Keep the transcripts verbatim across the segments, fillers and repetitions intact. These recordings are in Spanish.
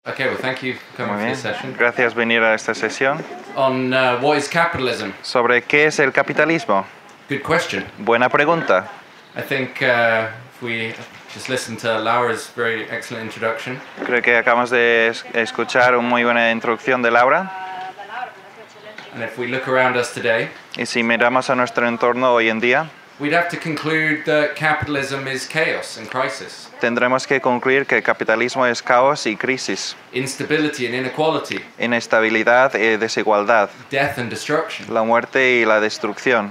Okay, well, thank you for coming Muy for bien. this session Gracias por venir a esta sesión. on uh, what is capitalism. ¿Sobre qué es el capitalismo? Good question. Buena pregunta. I think uh, if we just listen to Laura's very excellent introduction, Creo que acabamos de es- escuchar una muy buena introducción de Laura. and if we look around us today, Y si miramos a nuestro entorno hoy en día, we'd have to conclude that capitalism is chaos and crisis, tendremos que concluir que el capitalismo es caos y crisis, instability and inequality, inestabilidad y desigualdad, death and destruction. la muerte y la destrucción.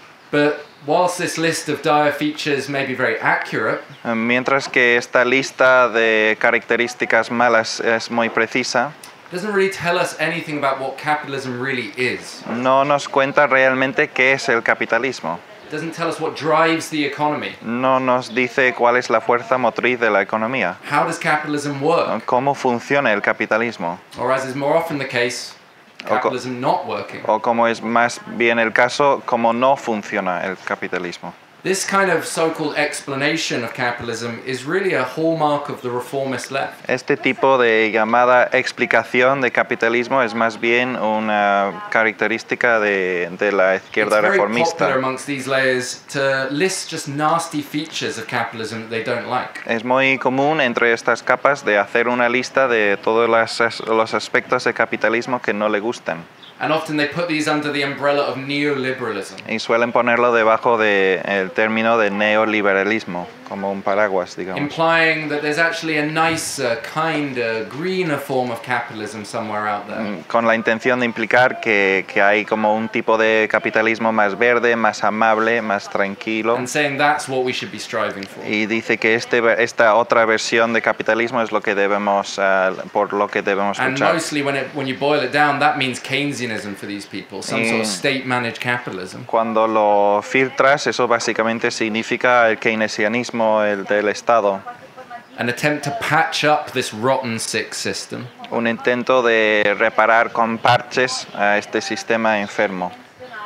But whilst this list of dire features may be very accurate, Mientras que esta lista de características malas es muy precisa, it doesn't really tell us anything about what capitalism really is. no nos cuenta realmente qué es el capitalismo. It doesn't tell us what drives the economy. No nos dice cuál es la fuerza motriz de la economía, How does capitalism work? cómo funciona el capitalismo, Or as is more often the case, capitalism not working. o como es más bien el caso, cómo no funciona el capitalismo. This kind of so-called explanation of capitalism is really a hallmark of the reformist left. Este tipo de llamada explicación de capitalismo es más bien una característica de, de la It's izquierda very popular reformista. amongst these layers to list just nasty features of capitalism that they don't like. Es muy común entre estas capas de hacer una lista de todos las- los aspectos de capitalismo que no le gustan. And often they put these under the umbrella of neoliberalism. Y suelen ponerlo debajo del término de neoliberalismo, como un paraguas, digamos. Implying that there's actually a nicer, kinder, greener form of capitalism somewhere out there. Con la intención de implicar que, que hay como un tipo de capitalismo más verde, más amable, más tranquilo. And saying that's what we should be striving for. Y dice que este, esta otra versión de capitalismo es lo que debemos, uh, por lo que debemos And luchar. mostly when, it, when you boil it down, that means Keynesianism for these people, some sort of Mm. state-managed capitalism. Cuando lo filtras, eso básicamente significa el keynesianismo el del Estado. An attempt to patch up this rotten, sick system. Un intento de reparar con parches a este sistema enfermo.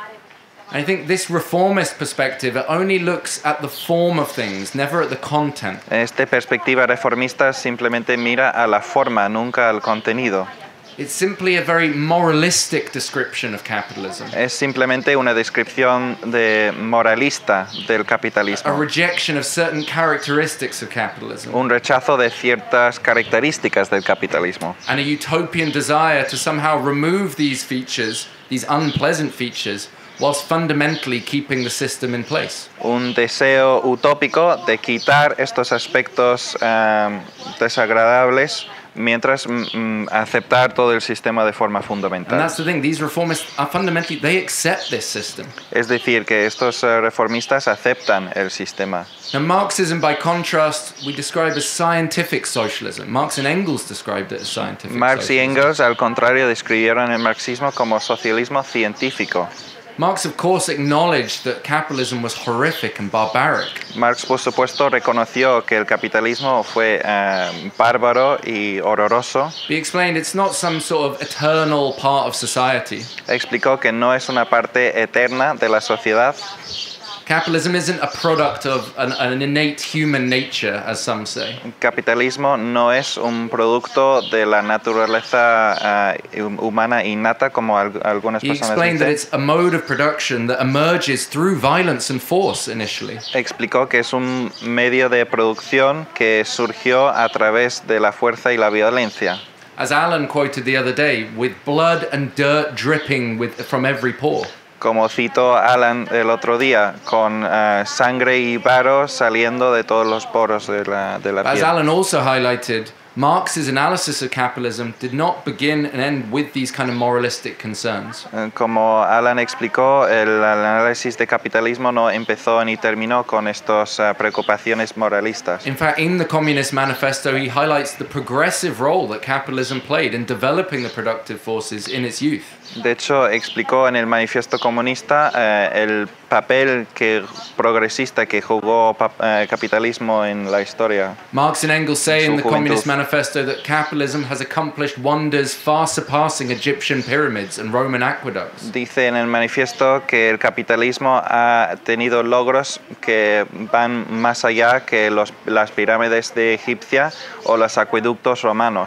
I think this reformist perspective, it only looks at the form of things, never at the content. Esta perspectiva reformista simplemente mira a la forma, nunca al contenido. It's simply a very moralistic description of capitalism. Es simplemente una descripción de moralista del A capitalismo. rejection of certain characteristics of capitalism. Un rechazo de ciertas características del capitalismo. And a utopian desire to somehow remove these features, these unpleasant features, whilst fundamentally keeping the system in place. Un deseo utópico de quitar estos aspectos um, desagradables mientras mm, aceptar todo el sistema de forma And fundamental. that's the thing, these reformists are fundamentally, they accept this system. Es decir, que estos uh, reformistas aceptan el sistema. Now, Marxism, by contrast, we describe as scientific socialism. Marx and Engels described it as scientific Marx y socialism. Engels, al contrario, describieron el marxismo como socialismo científico. Marx, of course, acknowledged that capitalism was horrific and barbaric. Marx, por supuesto, reconoció que el capitalismo fue eh, bárbaro y horroroso. He explained it's not some sort of eternal part of society. Explicó que no es una parte eterna de la sociedad. Capitalism isn't a product of an, an innate human nature, as some say. El capitalismo no es un producto de la naturaleza eh, humana innata, como al- algunas He personas explained that dicen. it's a mode of production that emerges through violence and force initially. Explicó que es un medio de producción que surgió a través de la fuerza y la violencia. As Alan quoted the other day, with blood and dirt dripping with, from every pore. Como citó Alan el otro día, con eh, sangre y barro saliendo de todos los poros de la, de la As piel. Alan also highlighted, Marx's analysis of capitalism did not begin and end with these kind of moralistic concerns. Eh, Como Alan explicó, el análisis de capitalismo no empezó ni terminó con estas eh, preocupaciones moralistas. In fact, in the Communist Manifesto, he highlights the progressive role that capitalism played in developing the productive forces in its youth. De hecho, explicó en el manifiesto comunista eh, el papel que progresista que jugó pa- eh, capitalismo en la historia. Marx and Engels say in Su the Communist juventud. Manifesto that capitalism has accomplished wonders far surpassing Egyptian pyramids and Roman aqueducts. Dice en el manifiesto que el capitalismo ha tenido logros que van más allá que los, las pirámides de Egipcia o los acueductos romanos.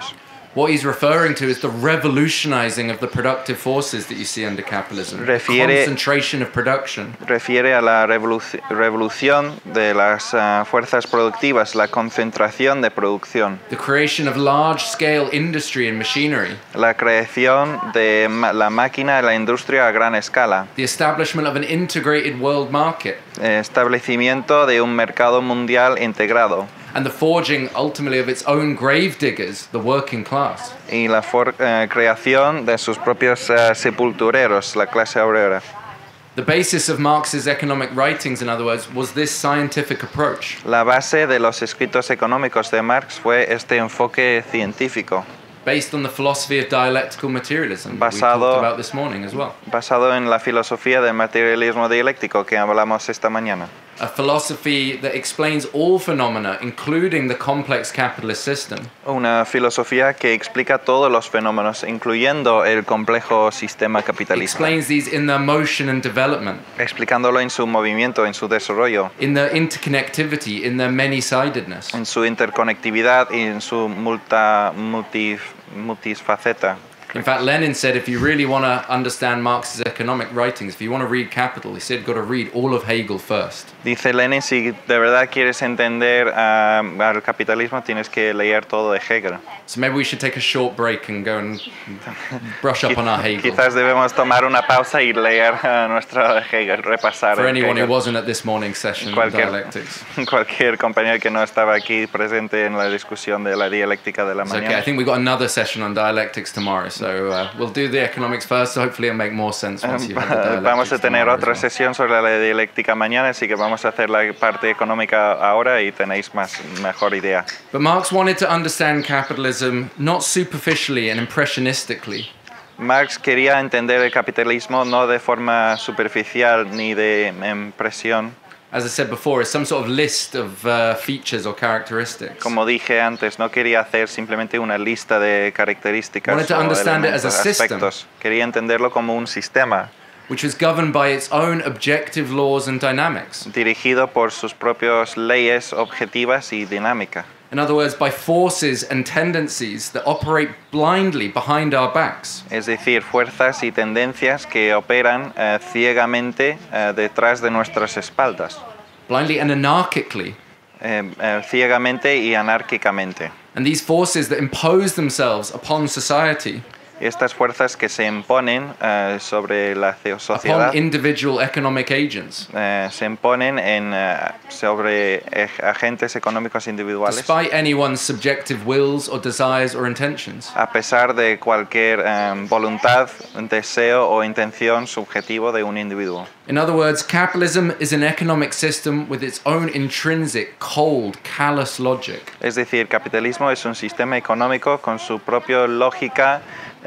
What he's referring to is the revolutionizing of the productive forces that you see under capitalism. Refiere- Concentration of production. Refiere a la revoluci- revolución de las uh, fuerzas productivas, la concentración de producción, The creation of large-scale industry and machinery. la creación de ma- la máquina y la industria a gran escala, The establishment of an integrated world market. establecimiento de un mercado mundial integrado And the forging, ultimately, of its own grave diggers, the working class. y la for- eh, creación de sus propios eh, sepultureros, la clase obrera. The basis of Marx's economic writings, in other words, was this scientific approach. La base de los escritos económicos de Marx fue este enfoque científico, Based on the philosophy of dialectical materialism that we Basado- talked about this morning as well. basado en la filosofía del materialismo dialéctico que hablamos esta mañana. A philosophy that explains all phenomena, including the complex capitalist system, Una filosofía que explica todos los fenómenos, incluyendo el complejo sistema capitalista, explains these in their motion and development, explicándolo en su movimiento, en su desarrollo, in their interconnectivity, in their many-sidedness. en su interconectividad y en su multa, multi, multifaceta. In fact, Lenin said if you really want to understand Marx's economic writings, if you want to read Capital, he said you've got to read all of Hegel first. Dice Lenin, si de verdad quieres entender uh, al capitalismo, tienes que leer todo de Hegel. So maybe we should take a short break and go and brush up on our Hegel. Quizás debemos tomar una pausa y leer uh, nuestro Hegel, repasar For el anyone who Hegel. wasn't at this morning's session on Cualquier, dialectics. cualquier compañero que no estaba aquí presente en la discusión de la dialéctica de la It's okay. I mañana. think we've got another session on dialectics tomorrow, so uh, we'll do the economics first. So hopefully it'll make more sense once you've had the dialectics Vamos a tener tomorrow as otra well. sesión sobre la dialéctica mañana, así que vamos a hacer la parte económica ahora y tenéis más mejor idea. But Marx wanted to understand capitalism not superficially and impressionistically, Marx quería entender el capitalismo no de forma superficial ni de impresión. as I said before, as some sort of list of uh, features or characteristics. Como dije antes, no quería hacer simplemente una lista de características Wanted to o understand it elementos, as a system. aspectos. Quería entenderlo como un sistema which was governed by its own objective laws and dynamics. dirigido por sus propias leyes objetivas y dinámica. In other words, by forces and tendencies that operate blindly behind our backs. Es decir, fuerzas y tendencias que operan eh, ciegamente eh, detrás de nuestras espaldas, Blindly and anarchically. eh, eh, ciegamente y anárquicamente. And these forces that impose themselves upon society, Estas fuerzas que se imponen eh, sobre la ce- sociedad, upon individual economic agents, eh, se imponen en, eh, sobre eh, agentes económicos individuales, despite anyone's subjective wills or desires or intentions. a pesar de cualquier eh, voluntad, deseo o intención subjetivo de un individuo. In other words, capitalism is an economic system with its own intrinsic, cold, callous logic. Es decir, capitalismo es un sistema económico con su propia lógica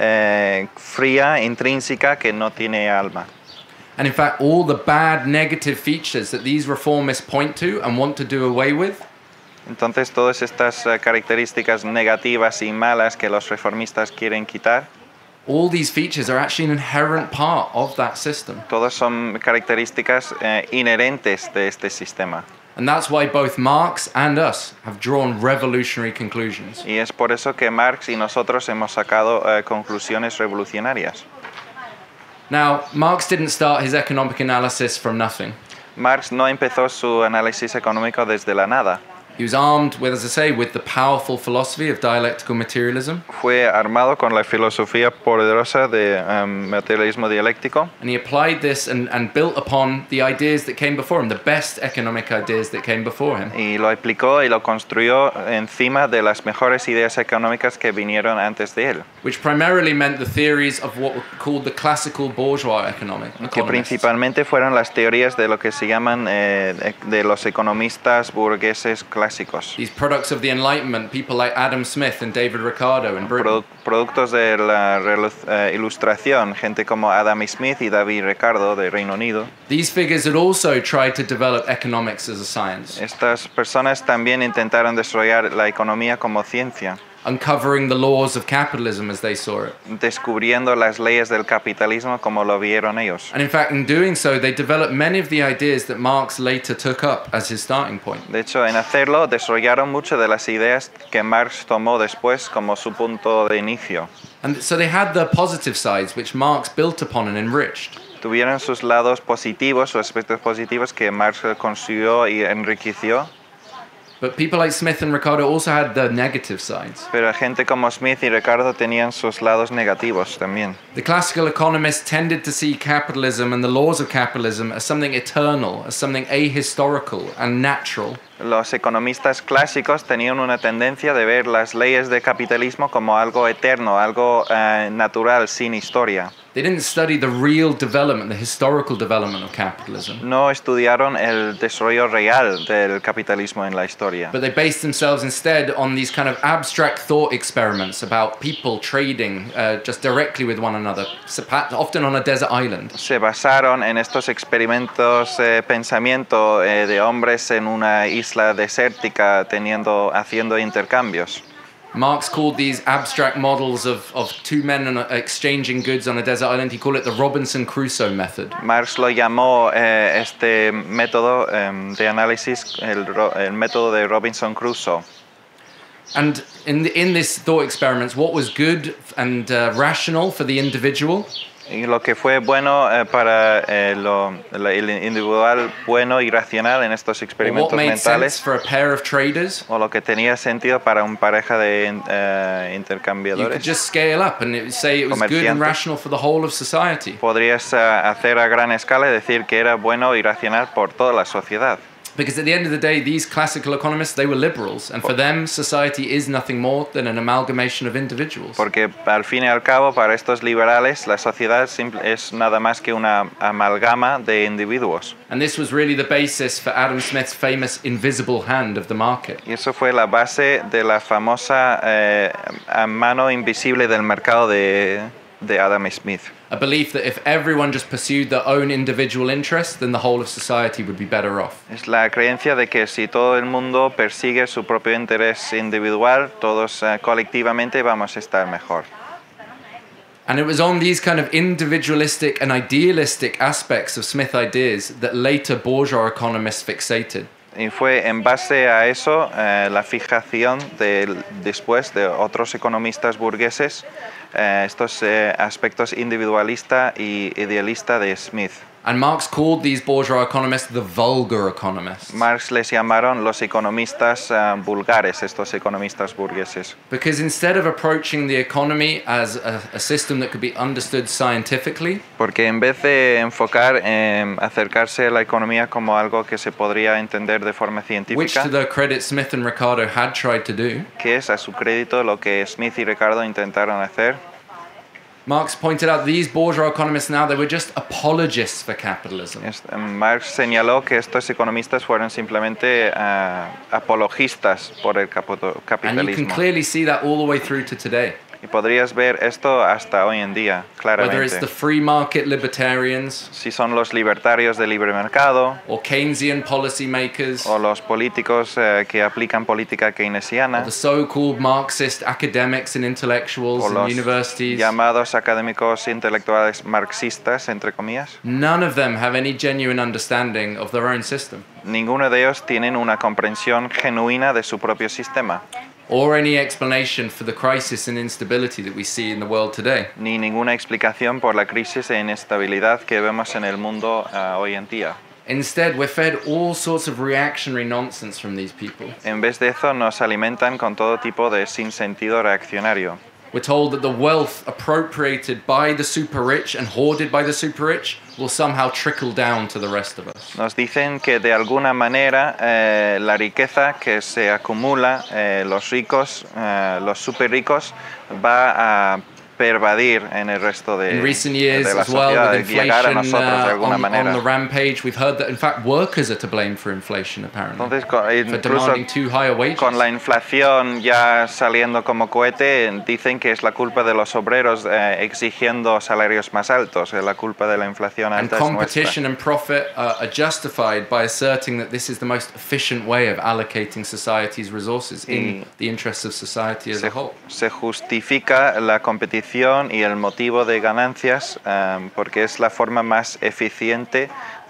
eh, fría, intrínseca, que no tiene alma. And in fact, all the bad negative features that these reformists point to and want to do away with Entonces, todas estas eh, características negativas y malas que los reformistas quieren quitar, all these features are actually an inherent part of that system. todas son características eh, inherentes de este sistema. And that's why both Marx and us have drawn revolutionary conclusions. Y es por eso que Marx y nosotros hemos sacado eh, conclusiones revolucionarias. Now, Marx didn't start his economic analysis from nothing. Marx no empezó su análisis económico desde la nada. He was armed with, as I say, with the powerful philosophy of dialectical materialism, Fue armado con la filosofía poderosa de um, materialismo dialéctico and he applied this and, and built upon the ideas that came before him, the best economic ideas that came before him. y lo aplicó y lo construyó encima de las mejores ideas económicas que vinieron antes de él, Which primarily meant the theories of what were called the classical bourgeois economic que economists. principalmente fueron las teorías de lo que se llaman eh, de, de los economistas burgueses clásicos, These products of the Enlightenment, people like Adam Smith and David Ricardo in Britain. Produ- productos de la relu- eh, ilustración, gente como Adam Smith y David Ricardo de Reino Unido. These figures had also tried to develop economics as a science. Estas personas también intentaron desarrollar la economía como ciencia. uncovering the laws of capitalism as they saw it. descubriendo las leyes del capitalismo como lo vieron ellos. And in fact, in doing so, they developed many of the ideas that Marx later took up as his starting point. De hecho, en hacerlo, desarrollaron muchas de las ideas que Marx tomó después como su punto de inicio. And so they had the positive sides, which Marx built upon and enriched. Tuvieron sus lados positivos, sus aspectos positivos que Marx construyó y enriqueció. But people like Smith and Ricardo also had the negative sides. Pero gente como Smith y Ricardo tenían sus lados negativos también. The classical economists tended to see capitalism and the laws of capitalism as something eternal, as something ahistorical and natural. Los economistas clásicos tenían una tendencia de ver las leyes del capitalismo como algo eterno, algo uh, natural, sin historia. They didn't study the real development, the historical development of capitalism. No estudiaron el desarrollo real del capitalismo en la historia. But they based themselves instead on these kind of abstract thought experiments about people trading uh, just directly with one another, often on a desert island. Se basaron en estos experimentos de eh, pensamiento eh, de hombres en una isla desértica teniendo, haciendo intercambios. Marx called these abstract models of, of two men on a, exchanging goods on a desert island, he called it the Robinson Crusoe method. Marx lo llamó eh, este método eh, de análisis, el, el método de Robinson Crusoe. And in, the, in this thought experiments, what was good and uh, rational for the individual? Y lo que fue bueno eh, para eh, lo, el individual bueno y racional en estos experimentos what made mentales, sense for a pair of traders, o lo que tenía sentido para una pareja de uh, you intercambiadores, could just scale up and it, say it was good and rational for the whole of society. podrías uh, hacer a gran escala y decir que era bueno y racional por toda la sociedad. Because at the end of the day, these classical economists, they were liberals, and for them, society is nothing more than an amalgamation of individuals. Porque al fin y al cabo, para estos liberales, la sociedad es nada más que una amalgama de individuos. And this was really the basis for Adam Smith's famous invisible hand of the market. Y eso fue la base de la famosa eh, mano invisible del mercado de, de Adam Smith. A belief that if everyone just pursued their own individual interests, then the whole of society would be better off. Es la creencia de que si todo el mundo persigue su propio interés individual, todos uh, colectivamente vamos a estar mejor. And it was on these kind of individualistic and idealistic aspects of Smith ideas that later bourgeois economists fixated. Y fue en base a eso eh, la fijación de, después de otros economistas burgueses, eh, estos eh, aspectos individualista y idealista de Smith. And Marx called these bourgeois economists the vulgar economists. Marx les llamaron los economistas uh, vulgares, estos economistas burgueses. Because instead of approaching the economy as a, a system that could be understood scientifically, Porque en vez de enfocar en acercarse a la economía como algo que se podría entender de forma which científica, to their credit Smith and Ricardo had tried to do, que es a su crédito lo que Smith y Ricardo intentaron hacer, Marx pointed out these bourgeois economists now, they were just apologists for capitalism. es- Marx señaló que estos economistas fueron simplemente uh, apologistas por el capo- And you can capitalismo. clearly see that all the way through to today. Y podrías ver esto hasta hoy en día, Whether it's the claramente. free market libertarians Si son los libertarios de libre mercado or Keynesian policymakers o los políticos eh, que aplican política or keynesiana the so-called Marxist academics and intellectuals o in los universities, llamados académicos intelectuales marxistas, entre comillas, none of them have any genuine understanding of their own system ninguno de ellos tienen una comprensión genuina de su propio sistema, or any explanation for the crisis and instability that we see in the world today. ni ninguna explicación por la crisis e inestabilidad que vemos en el mundo uh, hoy en día. Instead, we're fed all sorts of reactionary nonsense from these people. En vez de eso, nos alimentan con todo tipo de sinsentido reaccionario. We're told that the wealth appropriated by the super rich and hoarded by the super rich will somehow trickle down to the rest of us. Nos dicen que de alguna manera eh, la riqueza que se acumula, eh, los ricos, eh, los super ricos, va a pervadir en el resto de, In recent years de la as well, sociedad, with de llegar a inflation nosotros de uh, alguna on, manera. on the rampage, we've heard that in fact workers are to blame for inflation apparently, Entonces, co- for incluso demanding too high a wages. con la inflación ya saliendo como cohete, dicen que es la culpa de los obreros eh, exigiendo salarios más altos, es la culpa de la inflación And alta es nuestra. competition and profit uh, are justified by asserting that this is the most efficient way of allocating society's resources in Y the interests of society as Se, a whole. se justifica la competición y el motivo de ganancias um, porque es la forma más eficiente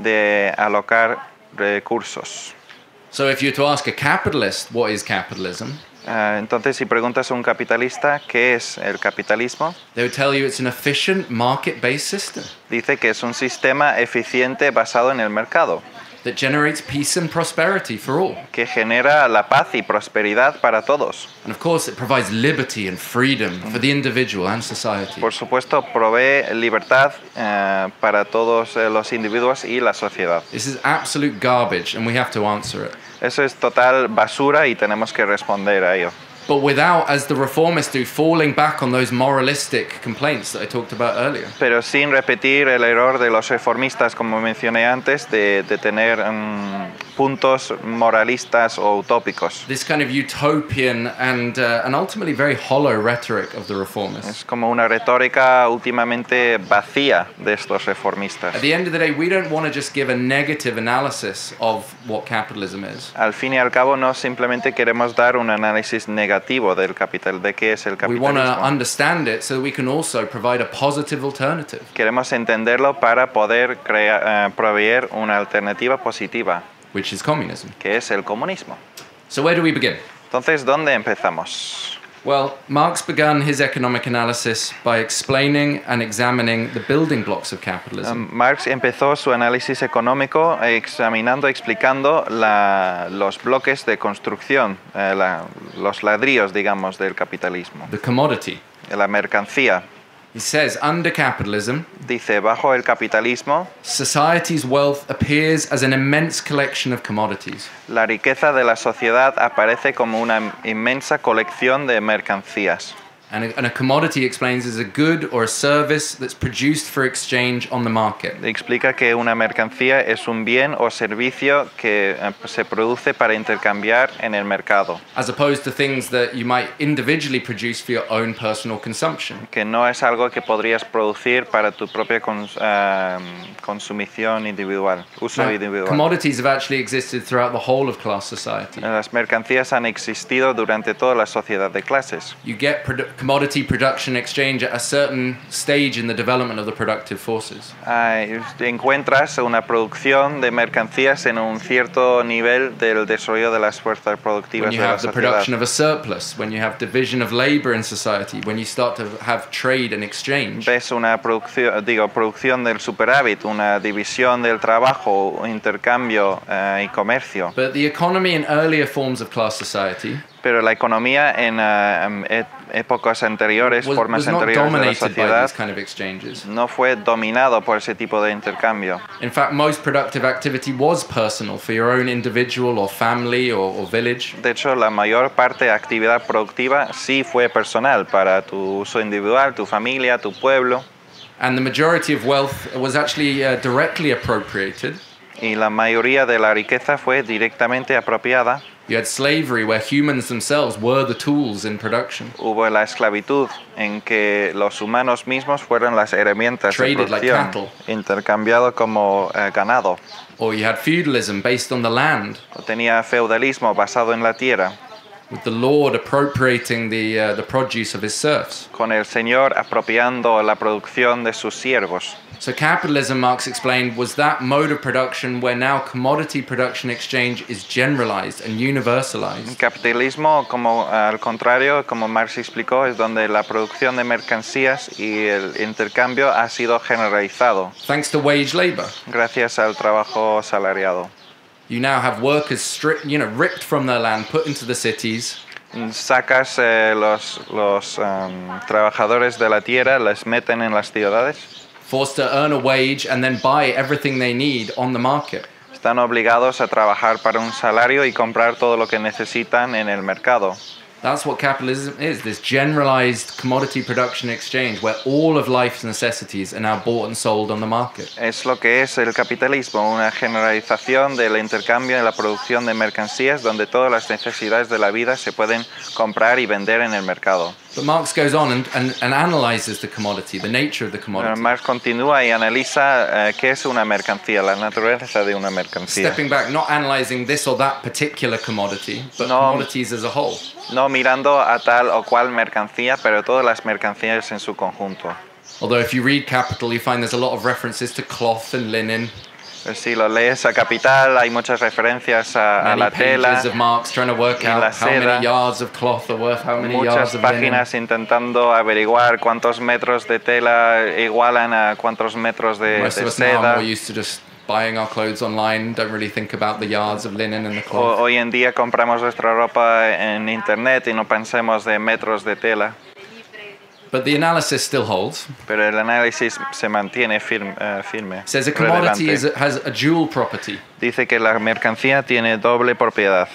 de alocar recursos. So if you're to ask a capitalist what is capitalism, Uh, entonces, si preguntas a un capitalista qué es el capitalismo, they would tell you it's an efficient market-based system dice que es un sistema eficiente basado en el mercado, that generates peace and prosperity for all. que genera la paz y prosperidad para todos. And of course, it provides liberty and freedom for the individual and society. Por supuesto, provee libertad uh, para todos eh, los individuos y la sociedad. This is absolute garbage, and we have to answer it. Eso es total basura y tenemos que responder a ello. But without, as the reformists do, falling back on those moralistic complaints that I talked about earlier. Pero sin repetir el error de los reformistas, como mencioné antes, de, de tener um, puntos moralistas o utópicos. This kind of utopian and, uh, and ultimately very hollow rhetoric of the reformists. Es como una retórica últimamente vacía de estos reformistas. At the end of the day, we don't want to just give a negative analysis of what capitalism is. Al fin y al cabo, no simplemente queremos dar un análisis negativo del capital, de qué es el We want to capitalismo. understand it so that we can also provide a positive alternative. Queremos entenderlo para poder crear, eh, proveer una alternativa positiva, Which is communism. que es el comunismo. So where do we begin? Entonces, ¿dónde empezamos? Well, Marx began his economic analysis by explaining and examining the building blocks of capitalism. Um, Marx empezó su análisis económico examinando, explicando la- los bloques de construcción, eh, la- los ladrillos, digamos, del capitalismo, The commodity. la mercancía. He says, under capitalism, Dice, bajo el capitalismo, society's wealth appears as an immense collection of commodities. la riqueza de la sociedad aparece como una inmensa colección de mercancías. And a, and a commodity, explains, is a good or a service that's produced for exchange on the market. Explica que una mercancía es un bien o servicio que eh, se produce para intercambiar en el mercado, As opposed to things that you might individually produce for your own personal consumption. que no es algo que podrías producir para tu propia cons- eh, consumición individual, uso Now, individual. commodities have actually existed throughout the whole of class society. Las mercancías han existido durante toda la sociedad de clases. You get produ- commodity production exchange at a certain stage in the development of the productive forces. Hay- encuentras una producción de mercancías en un cierto nivel del desarrollo de las fuerzas productivas When you de la have the sociedad. production of a surplus, when you have division of labor in society, when you start to have trade and exchange. Ves una producción, digo, producción del superávit, una división del trabajo, intercambio eh, y comercio. But the economy in earlier forms of class society Pero la economía en eh, e- épocas anteriores, was, formas was not anteriores de la dominated by sociedad, these kind of exchanges. no fue dominado por ese tipo de intercambio. In fact, most productive activity was personal for your own individual or family or, or village. De hecho, la mayor parte de actividad productiva sí fue personal para tu uso individual, tu familia, tu pueblo. And the majority of wealth was actually uh, directly appropriated. Y la mayoría de la riqueza fue directamente apropiada. You had slavery where humans themselves were the tools in production. Hubo la esclavitud en que los humanos mismos fueron las herramientas de Traded like producción, cattle. intercambiado como eh, ganado. Or you had feudalism based on the land, Tenía feudalismo basado en la tierra, with the lord appropriating the, uh, the produce of his serfs. con el señor apropiando la producción de sus siervos. So capitalism, Marx explained, was that mode of production where now commodity production exchange is generalized and universalized. Capitalismo, como al contrario, como Marx explicó, es donde la producción de mercancías y el intercambio ha sido generalizado Thanks to wage labor. gracias al trabajo salariado. You now have workers stripped, you know, ripped from their land, put into the cities, Sacas eh, los, los um, trabajadores de la tierra, les meten en las ciudades, forced to earn a wage and then buy everything they need on the market. están obligados a trabajar para un salario y comprar todo lo que necesitan en el mercado. That's what capitalism is, this generalized commodity production exchange where all of life's necessities are now bought and sold on the market. Es lo que es el capitalismo, una generalización del intercambio en la producción de mercancías donde todas las necesidades de la vida se pueden comprar y vender en el mercado. But Marx goes on and, and, and analyzes the commodity, the nature of the commodity. Marx continúa y analiza uh, qué es una mercancía, la naturaleza de una mercancía. Stepping back, not analyzing this or that particular commodity, but No. commodities as a whole. No mirando a tal o cual mercancía, pero todas las mercancías en su conjunto. Although if you read Capital, you find there's a lot of references to cloth and linen. Si lo lees a Capital, hay muchas referencias a, a Many la tela, pages of Marx trying to work y la out how seda. many yards of cloth are worth how many yards muchas of linen. páginas intentando averiguar cuántos metros de tela igualan a cuántos metros de, Most de of us now are seda. more used to just buying our clothes online, don't really think about the yards of linen and the O- cloth. hoy en día compramos nuestra ropa en internet y no pensemos de metros de tela, But the analysis still holds. pero el análisis se mantiene firme. eh, firme It says a commodity relevante. is a, has a dual property. Dice que la mercancía tiene doble propiedad.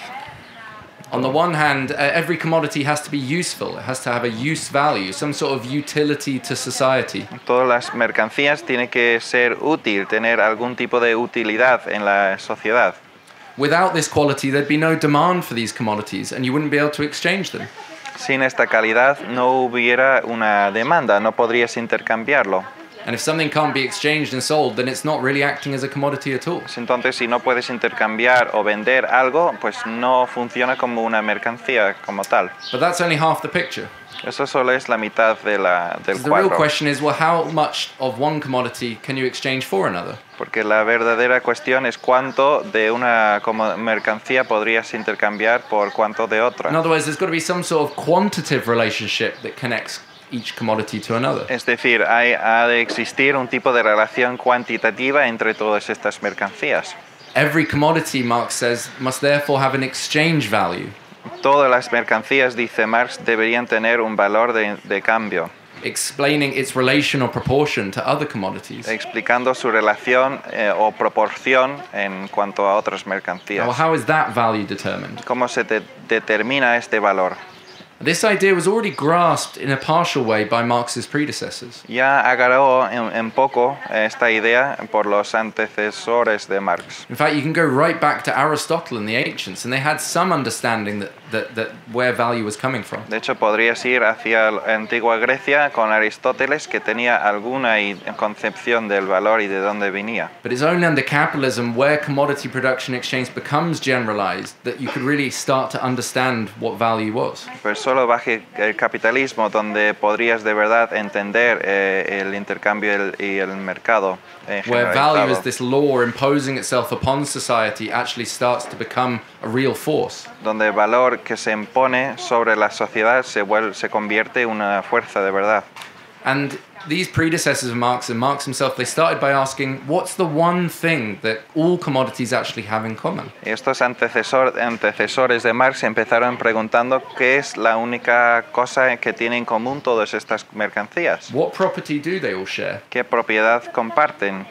On the one hand, uh, every commodity has to be useful. It has to have a use value, some sort of utility to society. Todas las mercancías tienen que ser útil, tener algún tipo de utilidad en la sociedad. Without this quality, there'd be no demand for these commodities and you wouldn't be able to exchange them. Sin esta calidad no hubiera una demanda, no podrías intercambiarlo. And if something can't be exchanged and sold, then it's not really acting as a commodity at all. Entonces, si no puedes intercambiar o vender algo, pues no funciona como una mercancía como tal. But that's only half the picture. Eso solo es la mitad de la, del The real cuadro. question is, well, how much of one commodity can you exchange for another? Porque la verdadera cuestión es cuánto de una como mercancía podrías intercambiar por cuánto de In otra. other words, there's got to be some sort of quantitative relationship that connects each commodity to another. Es decir, hay, ha de existir un tipo de relación cuantitativa entre todas estas mercancías. Every commodity, Marx says, must therefore have an exchange value, Todas las mercancías, dice Marx, deberían tener un valor de, de cambio, explaining its relation or proportion to other commodities. explicando su relación eh, o proporción en cuanto a otras Well, mercancías. how is that value determined? ¿Cómo se de- determina este valor? This idea was already grasped in a partial way by Marx's predecessors. Ya agarró en, en poco esta idea por los antecesores de Marx. In fact, you can go right back to Aristotle and the ancients, and they had some understanding that, that, that where value was coming from. De hecho, podrías ir hacia la antigua Grecia con Aristóteles, que tenía alguna i- concepción del valor y de dónde venía. But it's only under capitalism, where commodity production exchange becomes generalized, that you could really start to understand what value was. Pero solo bajo el capitalismo donde podrías de verdad entender eh, el intercambio y el, y el mercado eh, Where value generalizado. as this law imposing itself upon society actually starts to become a real force. Donde el valor que se impone sobre la sociedad se, vuelve, se convierte en una fuerza de verdad. And these predecessors of Marx and Marx himself, they started by asking, what's the one thing that all commodities actually have in common? Y estos antecesor, antecesores de Marx empezaron preguntando qué es la única cosa que tienen en común todas estas mercancías. What property do they all share? ¿Qué propiedad comparten?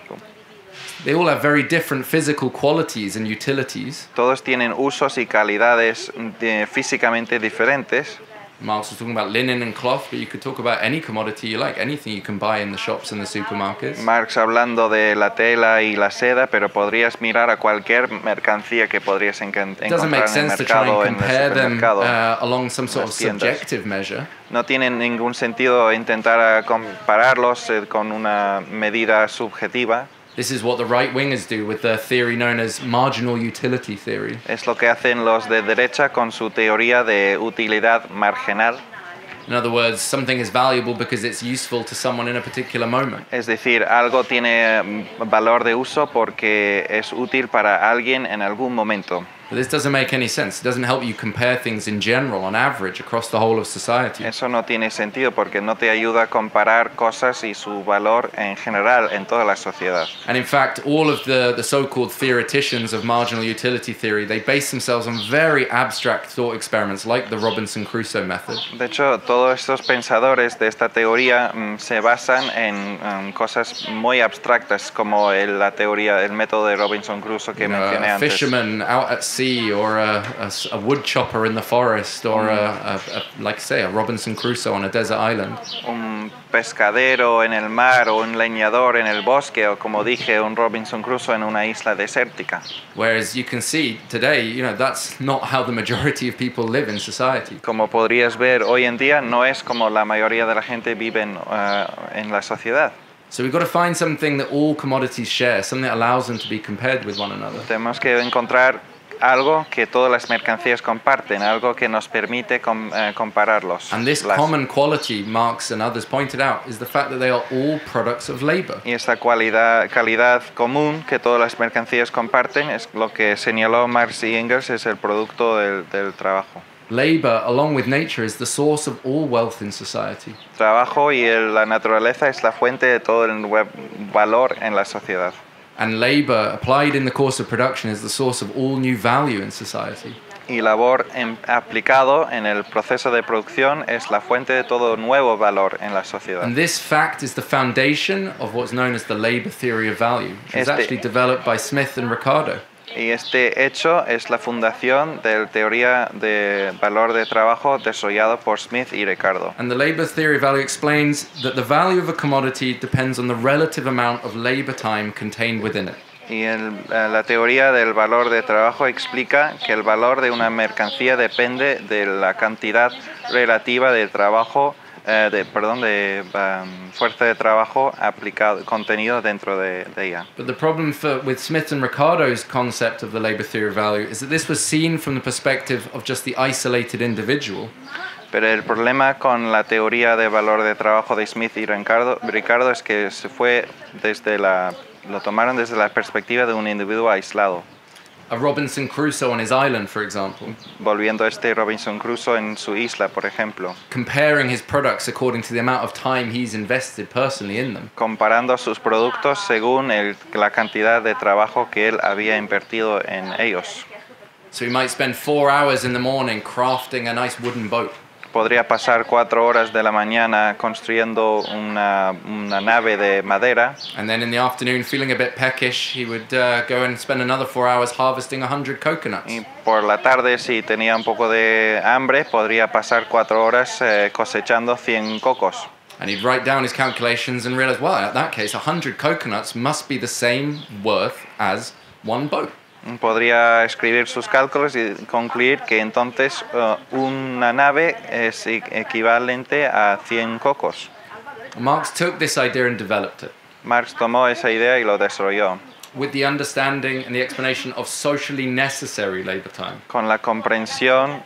They all have very different physical qualities and utilities. Todos tienen usos y calidades de- físicamente diferentes. Marx was talking about linen and cloth, but you could talk about any commodity you like, anything you can buy in the shops and the supermarkets. Marx hablando de la tela y la seda, pero podrías mirar a cualquier mercancía que podrías encan- It doesn't make encontrar en el sense to try mercado, and en el compare them supermercado. uh, along some sort of las tiendas. subjective measure. No tiene ningún sentido intentar ah, compararlos eh, con una medida subjetiva. This is what the right wingers do with their theory known as marginal utility theory. Es lo que hacen los de derecha con su teoría de utilidad marginal. In other words, something is valuable because it's useful to someone in a particular moment. Es decir, algo tiene mm, valor de uso porque es útil para alguien en algún momento. But this doesn't make any sense. It doesn't help you compare things in general, on average, across the whole of society. Eso no tiene sentido porque no te ayuda a comparar cosas y su valor en general en toda la sociedad. And in fact, all of the, the so-called theoreticians of marginal utility theory, they base themselves on very abstract thought experiments like the Robinson Crusoe method. De hecho, todos estos pensadores de esta teoría mm, se basan en, en cosas muy abstractas como el, la teoría, el método de Robinson Crusoe que You know, mencioné a antes. fisherman out at sea, or a, a s- a wood chopper in the forest, or a, a, a, like say, a Robinson Crusoe on a desert island. Un pescadero en el mar o un leñador en el bosque o, como dije, un Robinson Crusoe en una isla desértica. Whereas you can see today, you know, that's not how the majority of people live in society. Como podrías ver hoy en día, no es como la mayoría de la gente vive en, uh, en la sociedad. So we've got to find something that all commodities share, something that allows them to be compared with one another. Tenemos que encontrar algo que todas las mercancías comparten, algo que nos permite com, uh, compararlos. And this Las- common quality, Marx and others pointed out, is the fact that they are all products of labor. Y esta cualidad, calidad común que todas las mercancías comparten es lo que señaló Marx y Engels, es el producto del, del trabajo. Labor, along with nature, is the source of all wealth in society. Trabajo y el- la naturaleza es la fuente de todo el nue- valor en la sociedad. And labor, applied in the course of production, is the source of all new value in society. Y labor en- aplicado en el proceso de producción es la fuente de todo nuevo valor en la sociedad. And this fact is the foundation of what's known as the labor theory of value, which was Este- actually developed by Smith and Ricardo. Y este hecho es la fundación de la teoría de valor de trabajo desarrollado por Smith y Ricardo. And the labor theory of value explains that the value of a commodity depends on the relative amount of labor time contained within it. Y el- eh, la teoría del valor de trabajo explica que el valor de una mercancía depende de la cantidad relativa de trabajo, eh, de, perdón, de um, fuerza de trabajo aplicado, contenido dentro de, de ella. But the problem for, with Smith and Ricardo's concept of the labor theory of value is that this was seen from the perspective of just the isolated individual. Pero el problema con la teoría de valor de trabajo de Smith y Ricardo, Ricardo es que se fue desde la, lo tomaron desde la perspectiva de un individuo aislado. A Robinson Crusoe on his island, for example, Volviendo a este Robinson Crusoe en su isla, por ejemplo, comparing his products according to the amount of time he's invested personally in them. comparando sus productos según el- la cantidad de trabajo que él había invertido en ellos. So he might spend four hours in the morning crafting a nice wooden boat. Podría pasar cuatro horas de la mañana construyendo una, una nave de madera And then in the afternoon, feeling a bit peckish, he would uh, go and spend another four hours harvesting a hundred coconuts. y por la tarde, si tenía un poco de hambre, podría pasar cuatro horas eh, cosechando cien cocos. And he'd write down his calculations and realize, well, in that case, a hundred coconuts must be the same worth as one boat. Podría escribir sus cálculos y concluir que entonces eh, una nave es e- equivalente a cien cocos. Marx took this idea and developed it Marx tomó esa idea y lo desarrolló with the understanding and the explanation of socially necessary labor time. con la comprensión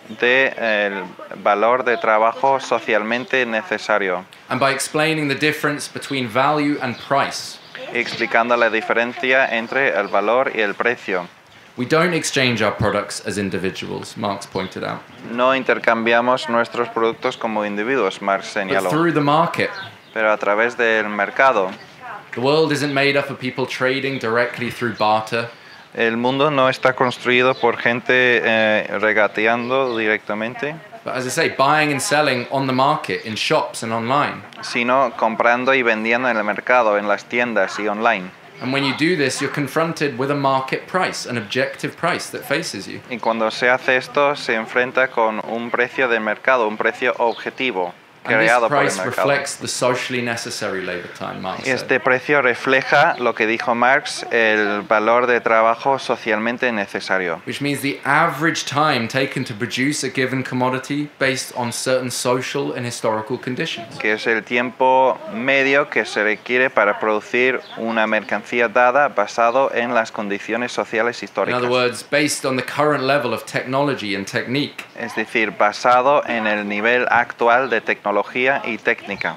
del valor de trabajo socialmente necesario, And by explaining the difference between value and price. y explicando la diferencia entre el valor y el precio. We don't exchange our products as individuals, Marx pointed out, No intercambiamos nuestros productos como individuos, Marx but señaló, through the market. pero a través del mercado. The world isn't made up of people trading directly through barter. El mundo no está construido por gente eh, regateando directamente, But as I say, buying and selling on the market, in shops and online. sino comprando y vendiendo en el mercado, en las tiendas y online. And when you do this, you're confronted with a market price, an objective price that faces you. Y cuando se hace esto, se enfrenta con un precio de mercado, un precio objetivo, And this creado por el price mercado. reflects the socially necessary labor time, Marx said. Este precio refleja lo que dijo Marx, el valor de trabajo socialmente necesario, Which means the average time taken to produce a given commodity based on certain social and historical conditions. que es el tiempo medio que se requiere para producir una mercancía dada basado en las condiciones sociales In históricas. other words, based on the current level of technology and technique. Es decir, basado en el nivel actual de tecnología y técnica.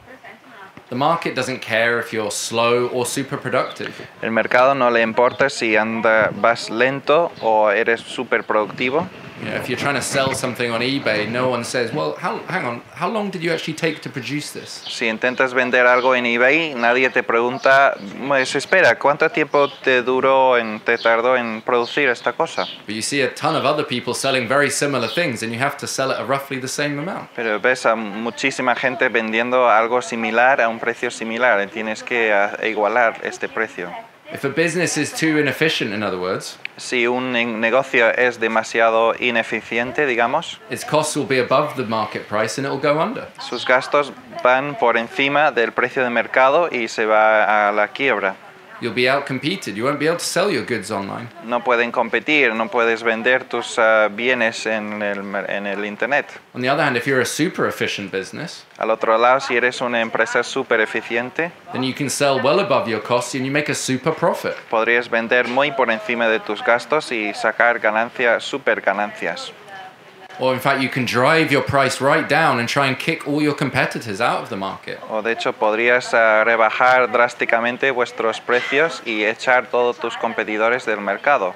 The market doesn't care if you're slow or super productive. El mercado no le importa si anda, vas lento o eres súper productivo. You know, if you're trying to sell something on eBay, no one says, well, how, hang on, how long did you actually take to produce this? Si intentas vender algo en eBay, nadie te pregunta, pues espera, ¿cuánto tiempo te duró, en, te tardó en producir esta cosa? But you see a ton of other people selling very similar things and you have to sell it at roughly the same amount. Pero ves a muchísima gente vendiendo algo similar a un precio similar y tienes que a- igualar este precio. If a business is too inefficient, in other words, Si un ne- negocio es demasiado ineficiente, digamos, its costs will be above the market price and it will go under. sus gastos van por encima del precio de mercado y se va a la quiebra. You'll be outcompeted. You won't be able to sell your goods online. No pueden competir, no puedes vender tus ah, bienes en el, mer- en el Internet. On the other hand, if you're a super efficient business, Al otro lado, si eres una empresa súper eficiente, then you can sell well above your costs and you make a super profit. podrías vender muy por encima de tus gastos y sacar ganancias, súper ganancias. Or in fact, you can drive your price right down and try and kick all your competitors out of the market. O de hecho, podrías ah, rebajar drásticamente vuestros precios y echar todos tus competidores del mercado.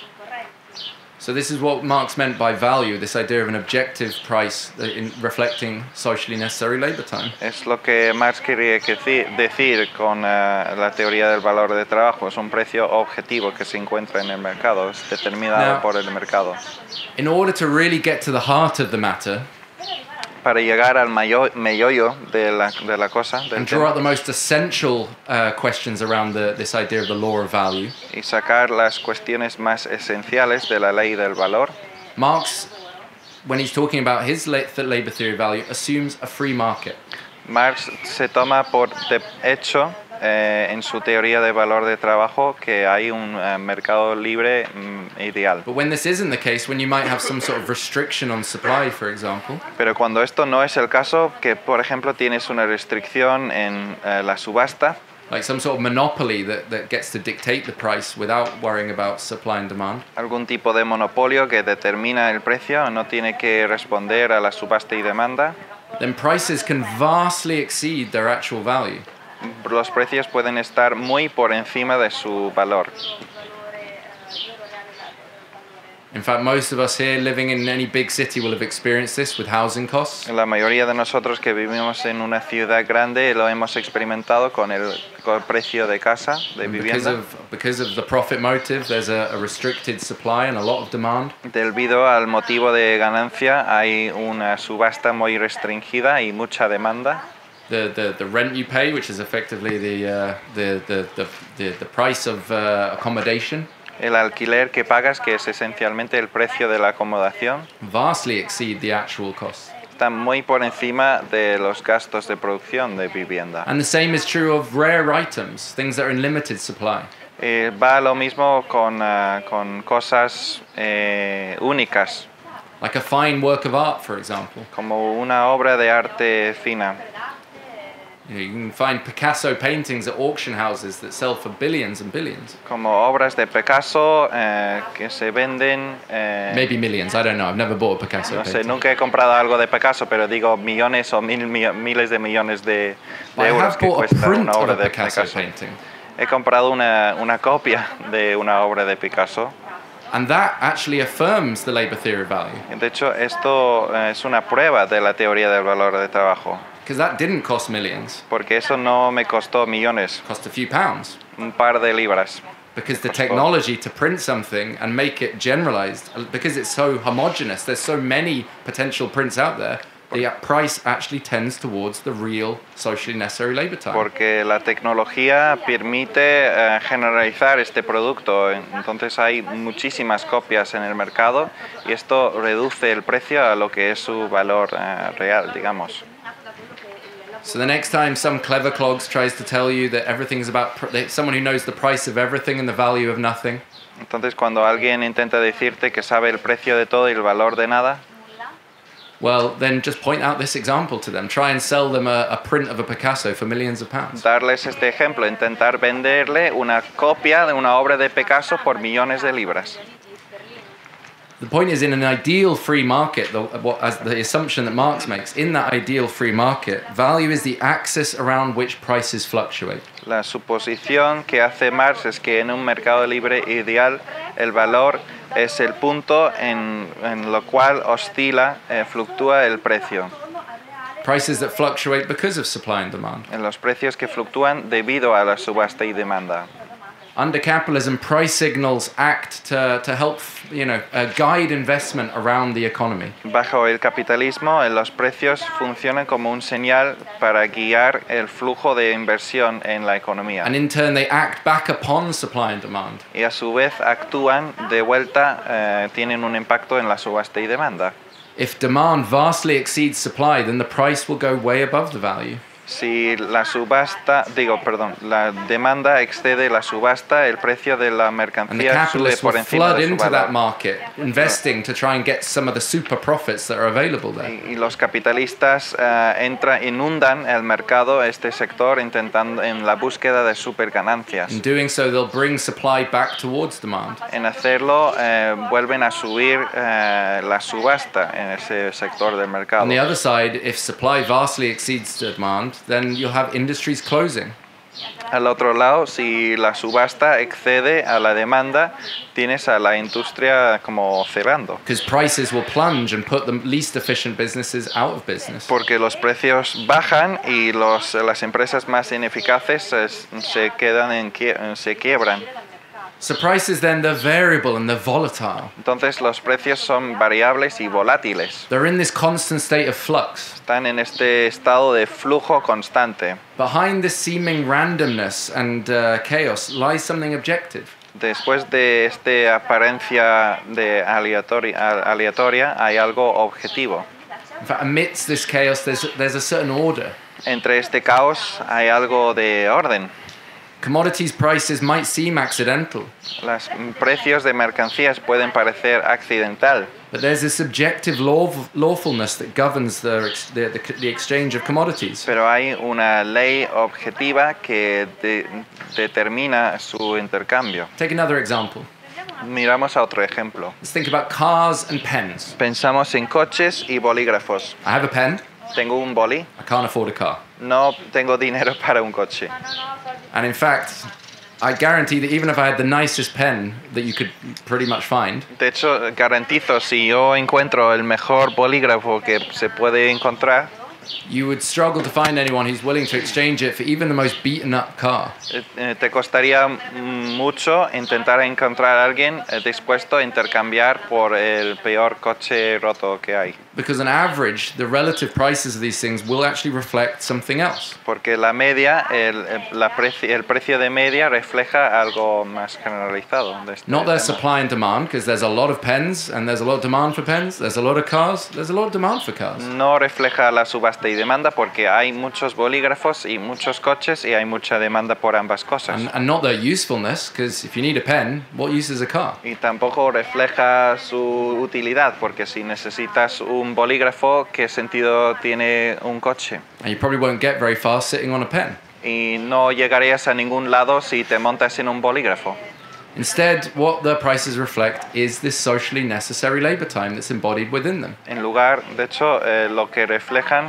So this is what Marx meant by value, this idea of an objective price that in reflecting socially necessary labor time. Es lo que Marx quería queci- decir con ah, la teoría del valor de trabajo. Es un precio objetivo que se encuentra en el mercado, es determinado Now- por el mercado. In order to really get to the heart of the matter Para llegar al mayo- meollo de la, de la cosa, del and draw tema, out the most essential uh, questions around the, this idea of the law of value, y sacar las cuestiones más esenciales de la ley del valor, Marx, when he's talking about his la- th- labor theory of value, assumes a free market. Marx se toma por de hecho eh, en su teoría de valor de trabajo que hay un eh, mercado libre mm, ideal. But when this isn't the case, when you might have some sort of restriction on supply, for example, Pero cuando esto no es el caso, que por ejemplo tienes una restricción en eh, la subasta, like some sort of monopoly that, that gets to dictate the price without worrying about supply and demand, algún tipo de monopolio que determina el precio, no tiene que responder a la subasta y demanda, then prices can vastly exceed their actual value. los precios pueden estar muy por encima de su valor. In fact, most of us here living in any big city will have experienced this with housing costs. La mayoría de nosotros que vivimos en una ciudad grande lo hemos experimentado con el, con el precio de casa, de And because vivienda. of, because of the profit motive, there's a, a restricted supply and a lot of demand. Debido al motivo de ganancia hay una subasta muy restringida y mucha demanda. The, the, the rent you pay, which is effectively the, uh, the, the, the, the, the price of uh, accommodation, El alquiler que pagas, que es esencialmente el precio de la acomodación, vastly exceed the actual cost. está muy por encima de los gastos de producción de vivienda. And the same is true of rare items, things that are in limited supply. Eh, va lo mismo con, ah, con cosas eh, únicas, Like a fine work of art, for example. como una obra de arte fina. You know, you can find Picasso paintings at auction houses that sell for billions and billions. Como obras de Picasso eh, que se venden... eh, Maybe millions, I don't know. I've never bought a Picasso no sé, painting. nunca he comprado algo de Picasso, pero digo millones o mil, mi- miles de millones de, de I euros have que bought a cuesta print una of obra a de Picasso Picasso. painting. He comprado una, una copia de una obra de Picasso. And that actually affirms the labor theory of value. De hecho, esto eh, es una prueba de la teoría del valor de trabajo, Because that didn't cost millions, porque eso no me costó millones, it cost a few pounds. un par de libras. Because the Costó. technology to print something and make it generalized, because it's so homogeneous, there's so many potential prints out there, the price actually tends towards the real socially necessary labor time. Porque la tecnología permite eh, generalizar este producto, entonces hay muchísimas copias en el mercado y esto reduce el precio a lo que es su valor eh, real, digamos. So the next time some clever clogs tries to tell you that everything's about pr- that someone who knows the price of everything and the value of nothing, Entonces cuando alguien intenta decirte que sabe el precio de todo y el valor de nada, well, then just point out this example to them. Try and sell them a, a print of a Picasso for millions of pounds. darles este ejemplo, intentar venderle una copia de una obra de Picasso por millones de libras. The point is, in an ideal free market, the, what, as the assumption that Marx makes, in that ideal free market, value is the axis around which prices fluctuate. La suposición que hace Marx es que en un mercado libre ideal el valor es el punto en, en lo cual oscila, eh, fluctúa el precio. Prices that fluctuate because of supply and demand. En los precios que fluctúan debido a la subasta y demanda. Under capitalism, price signals act to, to help, you know, uh, guide investment around the economy. Bajo el capitalismo, eh, los precios funcionan como un señal para guiar el flujo de inversión en la economía. And in turn, they act back upon supply and demand. Y a su vez actúan de vuelta, eh, tienen un impacto en la subasta y demanda. If demand vastly exceeds supply, then the price will go way above the value. Si la subasta, digo, perdón, la demanda excede la subasta, el precio de la And the mercancía sube capitalists will por encima flood de su into that valor. market, investing to try and get some of the super profits that are available there. Y, y los capitalistas eh, entra, inundan el mercado, este sector, intentando en la búsqueda de superganancias. In doing so, they'll bring supply back towards demand. En hacerlo, eh, vuelven a subir eh, la subasta en ese sector del mercado. On the other side, if supply vastly exceeds demand, then you'll have industries closing. Al otro lado, si la subasta excede a la demanda, tienes a la industria como cerrando. Because prices will plunge and put the least efficient businesses out of business. Porque los precios bajan y los, las empresas más ineficaces es- se quedan en quie- se quiebran. So prices then, they're variable and they're volatile. Entonces los precios son variables y volátiles. They're in this constant state of flux. Están en este estado de flujo constante. Behind this seeming randomness and uh, chaos lies something objective. Después de esta apariencia de aleatoria, aleatoria hay algo objetivo. In fact, amidst this chaos, there's, there's a certain order. Entre este caos hay algo de orden. Commodities prices might seem accidental, Los precios de mercancías pueden parecer accidental, but there's a subjective law, lawfulness that governs the, ex- the, the, the exchange of commodities. pero hay una ley objetiva que de- determina su intercambio. Take another example. Miramos a otro ejemplo. Let's think about cars and pens. Pensamos en coches y bolígrafos. I have a pen. Tengo un boli, I can't afford a car. no tengo dinero para un coche. And in fact, I guarantee that even if I had the nicest pen that you could pretty much find, De hecho, garantizo, si yo encuentro el mejor bolígrafo que se puede encontrar, you would struggle to find anyone who's willing to exchange it for even the most beaten up car. eh, eh, te costaría mm, mucho intentar encontrar a alguien eh, dispuesto a intercambiar por el peor coche roto que hay. Because on average, the relative prices of these things will actually reflect something else. Porque la media, el, el- la preci- el precio de media refleja algo más generalizado. De este Not their tema. supply and demand, because there's a lot of pens and there's a lot of demand for pens. There's a lot of cars, there's a lot of demand for cars. No refleja la subasta y demanda porque hay muchos bolígrafos y muchos coches y hay mucha demanda por ambas cosas. And, and not their usefulness, because if you need a pen, what use is a car? Y tampoco refleja su utilidad porque si necesitas un bolígrafo, ¿qué sentido tiene un coche? And you probably won't get very far sitting on a pen. Y no llegarías a ningún lado si te montas en un bolígrafo. Instead, what the prices reflect is this socially necessary labor time that's embodied within them. En lugar, de hecho, eh, lo que reflejan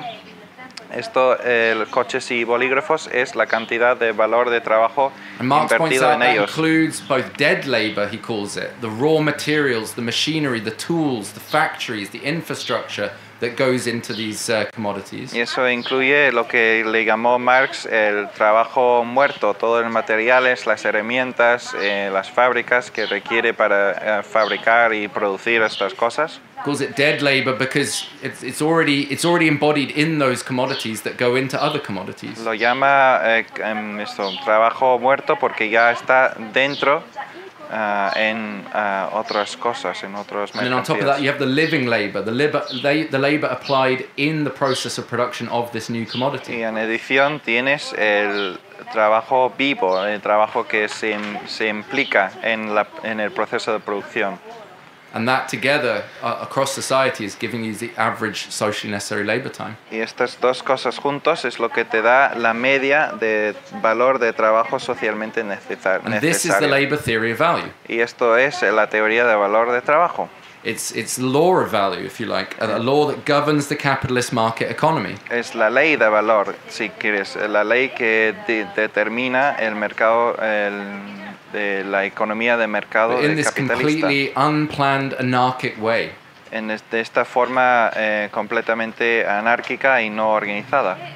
esto, eh, coches y bolígrafos es la cantidad de valor de trabajo And Marx points invertido out en that ellos. includes both dead labor, he calls it, the raw materials, the machinery, the tools, the factories, the infrastructure that goes into these uh, commodities. Y eso incluye lo que le llamó Marx el trabajo muerto, todos los materiales, las herramientas, eh, las fábricas que requiere para eh, fabricar y producir estas cosas. Calls it dead labor because it's, it's already it's already embodied in those commodities that go into other commodities. Lo llama eh, em, esto, trabajo muerto porque ya está dentro ah, en ah, otras cosas, en otros And then on top of that, mercancías. you have the living labor, the labor, the labor applied in the process of production of this new commodity. Y en edición tienes el trabajo vivo, el trabajo que se, im- se implica en, la, en el proceso de producción. And that together uh, across society is giving you the average socially necessary labor time. Y estas dos cosas juntos es lo que te da la media de valor de trabajo socialmente necesar- And this is the necesario. labor theory of value. Y esto es la teoría de valor de trabajo. It's it's law of value, if you like, a, a law that governs the capitalist market economy. Es la ley de valor, si quieres, la ley que de- determina el mercado, el- de la economía de mercado But in del this capitalista. completely unplanned, anarchic way. En es- de esta forma eh, completamente anárquica y no organizada.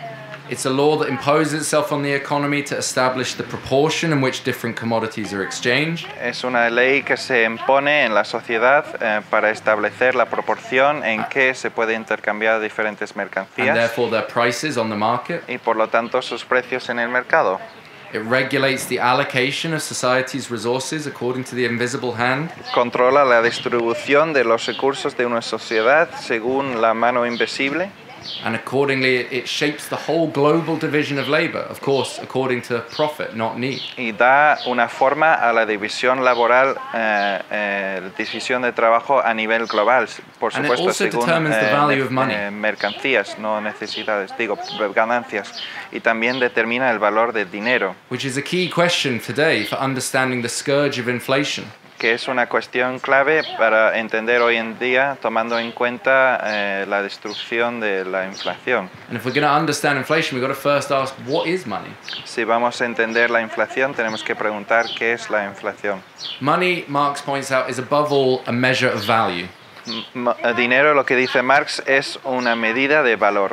It's a law that imposes itself on the economy to establish the proportion in which different commodities are exchanged. Es una ley que se impone en la sociedad eh, para establecer la proporción en que se puede intercambiar diferentes And mercancías therefore their prices on the market. y por lo tanto sus precios en el mercado. It regulates the allocation of society's resources according to the invisible hand. Controla la distribución de los recursos de una sociedad según la mano invisible. And accordingly, it, it shapes the whole global division of labor, of course, according to profit, not need. Y da una forma a la división laboral, eh, eh, división de trabajo a nivel global, por And it supuesto, also según determines the eh, value ne- of money. eh, mercancías, no necesidades, digo, ganancias. Y también determina el valor del dinero, Which is a key question today for understanding the scourge of inflation. que es una cuestión clave para entender hoy en día, tomando en cuenta eh, la destrucción de la inflación. And if we're going to understand inflation, we've got to first ask, what is money? Si vamos a entender la inflación, tenemos que preguntar qué es la inflación. Money, Marx points out, is above all a measure of value. M- dinero, lo que dice Marx, es una medida de valor.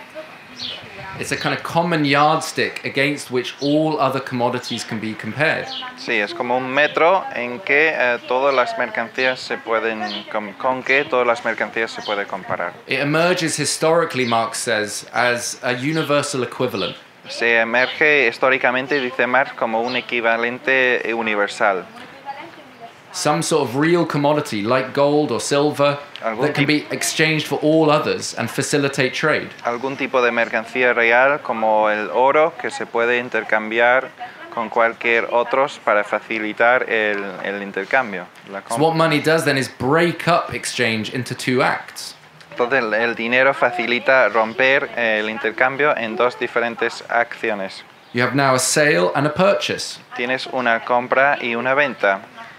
It's a kind of common yardstick against which all other commodities can be compared. Sí, es como un metro en que eh, todas las mercancías se pueden, con, con que todas las mercancías se puede comparar. It emerges historically, Marx says, as a universal equivalent. Se emerge históricamente, dice Marx, como un equivalente universal. Some sort of real commodity like gold or silver Algún that can tip- be exchanged for all others and facilitate trade. Algún tipo de mercancía real como el oro que se puede intercambiar con cualquier otros para facilitar el, el intercambio. La So compra. what money does then is break up exchange into two acts. Entonces el, el dinero facilita romper eh, el intercambio en dos diferentes acciones. You have now a sale and a purchase. Tienes una compra y una venta.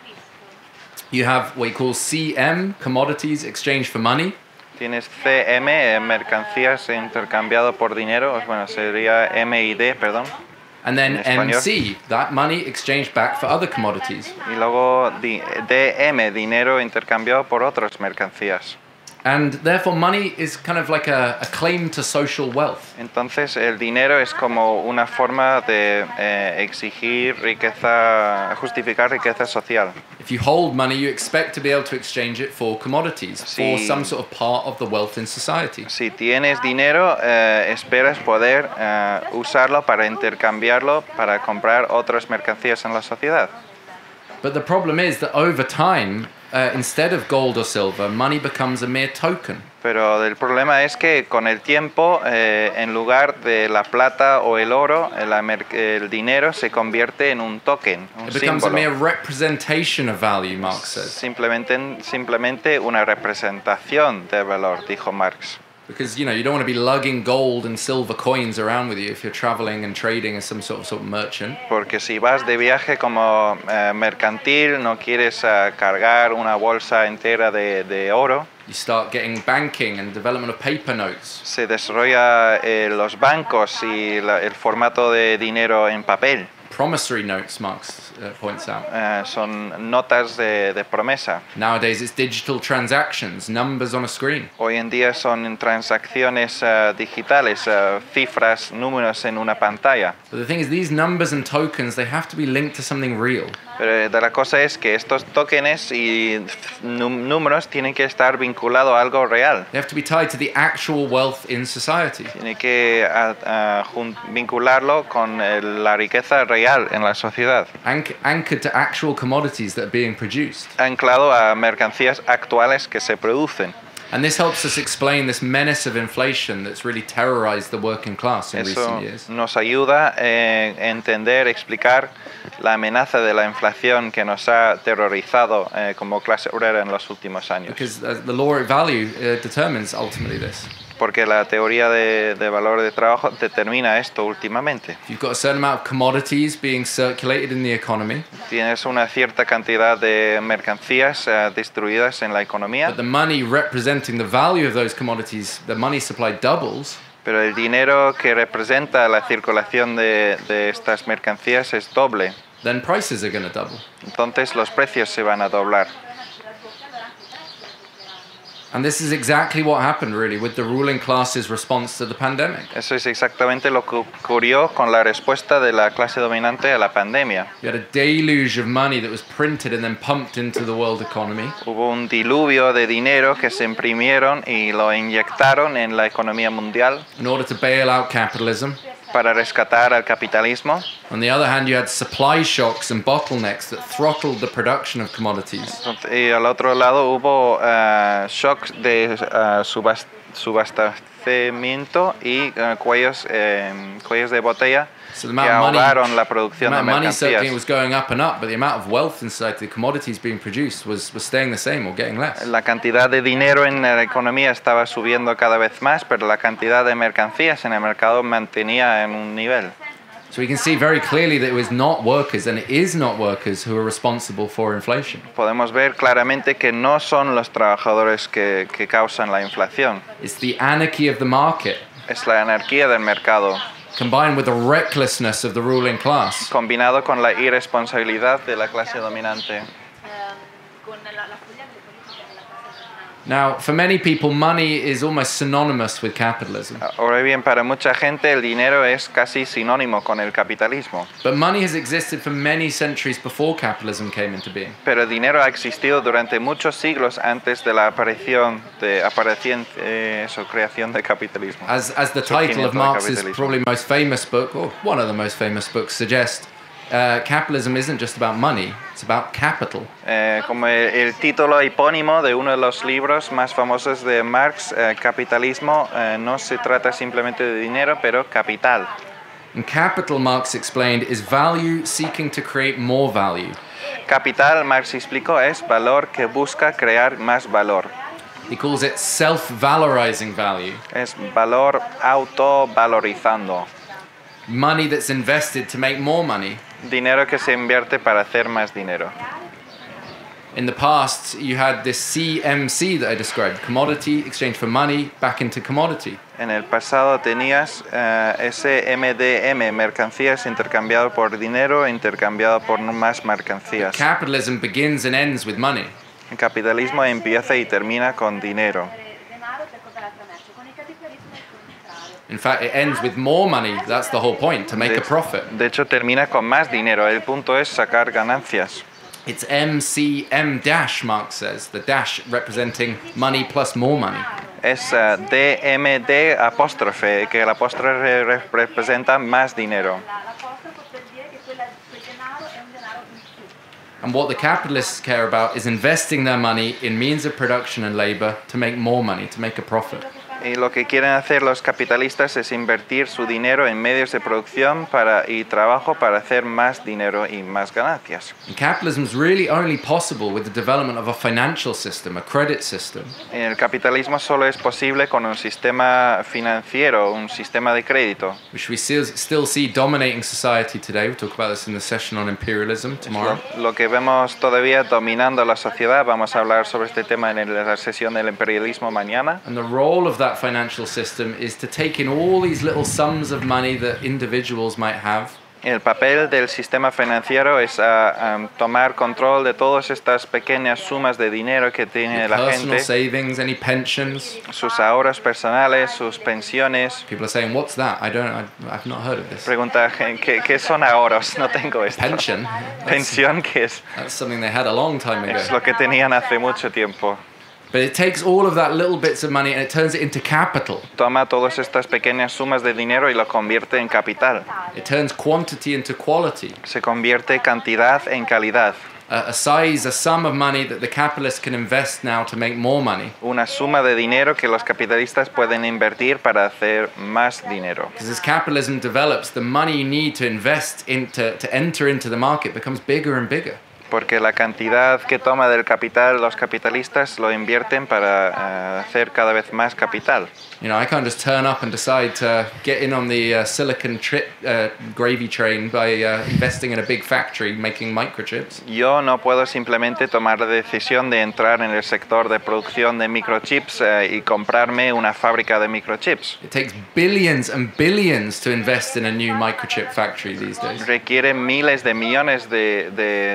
You have what you call C M, commodities exchanged for money, Tienes C M, eh, mercancías intercambiado por dinero, bueno, sería M I D, perdón. and then En español. M C, that money exchanged back for other commodities. Y luego di- D M, dinero intercambiado por otras mercancías. And therefore, money is kind of like a, a claim to social wealth. Entonces el dinero es como una forma de eh, exigir riqueza, justificar riqueza social. If you hold money, you expect to be able to exchange it for commodities, for Sí. some sort of part of the wealth in society. Si tienes dinero, eh, esperas poder eh, usarlo para intercambiarlo, para comprar otras mercancías en la sociedad. But the problem is that over time, uh, instead of gold or silver, money becomes a mere token. Pero el problema es que con el tiempo, eh, en lugar de la plata o el oro, el, amer- el dinero se convierte en un token, un It becomes a mere símbolo. representation of value, Marx says. Simplemente, simplemente una representación de valor, dijo Marx. Because, you know, you don't want to be lugging gold and silver coins around with you if you're traveling and trading as some sort of, sort of merchant. Porque si vas de viaje como eh, mercantil, no quieres eh, cargar una bolsa entera de, de oro. You start getting banking and development of paper notes. Se desarrolla eh, los bancos y la- el formato de dinero en papel. Promissory notes, Marx uh, points out. Eh, son notas de, de promesa. Nowadays, it's digital transactions, numbers on a screen. Hoy en día son transacciones eh, digitales, eh, cifras, números en una pantalla. But the thing is, these numbers and tokens, they have to be linked to something real. Pero eh, de la cosa es que estos tokens y num- números tienen que estar vinculados a algo real. They have to be tied to the actual wealth in society. Tiene que a- a jun- vincularlo con el- la riqueza real en la sociedad, Anch- anchored to actual commodities that are being produced. anclado a mercancías actuales que se producen. And this helps us explain this menace of inflation that's really terrorized the working class in Eso recent years. nos ayuda eh, a entender, explicar la amenaza de la inflación que nos ha terrorizado eh, como clase obrera en los últimos años. Because uh, the law of value uh, determines ultimately this. Porque la teoría de, de valor de trabajo determina esto últimamente. If you've got a certain amount of commodities being circulated in the economy, Tienes una cierta cantidad de mercancías eh, distribuidas en la economía, but the money representing the value of those commodities, the money supply doubles, pero el dinero que representa la circulación de, de estas mercancías es doble. then prices are going to double. Entonces los precios se van a doblar. And this is exactly what happened, really, with the ruling class's response to the pandemic. Eso es exactamente lo que ocurrió con la respuesta de la clase dominante a la pandemia. You had a deluge of money that was printed and then pumped into the world economy. Hubo un diluvio de dinero que se imprimieron y lo inyectaron en la economía mundial In order to bail out capitalism. para rescatar al capitalismo. On the other hand, you had supply shocks and bottlenecks that throttled the production of commodities. Y al otro lado hubo uh, shocks de uh, subast subastamiento y uh, cuellos, eh, cuellos de botella So the que amount of money, ahogaron la the producción de amount of money certainly mercancías. was going up and up, but the amount of wealth in society, the commodities being produced, was, was staying the same or getting less. La cantidad de dinero en la economía estaba subiendo cada vez más, pero la cantidad de mercancías en el mercado mantenía en un nivel. So we can see very clearly that it was not workers, and it is not workers, who are responsible for inflation. Podemos ver claramente que no son los trabajadores que, que causan la inflación, It's the anarchy of the market, es la anarquía del mercado, combined with the recklessness of the ruling class. combinado con la irresponsabilidad de la clase dominante. con la, la follia delle politiche della classe dominante. Now, for many people, money is almost synonymous with capitalism. Ahora bien, para mucha gente el dinero es casi sinónimo con el capitalismo, But money has existed for many centuries before capitalism came into being. pero el dinero ha existido durante muchos siglos antes de la aparición de aparición, eh, eso, creación de capitalismo. As, as the title Surgimiento of del Marx's capitalismo. probably most famous book, or one of the most famous books, suggests, uh, capitalism isn't just about money, it's about capital. Eh, como el, el título epónimo de uno de los libros más famosos de Marx, eh, Capitalismo, eh, no se trata simplemente de dinero, pero capital. And capital, Marx explained, is value seeking to create more value. Capital, Marx explicó, es valor que busca crear más valor. He calls it self-valorizing value, Es valor autovalorizando. money that's invested to make more money. Dinero que se invierte para hacer más dinero. In the past, you had this C M C that I described, commodity exchange for money back into commodity. En el pasado tenías eh, ese M D M, mercancías intercambiado por dinero, intercambiado por más mercancías. Capitalism begins and ends with money. El capitalismo empieza y termina con dinero. Denaro per comprare altra merce, con il capitalismo è il contrario. In fact, it ends with more money. That's the whole point, to make De, a profit. de hecho, termina con más dinero. El punto es sacar ganancias. It's M C M dash, Marx says, the dash representing money plus more money. Es uh, D M D apóstrofe, que el apóstrofe re- representa más dinero. La, l'apostrofo per dire che quella, quel denaro è un denaro in più. And what the capitalists care about is investing their money in means of production and labor to make more money, to make a profit. Y lo que quieren hacer los capitalistas es invertir su dinero en medios de producción para, y trabajo para hacer más dinero y más ganancias. And capitalism is really only possible with the development of a financial system, a credit system, El capitalismo solo es posible con un sistema financiero, un sistema de crédito. which we still, still see dominating society today. We'll talk about this in the session on imperialism tomorrow. Lo, lo que vemos todavía dominando la sociedad, vamos a hablar sobre este tema en el- la sesión del imperialismo mañana. And the role of that financial system is to take in all these little sums of money that individuals might have El papel del sistema financiero es ah, am, tomar control de todas estas pequeñas sumas de dinero que tiene your la personal gente, savings, any pensions. sus ahorros personales, sus pensiones. People are saying, "What's that? I don't. I, I've not heard of this." Pregunta, ¿qué, qué son ahorros? No tengo esto. Pension. Pensión, que es, That's something they had a long time es ago. lo que tenían hace mucho tiempo. But it takes all of that little bits of money and it turns it into capital. Toma todas estas pequeñas sumas de dinero y lo convierte en capital. It turns quantity into quality. Se convierte cantidad en calidad. A, a size, a sum of money that the capitalists can invest now to make more money. Una suma de dinero que los capitalistas pueden invertir para hacer más dinero. Because as capitalism develops, the money you need to invest into to enter into the market becomes bigger and bigger. Porque la cantidad que toma del capital los capitalistas lo invierten para eh, hacer cada vez más capital. You know, I can't just turn up and decide to get in on the uh, silicon tri- uh, gravy train by uh, investing in a big factory making microchips. Yo no puedo simplemente tomar la decisión de entrar en el sector de producción de microchips eh, y comprarme una fábrica de microchips. It takes billions and billions to invest in a new microchip factory these days. Requiere miles de millones de, de dólares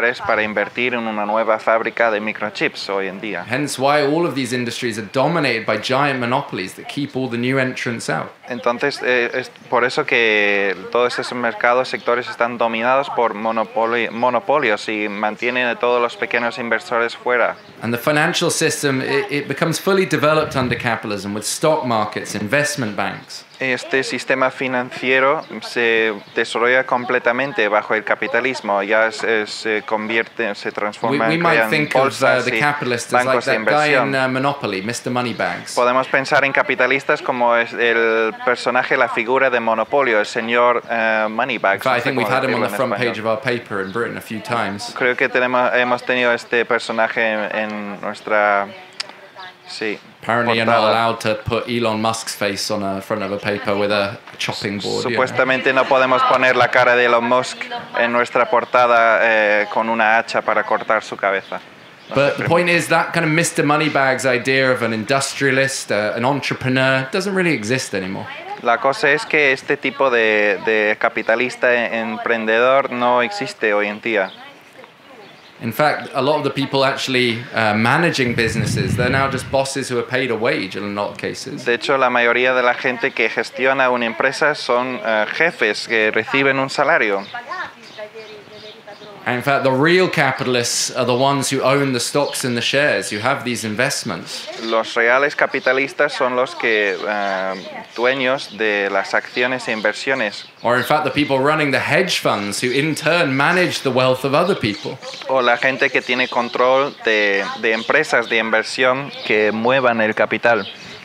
dólares para invertir en una nueva fábrica de microchips hoy en día. Hence why all of these industries are dominated by giant monopolies that keep all the new entrants out. Entonces, eh, es por eso que todos esos mercados, sectores están dominados por monopoli- monopolios y mantienen a todos los pequeños inversores fuera. And the financial system, it, it becomes fully developed under capitalism with stock markets, investment banks. Este sistema financiero se desarrolla completamente bajo el capitalismo, ya se, se convierte, se We, transforma we en might crean think of uh, bolsas the y capitalist as like bancos de that guy in inversión. uh, Monopoly, Mister Moneybags. Podemos pensar en capitalistas como es el personaje, la figura de Monopolio, el señor uh, Moneybags. In fact, no I sé think cómo we've had him on decirlo the en front español. page of our paper in Britain a few times. Creo que tenemos, hemos tenido este personaje en, en nuestra... Sí, Apparently you're not portada. allowed to put Elon Musk's face on the front of a paper with a chopping board. you know. Supuestamente no podemos poner la cara de Elon Musk en nuestra portada eh, con una hacha para cortar su cabeza. No But se the permite. point is that kind of Mister Moneybags idea of an industrialist, uh, an entrepreneur, doesn't really exist anymore. La cosa es que este tipo de, de capitalista e- emprendedor no existe hoy en día. In fact, a lot of the people actually uh, managing businesses, they're now just bosses who are paid a wage in a lot of cases. De hecho, la mayoría de la gente que gestiona una empresa son eh, jefes que reciben un salario. pagati dai veri, dai veri padroni. And in fact, the real capitalists are the ones who own the stocks and the shares, who have these investments. Los reales capitalistas son los que eh, dueños de las acciones e inversiones, Or in fact, the people running the hedge funds who in turn manage the wealth of other people. o la gente que tiene control de, de empresas de inversión que muevan el capital.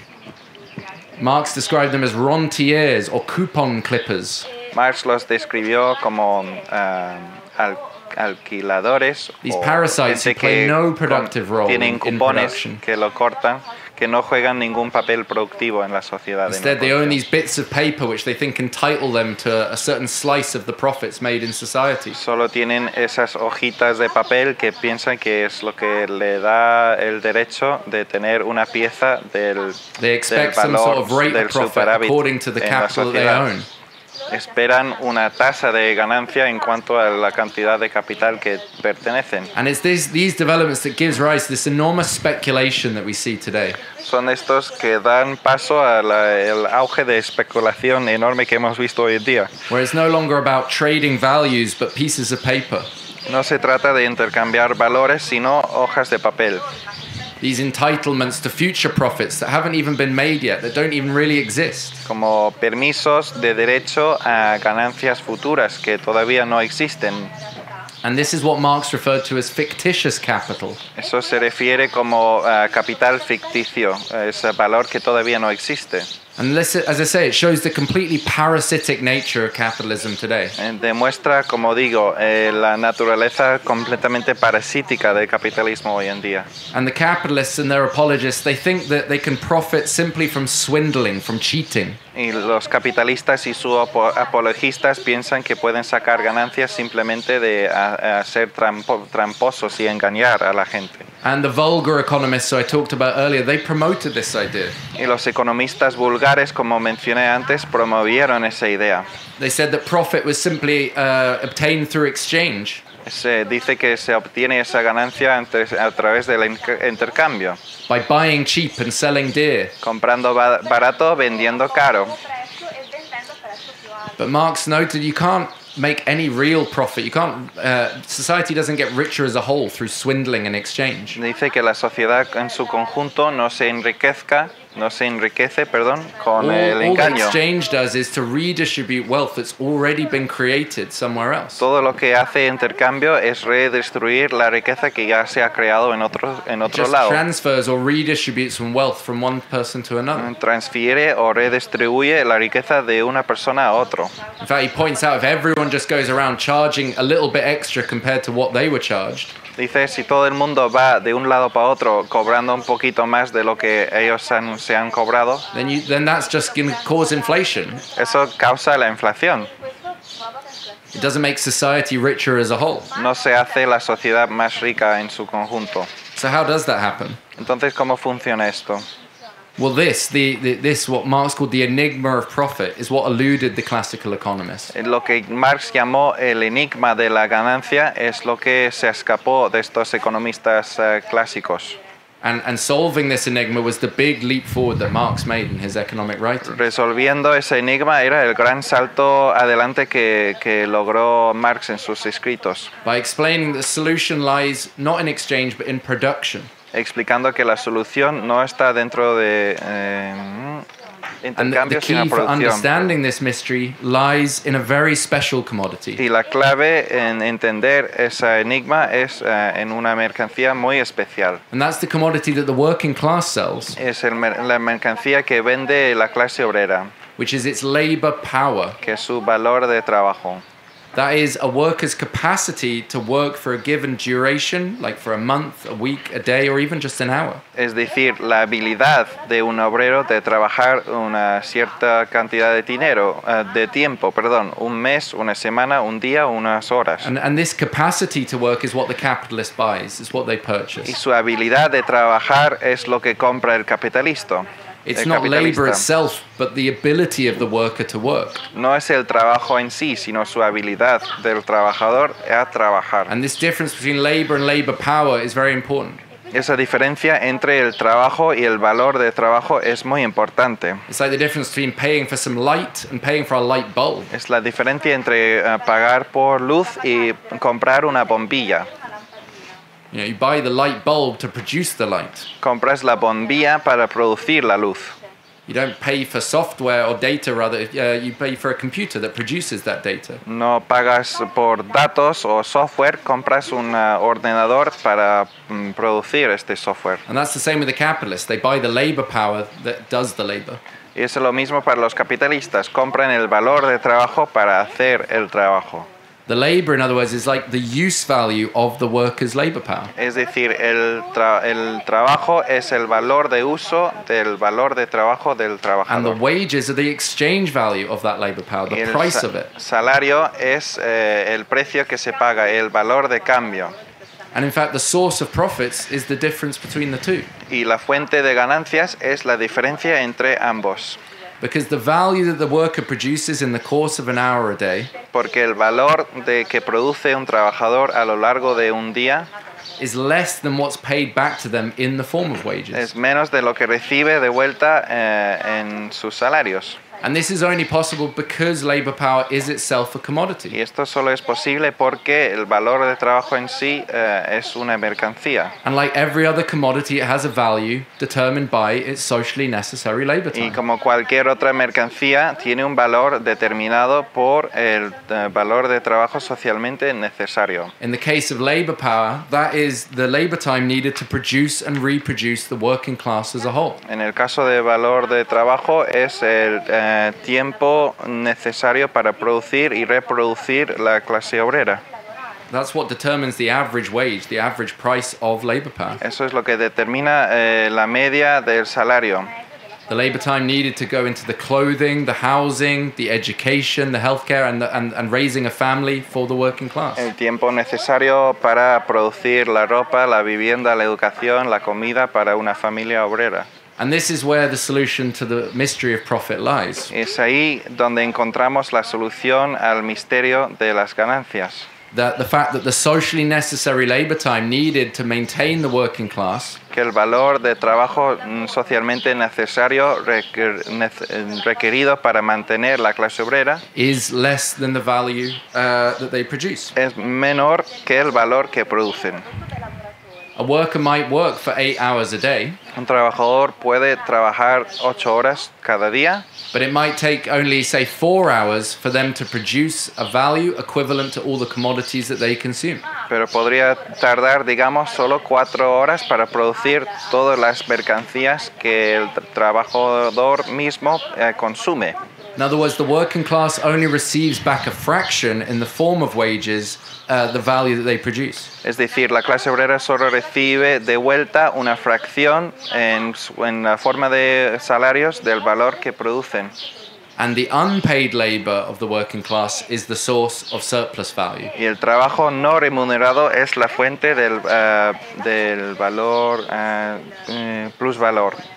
Marx described them as rentiers or coupon clippers. Marx los describió como eh, al- alquiladores These o parasites gente who play que no con- productive role tienen in- in cupones production. que lo cortan, que no juegan ningún papel productivo en la sociedad. de Instead, they own negocio. these bits of paper which they think entitle them to a certain slice of the profits made in society. Solo tienen esas hojitas de papel que piensan que es lo que le da el derecho de tener una pieza del, They del expect some valor sort of rate del of profit superávit according to the en la capital that they sociedad. own. Esperan una tasa de ganancia en cuanto a la cantidad de capital que pertenecen. And it's these, these developments that gives rise to this enormous speculation that we see today. Son estos que dan paso al auge de especulación enorme que hemos visto hoy en día. Where it's no longer about trading values but pieces of paper. No se trata de intercambiar valores, sino hojas de papel. These entitlements to future profits that haven't even been made yet, that don't even really exist. Como permisos de derecho a ganancias futuras que todavía no existen. And this is what Marx referred to as fictitious capital. Eso se refiere como uh, capital ficticio, ese valor que todavía no existe. And this, as I say, it shows the completely parasitic nature of capitalism today. Eh, Demuestra, como digo, eh, la naturaleza completamente parasítica del capitalismo hoy en día. And the capitalists and their apologists, they think that they can profit simply from swindling, from cheating. Y los capitalistas y sus apo- apologistas piensan que pueden sacar ganancias simplemente de a- a ser trampo- tramposos y engañar a la gente. And the vulgar economists who I talked about earlier, they promoted this idea. Y los economistas vulgares, como mencioné antes, promovieron esa idea. They said that profit was simply uh, obtained through exchange. Se dice que se obtiene esa ganancia entre- a través del inc- intercambio, By buying cheap and selling dear. comprando ba- barato, vendiendo caro. prezzo e vendendo a prezzo più alto. But Marx noted you can't make any real profit. You can't. Uh, society doesn't get richer as a whole through swindling and exchange. Dice que la sociedad en su conjunto no se enriquezca, no se enriquece, perdón, con All, el all the engaño. exchange does is to redistribute wealth that's already been created somewhere else. Todo lo que hace intercambio es redistribuir la riqueza que ya se ha creado en otro, en It otro just lado. transfers or redistributes some wealth from one person to another. Transfiere o redistribuye la riqueza de una persona a otro. In fact, he points out if everyone just goes around charging a little bit extra compared to what they were charged, Dice, si todo el mundo va de un lado para otro cobrando un poquito más de lo que ellos han- se han cobrado, then you then that's just going to cause inflation. eso causa la inflación. Questo provoca inflazione. It doesn't make society richer as a whole. No se hace la sociedad más rica en su conjunto. So how does that happen? Entonces, ¿cómo funciona esto? Well, this, the, the, this, what Marx called the enigma of profit, is what eluded the classical economists. Lo que Marx llamó el enigma de la ganancia es lo que se escapó de estos economistas uh, clásicos. And, and solving this enigma was the big leap forward that Marx made in his economic writing. Resolviendo ese enigma era el gran salto adelante que, que logró Marx en sus escritos, By explaining that the solution lies not in exchange but in production. explicando que la solución no está dentro de eh, And the, the intercambios, sino key for producción. understanding this mystery lies in a very special commodity. Y la clave en entender ese enigma es eh, en una mercancía muy especial. And that's the commodity that the working class sells, Es el mer- la mercancía que vende la clase obrera, which is its labor power. que es su valor de trabajo. That is a worker's capacity to work for a given duration, like for a month, a week, a day, or even just an hour. Es decir, la habilidad de un obrero de trabajar una cierta cantidad de dinero, eh, de tiempo, perdón, un mes, una semana, un día, unas horas. And, and this capacity to work is what the capitalist buys, is what they Y purchase. su habilidad de trabajar es lo que compra el capitalista. It's el not labor capitalista. itself, but the ability of the worker to work. No es el trabajo en sí, sino su habilidad del trabajador a trabajar. And this difference between labor and labor power is very important. Esa diferencia entre el trabajo y el valor de trabajo es muy importante. It's like the difference between paying for some light and paying for a light bulb. Es la diferencia entre eh, pagar por luz y comprar una bombilla. You know, you buy the light bulb to produce the light. Compras la bombilla para producir la luz. You don't pay for software or data, rather, uh, you pay for a computer that produces that data. No pagas por datos o software, compras un uh, ordenador para mm, producir este software. And that's the same with the capitalists. They buy the labor power that does the labor. Y es lo mismo para los capitalistas, compran el valor de trabajo para hacer el trabajo. The labor, in other words, is like the use value of the worker's labor power. Es decir, el, tra- el trabajo es el valor de uso del valor de trabajo del And the trabajador. wages are the exchange value of that labor power, Y the el price sa- of it. salario es eh, el precio que se paga, el valor de cambio. And in fact, the source of profits is the difference between the two. Y la fuente de ganancias es la diferencia entre ambos. Because the value that the worker produces in the course of an hour a day Porque el valor de que produce un trabajador a lo largo de un día is less than what's paid back to them in the form of wages. es menos de lo que recibe de vuelta eh, en sus salarios. And this is only possible because labor power is itself a Y commodity. esto solo es posible porque el valor de trabajo en sí eh, es una mercancía. And like every other commodity, it has a value determined by its socially necessary labor Y time. como cualquier otra mercancía, tiene un valor determinado por el eh, valor de trabajo socialmente necesario. In the case of labor power, that is the labor time needed to produce and reproduce the working class as a whole. En el caso de valor de trabajo es el eh, tiempo necesario para producir y reproducir la clase obrera. That's what determines the average wage, the average price of labor power. Eso es lo que determina eh, la media del salario. The labor time needed to go into the clothing, the housing, the education, the healthcare, and, the, and, and raising a family for the working class. El tiempo necesario para producir la ropa, la vivienda, la educación, la comida para una familia obrera. And this is where the solution to the mystery of profit lies. Es ahí donde encontramos la solución al misterio de las ganancias. That the fact that the socially necessary labor time needed to maintain the working class Que el valor de trabajo mm, socialmente necesario requer- nece- requerido para mantener la clase obrera is less than the value uh, that they produce. es menor que el valor que producen. A worker might work for eight hours a day, Un trabajador puede trabajar ocho horas cada día, but it might take only, say, four hours for them to produce a value equivalent to all the commodities that they consume. pero podría tardar, digamos, solo cuatro horas para producir todas las mercancías que el tra- trabajador mismo eh, consume. In other words, the working class only receives back a fraction in the form of wages, uh, the value that they produce. Es decir, la clase obrera solo recibe de vuelta una fracción en, su- en la forma de salarios del valor que producen. And the unpaid labor of the working class is the source of surplus value. Y el trabajo no remunerado es la fuente del, eh, del valor, eh, eh, plusvalor.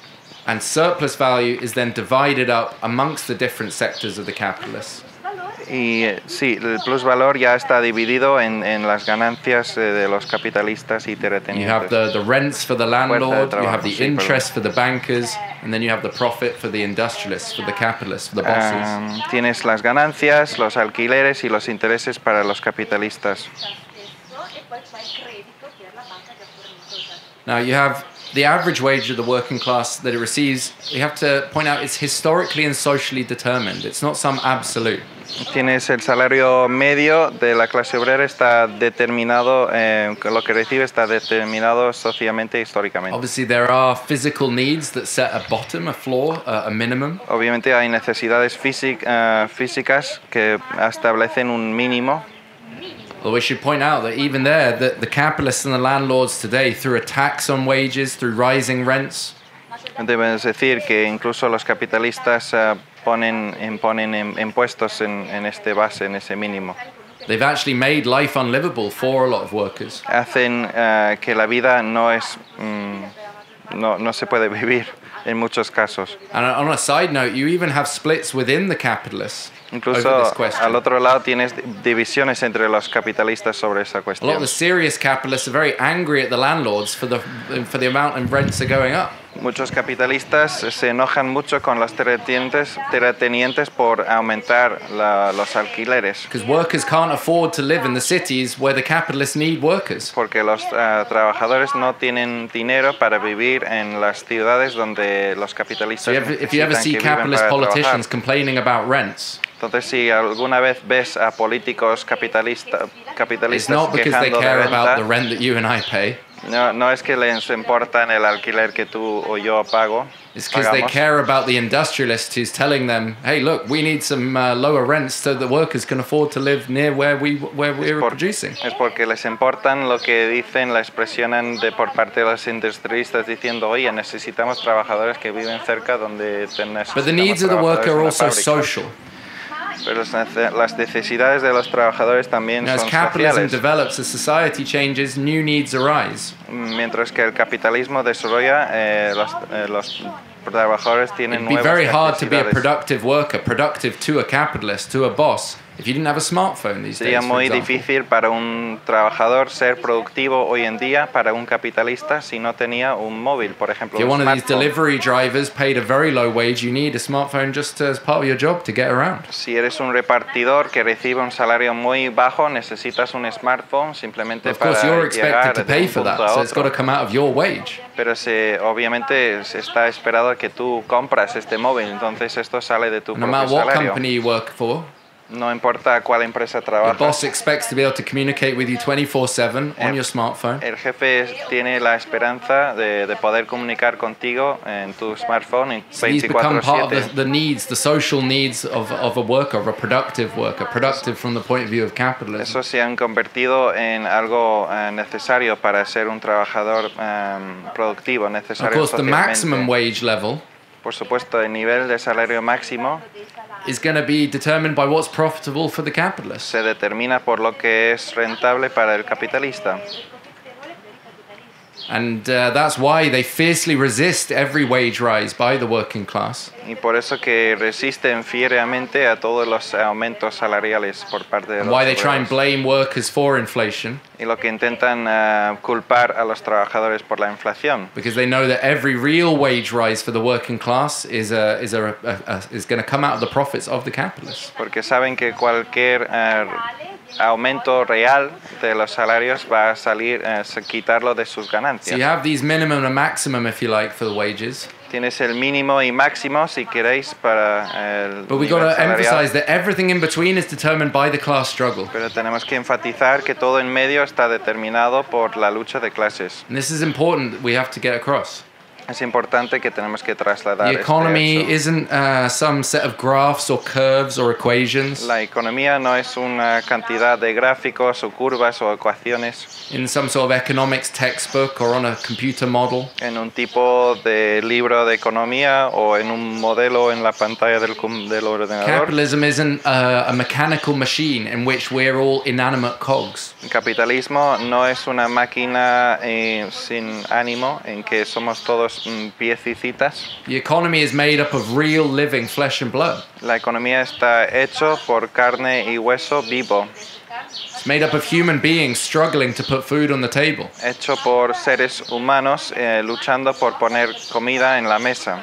And surplus value is then divided up amongst the different sectors of the capitalists. Y eh, sí, el plusvalor ya está dividido en, en las ganancias eh, de los capitalistas y You have terratenientes. the, the rents for the landlord, you have trabajo, the sí, interest for the bankers, and then you have the profit for the industrialists, for the capitalists, for the bosses. Um, tienes las ganancias, los alquileres y los intereses para los capitalistas. stesso e poi c'è il credito per la banca che ha fornito il resto. Now you have the average wage of the working class that it receives. You have to point out it's historically and socially determined. It's not some absolute. Tienes el salario medio de la clase obrera está determinado, eh, lo que recibe está determinado socialmente e históricamente. Obviously, there are physical needs that set a bottom, a floor, uh, a minimum. Obviamente hay necesidades físic- eh, físicas que establecen un mínimo. But we should point out that even there, the, the capitalists and the landlords today, through a tax on wages, through rising rents, Debes decir que incluso los capitalistas eh, ponen, imponen im- impuestos en, en este base, en ese mínimo. they've actually made life unlivable for a lot of workers. Hacen eh, que la vida no es, mm, no, no se puede vivir en muchos casos. And on a side note, you even have splits within the capitalists Incluso over this question. al otro lado tienes divisiones entre los capitalistas sobre esa A lot cuestión. of the serious capitalists are very angry at the landlords for the for the amount of rents are going up. Muchos capitalistas se enojan mucho con los terratenientes, terratenientes por aumentar la- los alquileres, Because workers can't afford to live in the cities where the capitalists need workers. porque los eh, trabajadores no tienen dinero para vivir en las ciudades donde los So capitalistas you ever, if you ever necesitan see que viven capitalist para politicians trabajar. complaining about rents, Entonces, si alguna vez ves a políticos capitalista, it's capitalistas not because they quejando de care about the renta, rent that you and I pay. no, no es que les importa el alquiler que tú o yo pago, It's because they pagamos, care about the industrialist who's telling them, "Hey, look, we need some uh, lower rents so the workers can afford to live near where we where we're por- producing." es porque les importan lo que dicen, la expresionan de por parte de los industrialistas diciendo, oye, necesitamos trabajadores que viven cerca donde tenemos. But the needs of the worker are also social. Pero las nece- las necesidades de los trabajadores también And as son capitalism sociales. develops, as society changes, new needs arise. Mientras que el capitalismo desarrolla, eh, los, eh, los trabajadores tienen It'd be nuevas very hard to be a necesidades. productive worker, productive to a capitalist, to a boss, if you didn't have a smartphone these Sería days, for muy example. difícil para un trabajador ser productivo hoy en día para un capitalista si no tenía un móvil, por ejemplo. If you're un one of these smartphone. delivery drivers paid a very low wage, you need a smartphone just as part of your job to get around. Si eres un repartidor que recibe un salario muy bajo, necesitas un smartphone simplemente Of course, para you're expected llegar to de pay un for punto that, a so it's got to otro. come out of your wage. Pero se, obviamente se está esperado que tú compras este móvil, entonces esto sale de tu No propio matter what salario. company you work for, No importa cuál empresa the trabajas. boss expects to be able to communicate with you twenty-four seven on Eh, your smartphone. El jefe tiene la esperanza de, de poder comunicar contigo en tu smartphone en So these become veinticuatro part of siete. the, the needs, the social needs of, of a worker, of a productive worker, productive from the point of view of capitalism. Eso se han convertido en algo eh, necesario para ser un trabajador em, productivo, Of necesario course, the maximum socialmente. wage level Por supuesto, el nivel de salario máximo is going to be determined by what's profitable for the capitalist. se determina por lo que es rentable para el capitalista. And uh, that's why they fiercely resist every wage rise by the working class. Y por eso que resisten fieramente a todos los aumentos salariales por parte de And los why they try and obreros. blame workers for inflation. Y lo que intentan eh, culpar a los trabajadores por la inflación. Because they know that every real wage rise for the working class is, a, is, a, a, a, is going to come out of the profits of the capitalists. Porque saben que cualquier eh, aumento real de los salarios va a salir, eh, se- quitarlo de sus So you ganancias. have these minimum and maximum, if you like, for the wages. Tienes el mínimo y máximo, si queréis, para el But we've nivel got to salarial. emphasize that everything in between is determined by the class struggle. Pero tenemos que enfatizar que todo en medio está determinado por la lucha de clases. And this is important that we have to get across. Es importante que tenemos que trasladar The este economy hecho. isn't uh, some set of graphs or curves or equations La economía no es una cantidad de gráficos o curvas o ecuaciones in some sort of economics textbook or on a computer model. en un tipo de libro de economía o en un modelo en la pantalla del, com- del ordenador. Capitalism isn't uh, a mechanical machine in which we're all inanimate cogs. El capitalismo no es una máquina eh, sin ánimo en que somos todos unas mm, piececitas. The economy is made up of real living flesh and blood. La economía está hecho por carne y hueso vivo, It's made up of human beings struggling to put food on the table. hecho por seres humanos eh, luchando por poner comida en la mesa.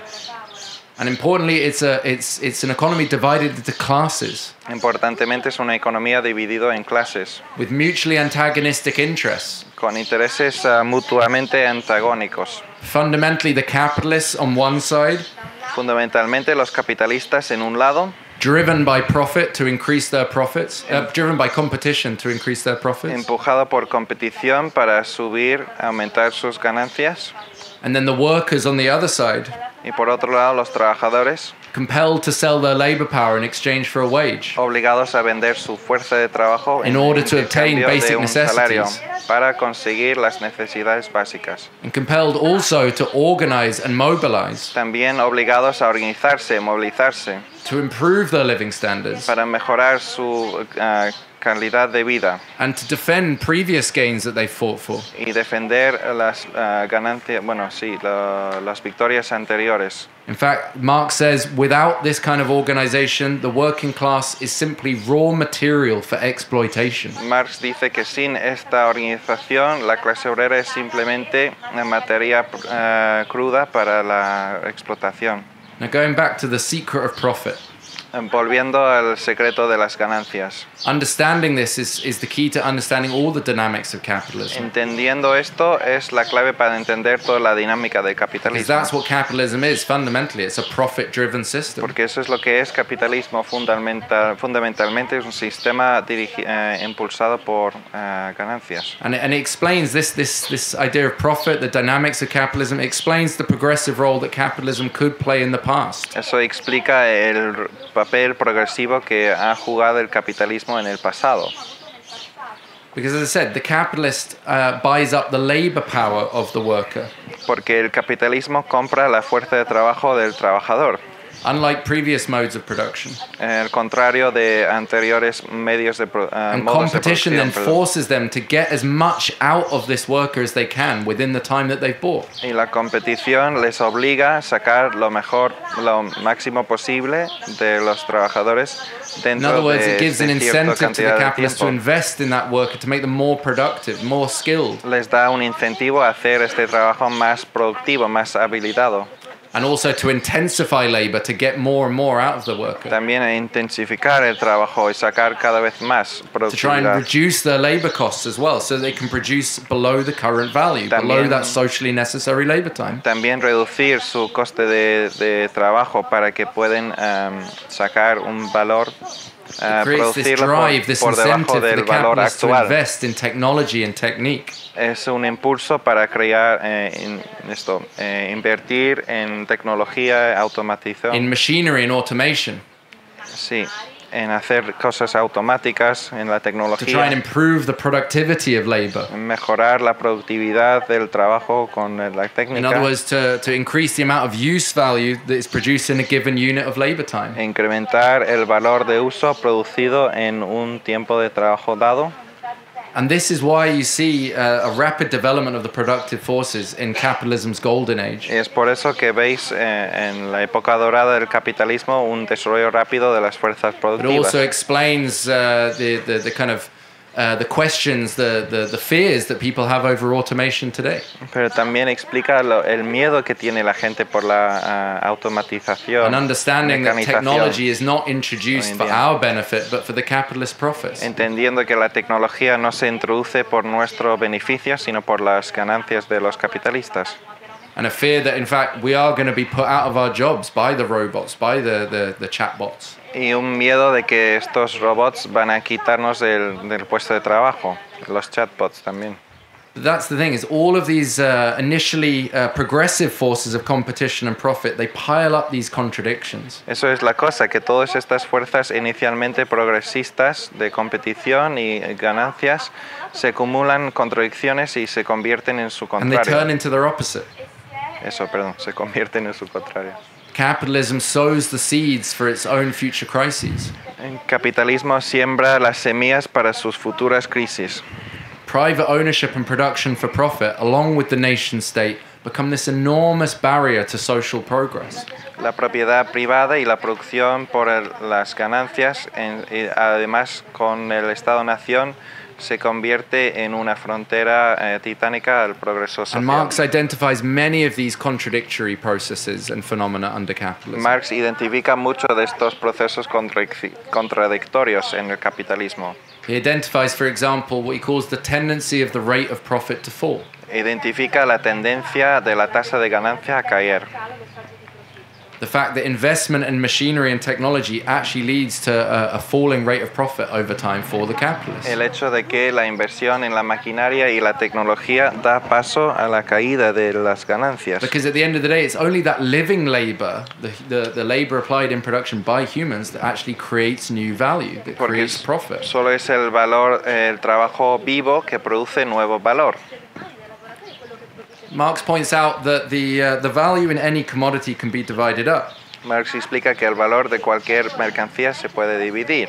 And importantly, it's a it's it's an economy divided into classes Importantemente es una economía dividida en clases, with mutually antagonistic interests. con intereses uh, mutuamente antagónicos. Fundamentally, the capitalists on one side, Fundamentalmente los capitalistas en un lado, driven by profit to increase their profits, uh, driven by competition to increase their profits, empujado por competición para subir, aumentar sus ganancias. and then the workers on the other side, Y por otro lado los trabajadores, compelled to sell their labor power in exchange for a wage. obligados a vender su fuerza de trabajo In order to obtain intercambio basic de un salario necessities. para conseguir las necesidades básicas. And compelled also to organize and mobilize También obligados a organizarse, movilizarse to improve their living standards para mejorar su uh, calidad de vida and to defend previous gains that they fought for. y defender las uh, ganancias, bueno, sí, la- las victorias anteriores. In fact, Marx says without this kind of organization, the working class is simply raw material for exploitation. Marx dice que sin esta organización la clase obrera es simplemente una materia uh, cruda para la explotación. Now, going back to the secret of profit, Volviendo al secreto de las ganancias. understanding this is, is the key to understanding all the dynamics of capitalism. Entendiendo esto es la clave para entender toda la dinámica del Because capitalismo. that's what capitalism is fundamentally. It's a profit driven system. Porque eso es lo que es capitalismo fundamental, fundamentalmente, es un sistema dirigi- eh, impulsado por eh, ganancias. And it, and it explains this, this, this idea of profit, the dynamics of capitalism, it explains the progressive role that capitalism could play in the past. Eso explica el papel progresivo que ha jugado el capitalismo en el pasado. Because as I said, the capitalist uh, buys up the labor power of the worker. Porque el capitalismo compra la fuerza de trabajo del trabajador. Unlike previous modes of production. Al contrario de anteriores medios de pro- uh, And modos de competition producción, then perdón. forces them to get as much out of this worker as they can within the time that they've bought. Y la competición les obliga a sacar lo mejor, lo máximo posible de los trabajadores In dentro other words, de, it gives an de cierta incentive to the cantidad de capitalist to tiempo. invest in that worker to make them more productive, more skilled, Les da un incentivo a hacer este trabajo más productivo, más habilitado. and also to intensify labor to get more and more out of the worker. También a intensificar el trabajo y sacar cada vez más To try and productividad. reduce their labor costs as well, so they can produce below the current value, below También- that socially necessary labor time. También reducir su coste de, de trabajo para que puedan em, sacar un valor, eh, Creates this producirlo drive, this por, por debajo incentive for the del valor capitalists to actual. invest in technology and technique. Es un impulso para crear eh, in- esto, eh, invertir en tecnología, automatización, In machinery and automation, sí, en hacer cosas automáticas, en la to try and tecnología, improve the productivity of labor. en mejorar la productividad del trabajo con eh, la In técnica, other words, to, to increase the amount of use value that is produced in a given unit of labor time. incrementar el valor de uso producido en un tiempo de trabajo dado. And this is why you see uh, a rapid development of the productive forces in capitalism's golden age. Y es por eso que veis eh, en la época dorada del capitalismo un desarrollo rápido de las fuerzas It productivas. also explains uh, the, the, the kind of uh, the questions, the, the, the fears that people have over automation today. Pero también explica lo- el miedo que tiene la gente por la ah, automatización, And understanding that mecanización, technology is not introduced Hoy en for día. our benefit, but for the capitalist profits. entendiendo que la tecnología no se introduce por nuestro beneficio, sino por las ganancias de los capitalistas. And a fear that, in fact, we are going to be put out of our jobs by the robots, by the, the, the chatbots. Y un miedo de que estos robots van a quitarnos del, del puesto de trabajo, los chatbots también. That's the thing, is all of these uh, initially uh, progressive forces of competition and profit, they pile up these contradictions. Eso es la cosa, que todas estas fuerzas inicialmente progresistas de competición y ganancias se acumulan contradicciones y se convierten en su And they turn contrario. into their opposite. Eso, perdón, se convierten en su contrario. Capitalism sows the seeds for its own future crises. El capitalismo siembra las semillas para sus futuras crisis. Private ownership and production for profit, along with the nation state, become this enormous barrier to social progress. La propiedad privada y la producción por el- las ganancias, en- y además con el Estado-nación, se convierte en una frontera eh, titánica al progreso social. And Marx identifies many of these contradictory processes and phenomena under capitalism. Marx identifica muchos de estos procesos contradic- contradictorios en el capitalismo. He identifies, for example, what he calls the tendency of the rate of profit to fall. Identifica la tendencia de la tasa de ganancia a caer. The fact that investment in machinery and technology actually leads to a, a falling rate of profit over time for the capitalists. El hecho de que la inversión en la maquinaria y la tecnología da paso a la caída de las ganancias. Because at the end of the day, it's only that living labor, the, the, the labor applied in production by humans, that actually creates new value, that Porque creates profit. solo es el valor, el trabajo vivo que produce nuevo valor. Marx points out that the, uh, the value in any commodity can be divided up. Marx explica que el valor de cualquier mercancía se puede dividir.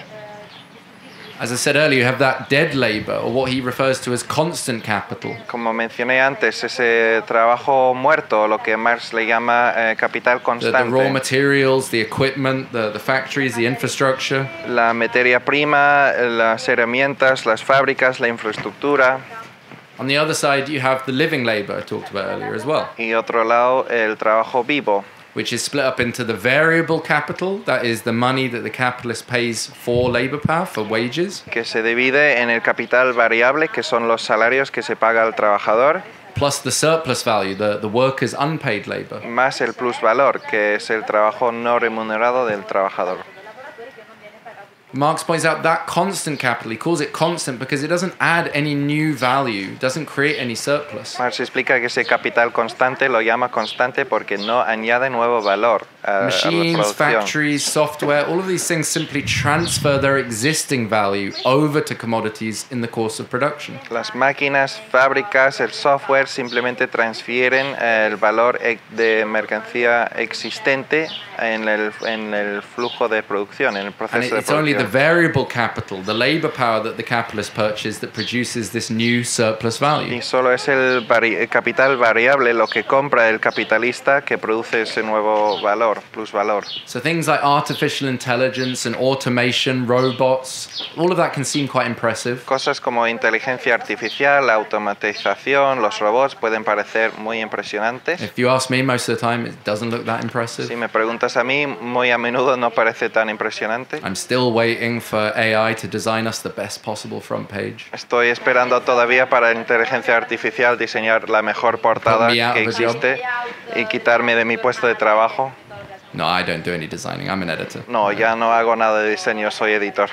As I said earlier, you have that dead labor, or what he refers to as constant capital. Como mencioné antes, ese trabajo muerto, lo que Marx le llama eh, capital The, the raw constante. materials, the equipment, the, the factories, the infrastructure. La materia prima, las herramientas, las fábricas, la infraestructura. On the other side, you have the living labor I talked about earlier as well, Y otro lado, el trabajo vivo, which is split up into the variable capital, that is the money that the capitalist pays for labor power, for wages, que se divide en el capital variable, que son los salarios que se paga al trabajador, plus the surplus value, the, the worker's unpaid labor. más el plusvalor, que es el trabajo no remunerado del trabajador. Marx points out that constant capital, he calls it constant because it doesn't add any new value, doesn't create any surplus. Marx explica que ese capital constante lo llama constante porque no añade nuevo valor a, a la Machines, producción. factories, software, all of these things simply transfer their existing value over to commodities in the course of production. Las máquinas, fábricas, el software simplemente transfieren el valor e- de mercancía existente en el, en el flujo de producción, en el And proceso it- de it's only the producción. variable capital, the labor power that the capitalists purchase, that produces this new surplus value. Y solo es el, vari- el capital variable lo que compra el capitalista que produce ese nuevo valor, plusvalor. So things like artificial intelligence and automation, robots, all of that can seem quite impressive. Cosas como inteligencia artificial, la automatización, los robots pueden parecer muy impresionantes. If you ask me, most of the time it doesn't look that impressive. Si me preguntas a mí, muy a menudo no parece tan impresionante. I'm still waiting for A I to design us the best possible front page. Estoy esperando todavía para la inteligencia artificial diseñar la mejor portada Put me out que of a job. existe y quitarme de mi puesto de trabajo. No, I don't do any designing. I'm an editor. No, ya no hago nada de diseño, soy editor.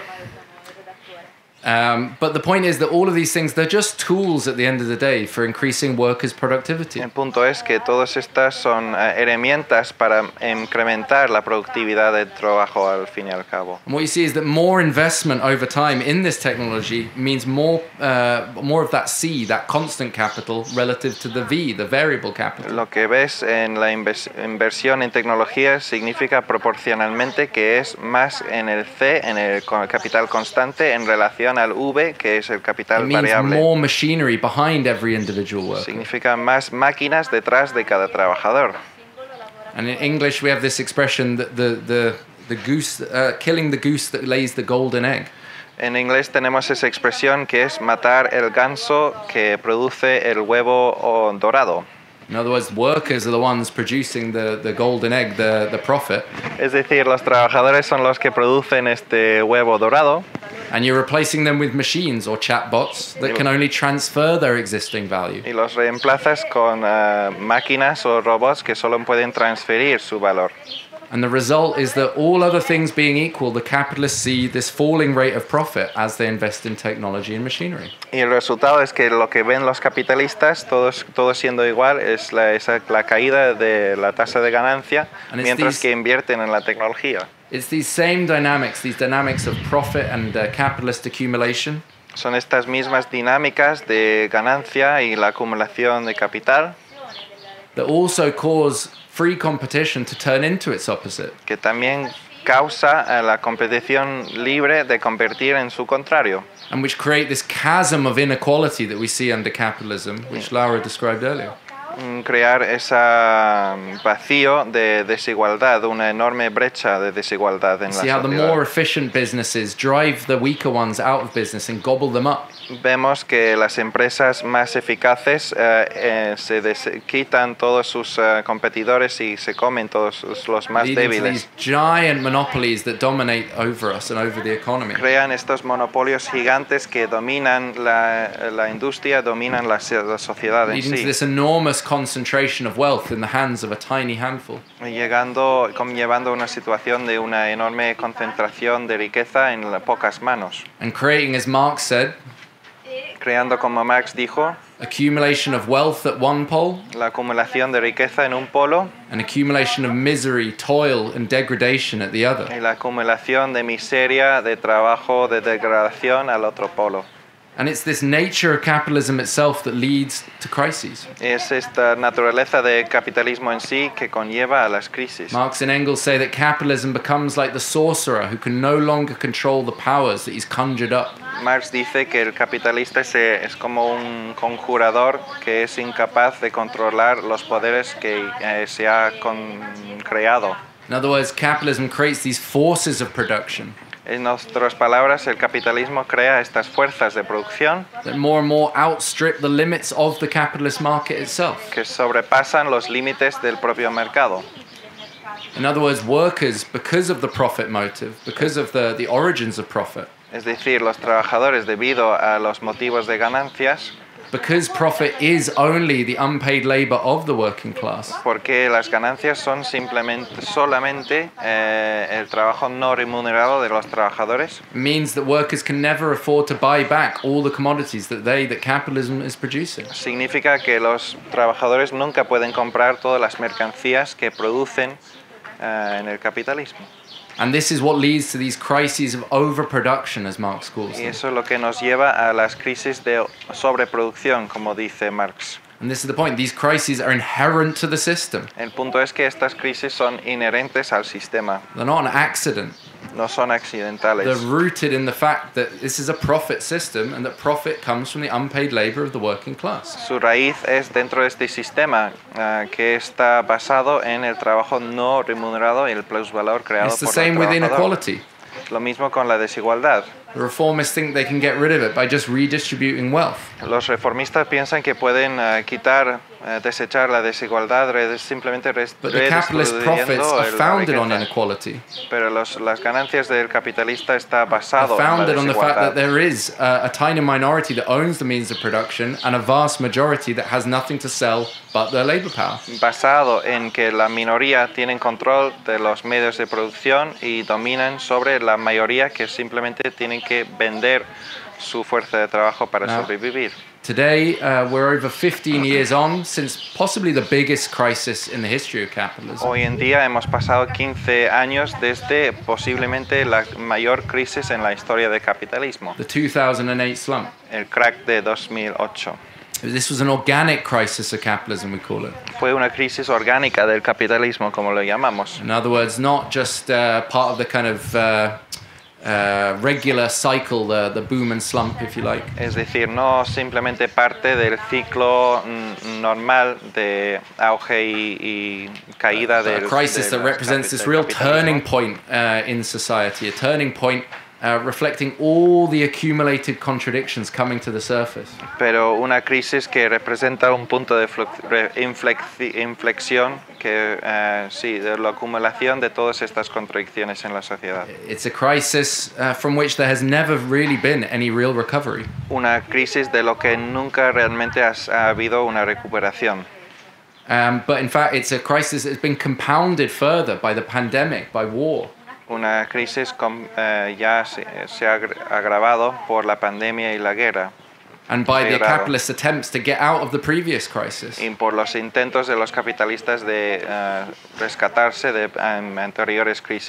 Um, but the point is that all of these things, they're just tools at the end of the day for increasing workers' productivity. El punto es que todas estas son eh, herramientas para incrementar la productividad del trabajo al fin y al cabo. And what you see is that more investment over time in this technology means more, uh, more of that C, that constant capital, relative to the V, the variable capital. Lo que ves en la inves- inversión en tecnología significa proporcionalmente que es más en el C, en el co- capital constante, en relación al V, que es el It capital means variable. more machinery behind every individual worker. Significa más máquinas detrás de cada trabajador. And in English, we have this expression that the, the, the goose, uh, killing the goose that lays the golden egg. En inglés tenemos esa expresión que es matar el ganso que produce el huevo oh, dorado. In other words, workers are the ones producing the, the golden egg, the, the profit, Es decir, los trabajadores son los que producen este huevo dorado and you're replacing them with machines or chatbots that can only transfer their existing value. y los reemplazas con eh, máquinas o robots que solo pueden transferir su valor. And the result is that all other things being equal, the capitalists see this falling rate of profit as they invest in technology and machinery. Y el resultado es que lo que ven los capitalistas, todos, todo siendo igual, es la, esa- la caída de la tasa de ganancia, And it's mientras these- que invierten en la tecnología. It's these same dynamics, these dynamics of profit and uh, capitalist accumulation, Son estas mismas dinámicas de ganancia y la acumulación de capital that also cause free competition to turn into its opposite. que también causa eh, la competición libre de convertir en su contrario. And which create this chasm of inequality that we see under capitalism, which Laura described earlier. mm, crear ese vacío de desigualdad, una enorme brecha de desigualdad en la See how the more sociedad. efficient businesses drive the weaker ones out of business and gobble them up. Vemos que las empresas más eficaces eh, eh, se des- quitan todos sus eh, competidores y se comen todos los más Leading to débiles. these giant monopolies that dominate over us and over the economy. Crean estos monopolios gigantes que dominan la, la industria, dominan la, se- la sociedad en Leading to sí, this enormous concentration of wealth in the hands of a tiny handful. y llegando, conllevando a una situación de una enorme concentración de riqueza en la- pocas manos, And creating, as Marx said, creando, como Marx dijo, accumulation of wealth at one pole la acumulación de riqueza en un polo and accumulation of misery, toil, and degradation at the other. y la acumulación de miseria, de trabajo, de degradación al otro polo. And it's this nature of capitalism itself that leads to crises. Es esta naturaleza de capitalismo en sí que conlleva a las crisis. Marx and Engels say that capitalism becomes like the sorcerer who can no longer control the powers that he's conjured up. Marx dice que el capitalista se- es como un conjurador que es incapaz de controlar los poderes que eh, se ha con- creado. In other words, capitalism creates these forces of production En otras palabras, el capitalismo crea estas fuerzas de producción that more and more outstrip the limits of the capitalist market itself. que sobrepasan los límites del propio mercado. In other words, workers, because of the profit motive, because of the, the origins of profit, Es decir, los trabajadores, debido a los motivos de ganancias, because profit is only the unpaid labor of the working class, porque las ganancias son simplemente, solamente eh, el trabajo no remunerado de los trabajadores, means that workers can never afford to buy back all the commodities that they, that capitalism is producing. significa que los trabajadores nunca pueden comprar todas las mercancías que producen eh, en el capitalismo. And this is what leads to these crises of overproduction, as Marx calls Y them. eso es lo que nos lleva a las crisis de sobreproducción, como dice Marx. And this is the point. These crises are inherent to the system. El punto es que estas crisis son inherentes al sistema, They're not an accident. no son They're accidentales. rooted in the fact that this is a profit system and that profit comes from the unpaid labor of the working class. Su raíz es dentro de este sistema ah, que está basado en el trabajo no remunerado y el plusvalor creado It's the por el same with trabajador. inequality. Lo mismo con la desigualdad. The reformists think they can get rid of it by just redistributing wealth. Los reformistas piensan que pueden ah, quitar, ah, desechar la desigualdad re- simplemente res- But the capitalist profits redistribuyendo are el- la founded on riqueza. inequality. Pero los, las ganancias del capitalista está Are basado en la founded on the fact that desigualdad. there is a, a tiny minority that owns the means of production and a vast majority that has nothing to sell but their labor power. Basado en que la minoría tienen control de los medios de producción y dominan sobre la mayoría que simplemente tienen que vender su fuerza de trabajo para Now, sobrevivir. Today, uh, we're over fifteen years on since possibly the biggest crisis in the history of capitalism. Hoy en día hemos pasado quince años desde posiblemente la mayor crisis en la historia del capitalismo, The two thousand eight slump. el crack de dos mil ocho. This was an organic crisis of capitalism, we call it. Fue una crisis orgánica del capitalismo, como lo llamamos. In other words, not just uh, part of the kind of uh, uh, regular cycle, the, the boom and slump, if you like. Es decir, no simplemente parte del ciclo mm, normal de auge y, y caída A del crisis del that represents this del real capitalismo, turning point uh, in society, a turning point uh, reflecting all the accumulated contradictions coming to the surface. pero una crisis que representa un punto de flu- re- inflexi- inflexión que eh, sí, de la acumulación de todas estas contradicciones en la sociedad. It's a crisis uh, from which there has never really been any real recovery. Una crisis de lo que nunca realmente has- ha habido una recuperación. Um, but in fact, it's a crisis that's been compounded further by the pandemic, by war. Una crisis com- eh, ya se, se ha agr- agravado por la pandemia y la guerra, And by the Sí, claro. capitalist attempts to get out of the previous crisis. y por los intentos de los capitalistas de eh, rescatarse de em, anteriores crisis.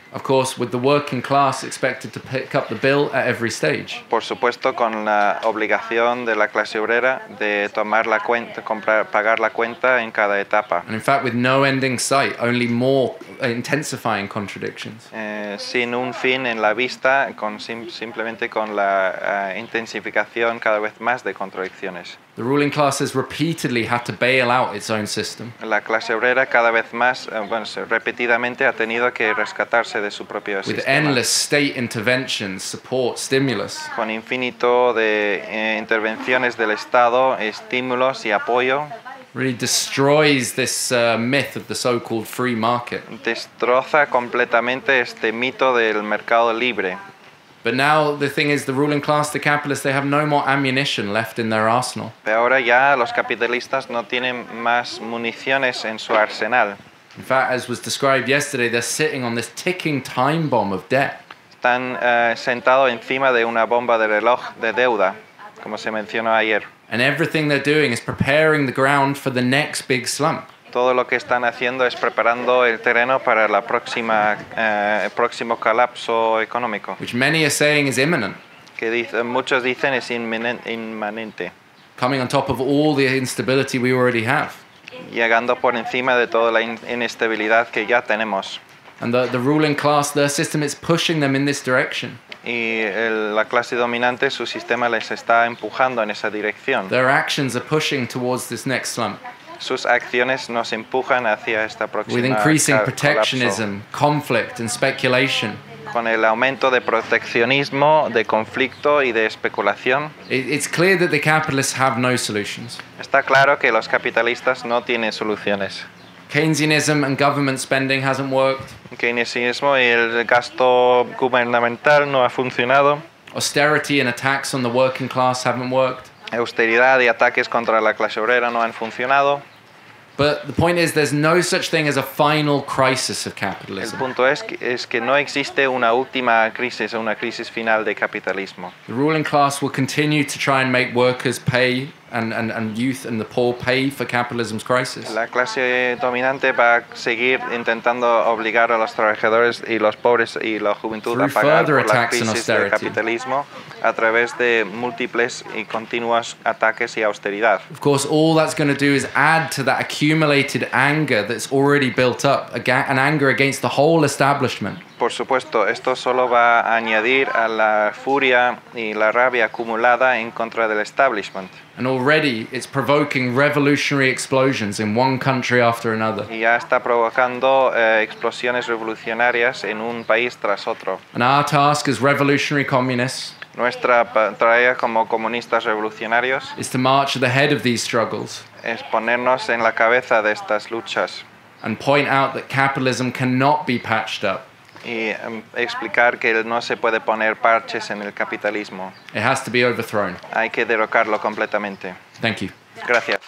Of course, with the working class expected to pick up the bill at every stage. Por supuesto, con la obligación de la clase obrera de tomar la cuenta, comprar, pagar la cuenta en cada etapa. And in fact, with no ending sight, only more intensifying contradictions. Eh, sin un fin en la vista, con sim- simplemente con la uh, intensificación cada vez más de contradicciones. The ruling class has repeatedly had to bail out its own system. La clase obrera cada vez más, eh, bueno, repetidamente ha tenido que rescatarse de su propio With sistema. endless state interventions, support, stimulus. Con infinito de eh, intervenciones del Estado, estímulos y apoyo, Really destroys this uh, myth of the so-called free market. destroza completamente este mito del mercado libre. But now the thing is, the ruling class, the capitalists, they have no more ammunition left in their arsenal. Pero ahora ya los capitalistas no tienen más municiones en su arsenal. In fact, as was described yesterday, they're sitting on this ticking time bomb of debt. Están eh, sentados encima de una bomba de reloj de deuda, como se mencionó ayer. And everything they're doing is preparing the ground for the next big slump. Todo lo que están haciendo es preparando el terreno para la próxima, eh, el próximo colapso económico, Which many are saying is imminent, que dice- muchos dicen es inminen- inmanente, coming on top of all the instability we already have. llegando por encima de toda la in- inestabilidad que ya tenemos. And the, the ruling class, their system, is pushing them in this direction. Y el- la clase dominante, su sistema les está empujando en esa dirección. Their actions are pushing towards this next slump. Sus acciones nos empujan hacia esta próxima With increasing ca- protectionism, conflict, and speculation. colapso. Con el aumento de proteccionismo, de conflicto y de especulación, It, it's clear that the capitalists have no solutions. está claro que los capitalistas no tienen soluciones. Keynesianism and government spending hasn't worked. El keynesianismo y el gasto gubernamental no ha funcionado. Austerity and attacks on the working class haven't worked. Austeridad y ataques contra la clase obrera no han funcionado. But the point is, there's no such thing as a final crisis of El capitalism. punto es que, es que no existe una última crisis, una crisis final de capitalismo. The ruling class will continue to try and make workers pay and, and, and youth and the poor pay for capitalism's crisis. La clase dominante va a seguir intentando obligar a los trabajadores y los pobres y la juventud a Through pagar further por la attacks and crisis del austerity. capitalismo a través de múltiples y continuos ataques y austeridad. Of course, all that's going to do is add to that accumulated anger that's already built up, aga- an anger against the whole establishment. Por supuesto, esto solo va a añadir a la furia y la rabia acumulada en contra del establishment. And already it's provoking revolutionary explosions in one country after another. Y ya está provocando eh, explosiones revolucionarias en un país tras otro. And our task as revolutionary communists Nuestra pa- tarea como comunistas revolucionarios is to march at the head of these struggles es ponernos en la cabeza de estas luchas and point out that capitalism cannot be patched up. y em, explicar que no se puede poner parches en el capitalismo. It has to be overthrown. Hay que derrocarlo completamente. Thank you. Gracias.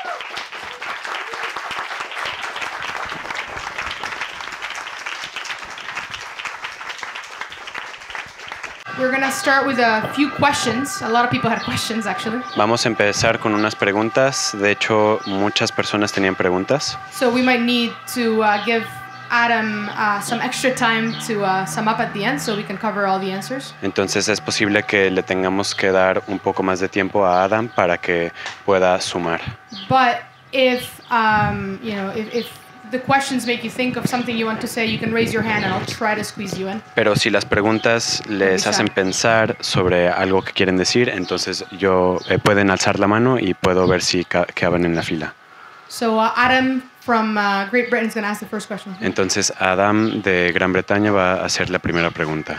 We're gonna start with a few questions. A lot of people had questions, actually. Vamos a empezar con unas preguntas. De hecho, muchas personas tenían preguntas. So we might need to uh, give Adam uh, some extra time to uh, sum up at the end, so we can cover all the answers. Entonces es posible que le tengamos que dar un poco más de tiempo a Adam para que pueda sumar. But if um, you know, if, if the questions make you think of something you want to say, you can raise your hand, and I'll try to squeeze you in. Pero si las preguntas les hacen pensar sobre algo que quieren decir, entonces yo eh, pueden alzar la mano y puedo ver si ca- caben en la fila. So uh, Adam from uh, Great Britain is going to ask the first question. Entonces Adam de Gran Bretaña va a hacer la primera pregunta.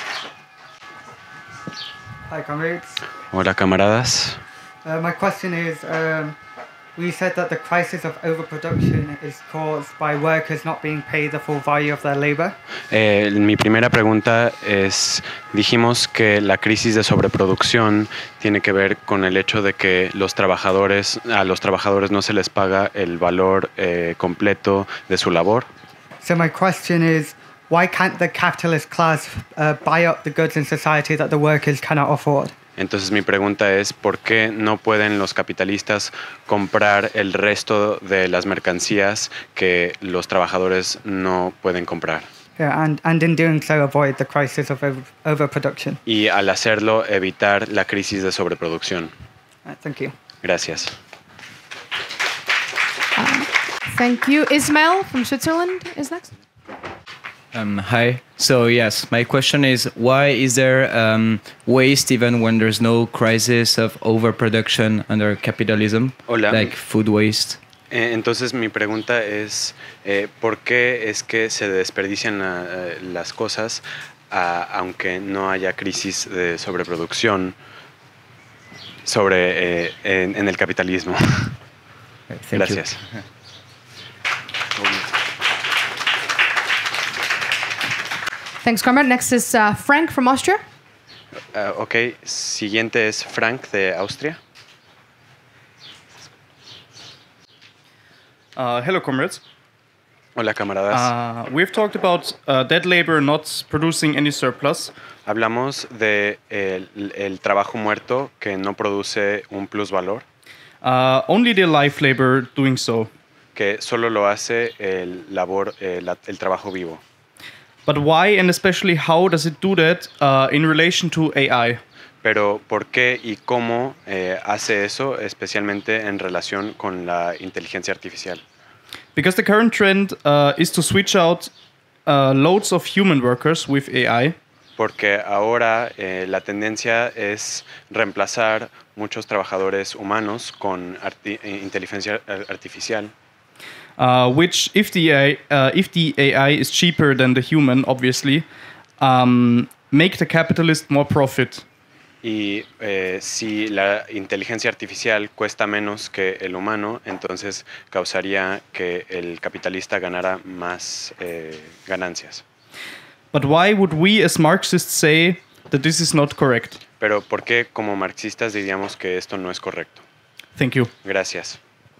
Hi, comrades. Hola camaradas. Uh, my question is, um, we said that the crisis of overproduction is caused by workers not being paid the full value of their labor. Eh, mi primera pregunta es, dijimos que la crisis de sobreproducción tiene que ver con el hecho de que los trabajadores, a los trabajadores no se les paga el valor eh, completo de su labor. So my question is, why can't the capitalist class uh, buy up the goods in society that the workers cannot afford? Entonces mi pregunta es, ¿por qué no pueden los capitalistas comprar el resto de las mercancías que los trabajadores no pueden comprar? Yeah, and, and in doing so, avoid the crisis of over, overproduction. Y al hacerlo, evitar la crisis de sobreproducción. Uh, thank you. Gracias. Thank you. Ismail from Switzerland is next. Um, hi. So yes, my question is, why is there um, waste even when there's no crisis of overproduction under capitalism, Hola. like food waste? Eh, Entonces mi pregunta es, eh, ¿por qué es que se desperdician eh, las cosas a- aunque no haya crisis de sobreproducción sobre, eh, en, en el capitalismo? Right, thank you. Gracias. Thanks, comrade. Next is uh, Frank from Austria. Ah, ok, siguiente es Frank de Austria. Uh, hello, comrades. Hola camaradas. Uh, we've talked about uh, dead labor not producing any surplus. Hablamos de el, el trabajo muerto que no produce un plusvalor, Uh, only the live labor doing so. que solo lo hace el labor, eh, la- el trabajo vivo. But why and especially how does it do that uh, in relation to A I? Pero ¿por qué y cómo eh, hace eso, especialmente en relación con la inteligencia artificial? Because the current trend uh, is to switch out uh, loads of human workers with A I. Porque ahora eh, la tendencia es reemplazar muchos trabajadores humanos con arti- eh, inteligencia ar- artificial, Uh, which, if the A I, uh, if the A I is cheaper than the human, obviously, um, make the capitalist more profit. y eh, si la inteligencia artificial cuesta menos que el humano, entonces causaría que el capitalista ganara más eh, ganancias. But why would we as Marxists say that this is not correct? Pero ¿por qué como marxistas diríamos que esto no es correcto? Thank you. Gracias.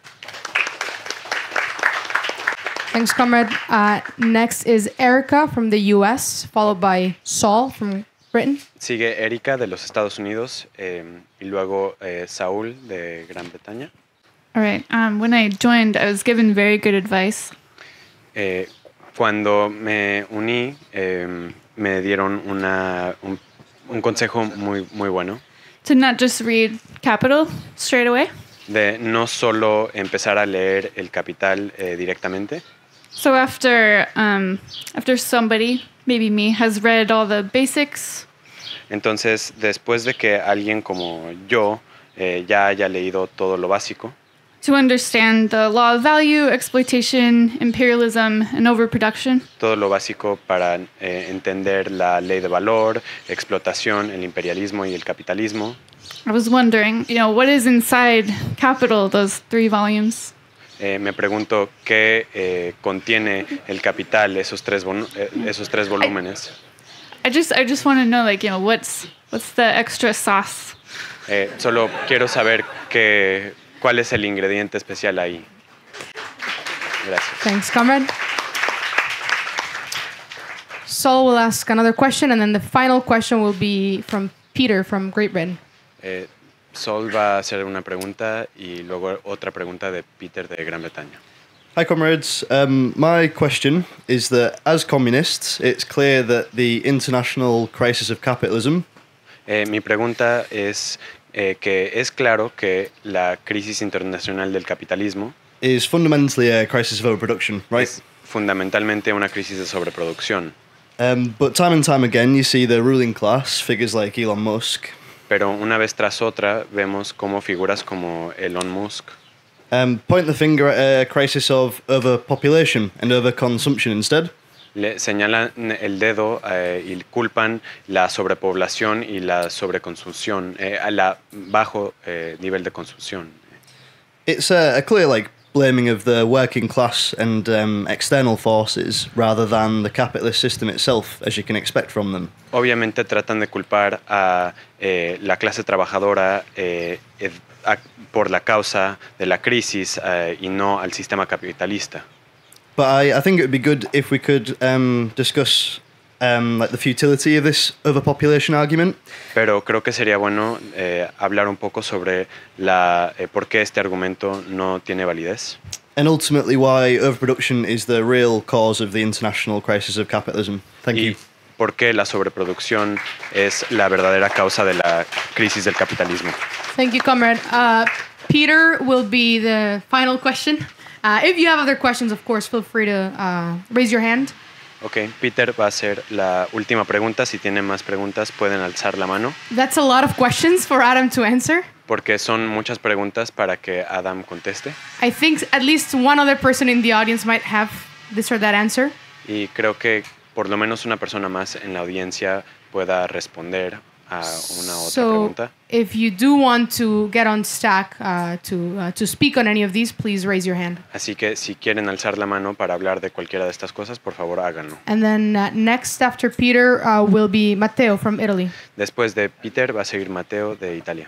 Thanks, comrade. Uh, next is Erica from the U S, followed by Saul from Britain. Sigue Erika de los Estados Unidos eh, y luego eh, Saúl de Gran Bretaña. All right. Um, when I joined, I was given very good advice. Eh, cuando me uní, eh, me dieron una, un, un consejo muy, muy bueno To not just read Capital straight away. de no solo empezar a leer El Capital eh, directamente. So after um, after somebody, maybe me, has read all the basics, Entonces, después de que alguien como yo eh, ya haya leído todo lo básico, to understand the law of value, exploitation, imperialism, and overproduction, todo lo básico para eh, entender la ley de valor, explotación, el imperialismo y el capitalismo, I was wondering, you know, what is inside Capital, those three volumes? eh, me pregunto qué eh, contiene El Capital, esos tres, volu- eh, esos tres volúmenes. I just I just want to know, like, you know, what's what's the extra sauce? Eh, solo quiero saber qué, cuál es el ingrediente especial ahí. Gracias. Thanks, comrade. Saul will ask another question, and then the final question will be from Peter from Great Britain. Eh, Sol va a hacer una pregunta y luego otra pregunta de Peter de Gran Bretaña. Hi, comrades. Um, my question is that as communists, it's clear that the international crisis of capitalism Eh, mi pregunta es eh, que es claro que la crisis internacional del capitalismo is fundamentally a crisis of overproduction, right? es fundamentalmente una crisis de sobreproducción. Um, but time and time again, you see the ruling class, figures like Elon Musk, Pero una vez tras otra vemos cómo figuras como Elon Musk um, point the finger at a crisis of overpopulation and overconsumption instead. le señalan el dedo eh, y culpan la sobrepoblación y la sobreconsumición, eh, a la bajo eh, nivel de consumición. It's a, a clear, like, blaming of the working class and um, external forces rather than the capitalist system itself, as you can expect from them. Obviamente tratan de culpar a eh, la clase trabajadora eh, ed- a- por la causa de la crisis eh, y no al sistema capitalista. But I, I think it would be good if we could um, discuss um, like the futility of this overpopulation argument. Pero creo que sería bueno eh, hablar un poco sobre la, eh, por qué este argumento no tiene validez. and ultimately why overproduction is the real cause of the international crisis of capitalism. Thank y you. por qué la sobreproducción es la verdadera causa de la crisis del capitalismo. Thank you, comrade. Uh, Peter will be the final question. Uh, if you have other questions, of course, feel free to uh, raise your hand. Ok, Peter va a ser la última pregunta. Si tienen más preguntas, pueden alzar la mano. That's a lot of questions for Adam to answer. Porque son muchas preguntas para que Adam conteste. I think at least one other person in the audience might have this or that answer. Y creo que por lo menos una persona más en la audiencia pueda responder a una otra So, pregunta. if you do want to get on stack uh, to uh, to speak on any of these, please raise your hand. Así que si quieren alzar la mano para hablar de cualquiera de estas cosas, por favor háganlo. And then uh, next after Peter uh, will be Matteo from Italy. Después de Peter va a seguir Mateo de Italia.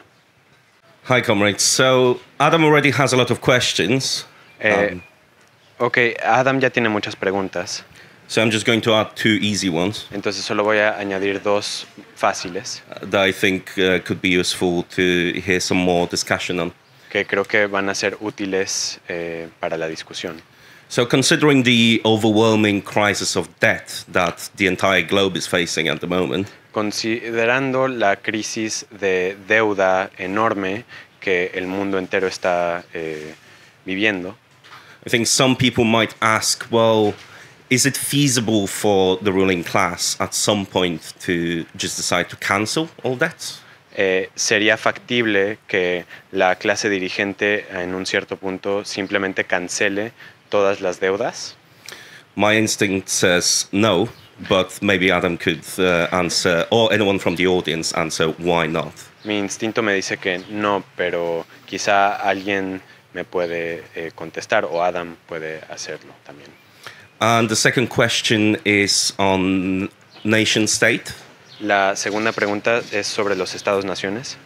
Hi, comrades. So Adam already has a lot of questions. Eh, Um, ok, Adam ya tiene muchas preguntas. so I'm just going to add two easy ones Entonces solo voy a añadir dos fáciles uh, that I think uh, could be useful to hear some more discussion on. que creo que van a ser útiles eh, para la discusión. So considering the overwhelming crisis of debt that the entire globe is facing at the moment, Considerando la crisis de deuda enorme que el mundo entero está eh, viviendo, I think some people might ask, well, is it feasible for the ruling class at some point to just decide to cancel all debts? eh, sería factible que la clase dirigente en un cierto punto simplemente cancele todas las deudas. My instinct says no, but maybe Adam could uh, answer, or anyone from the audience answer, why not? Mi instinto me dice que no, pero quizá alguien me puede eh, contestar o Adam puede hacerlo también. And the second question is on nation state. La segunda pregunta es sobre los estados-naciones.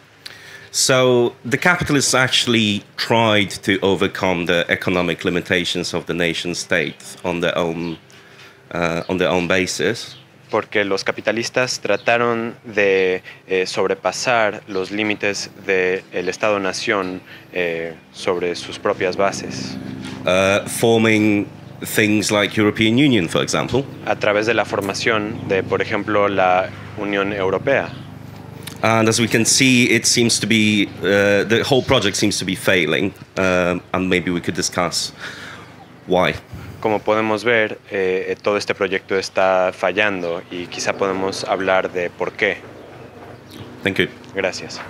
So the capitalists actually tried to overcome the economic limitations of the nation state on their own, uh, on their own basis. Porque los capitalistas trataron de eh, sobrepasar los límites del Estado-nación eh, sobre sus propias bases. Uh, forming things like European Union, for example. A través de la formación de, por ejemplo, la Unión Europea. And as we can see, it seems to be, uh, the whole project seems to be failing, um, and maybe we could discuss why. Como podemos ver, eh, todo este proyecto está fallando y quizá podemos hablar de por qué. Thank you. Gracias.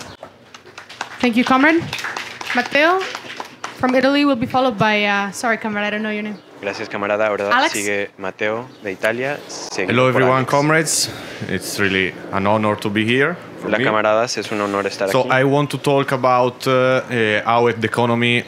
Thank you, comrade. Matteo from Italy will be followed by, uh, sorry, comrade, I don't know your name. Gracias, camarada. Ahora Alex. sigue Mateo de Italia. seguido Hello, por everyone, Alex. comrades. It's really an honor to be here. for Hola, me. camaradas. Es un honor estar So aquí. I want to talk about uh, uh, how the economy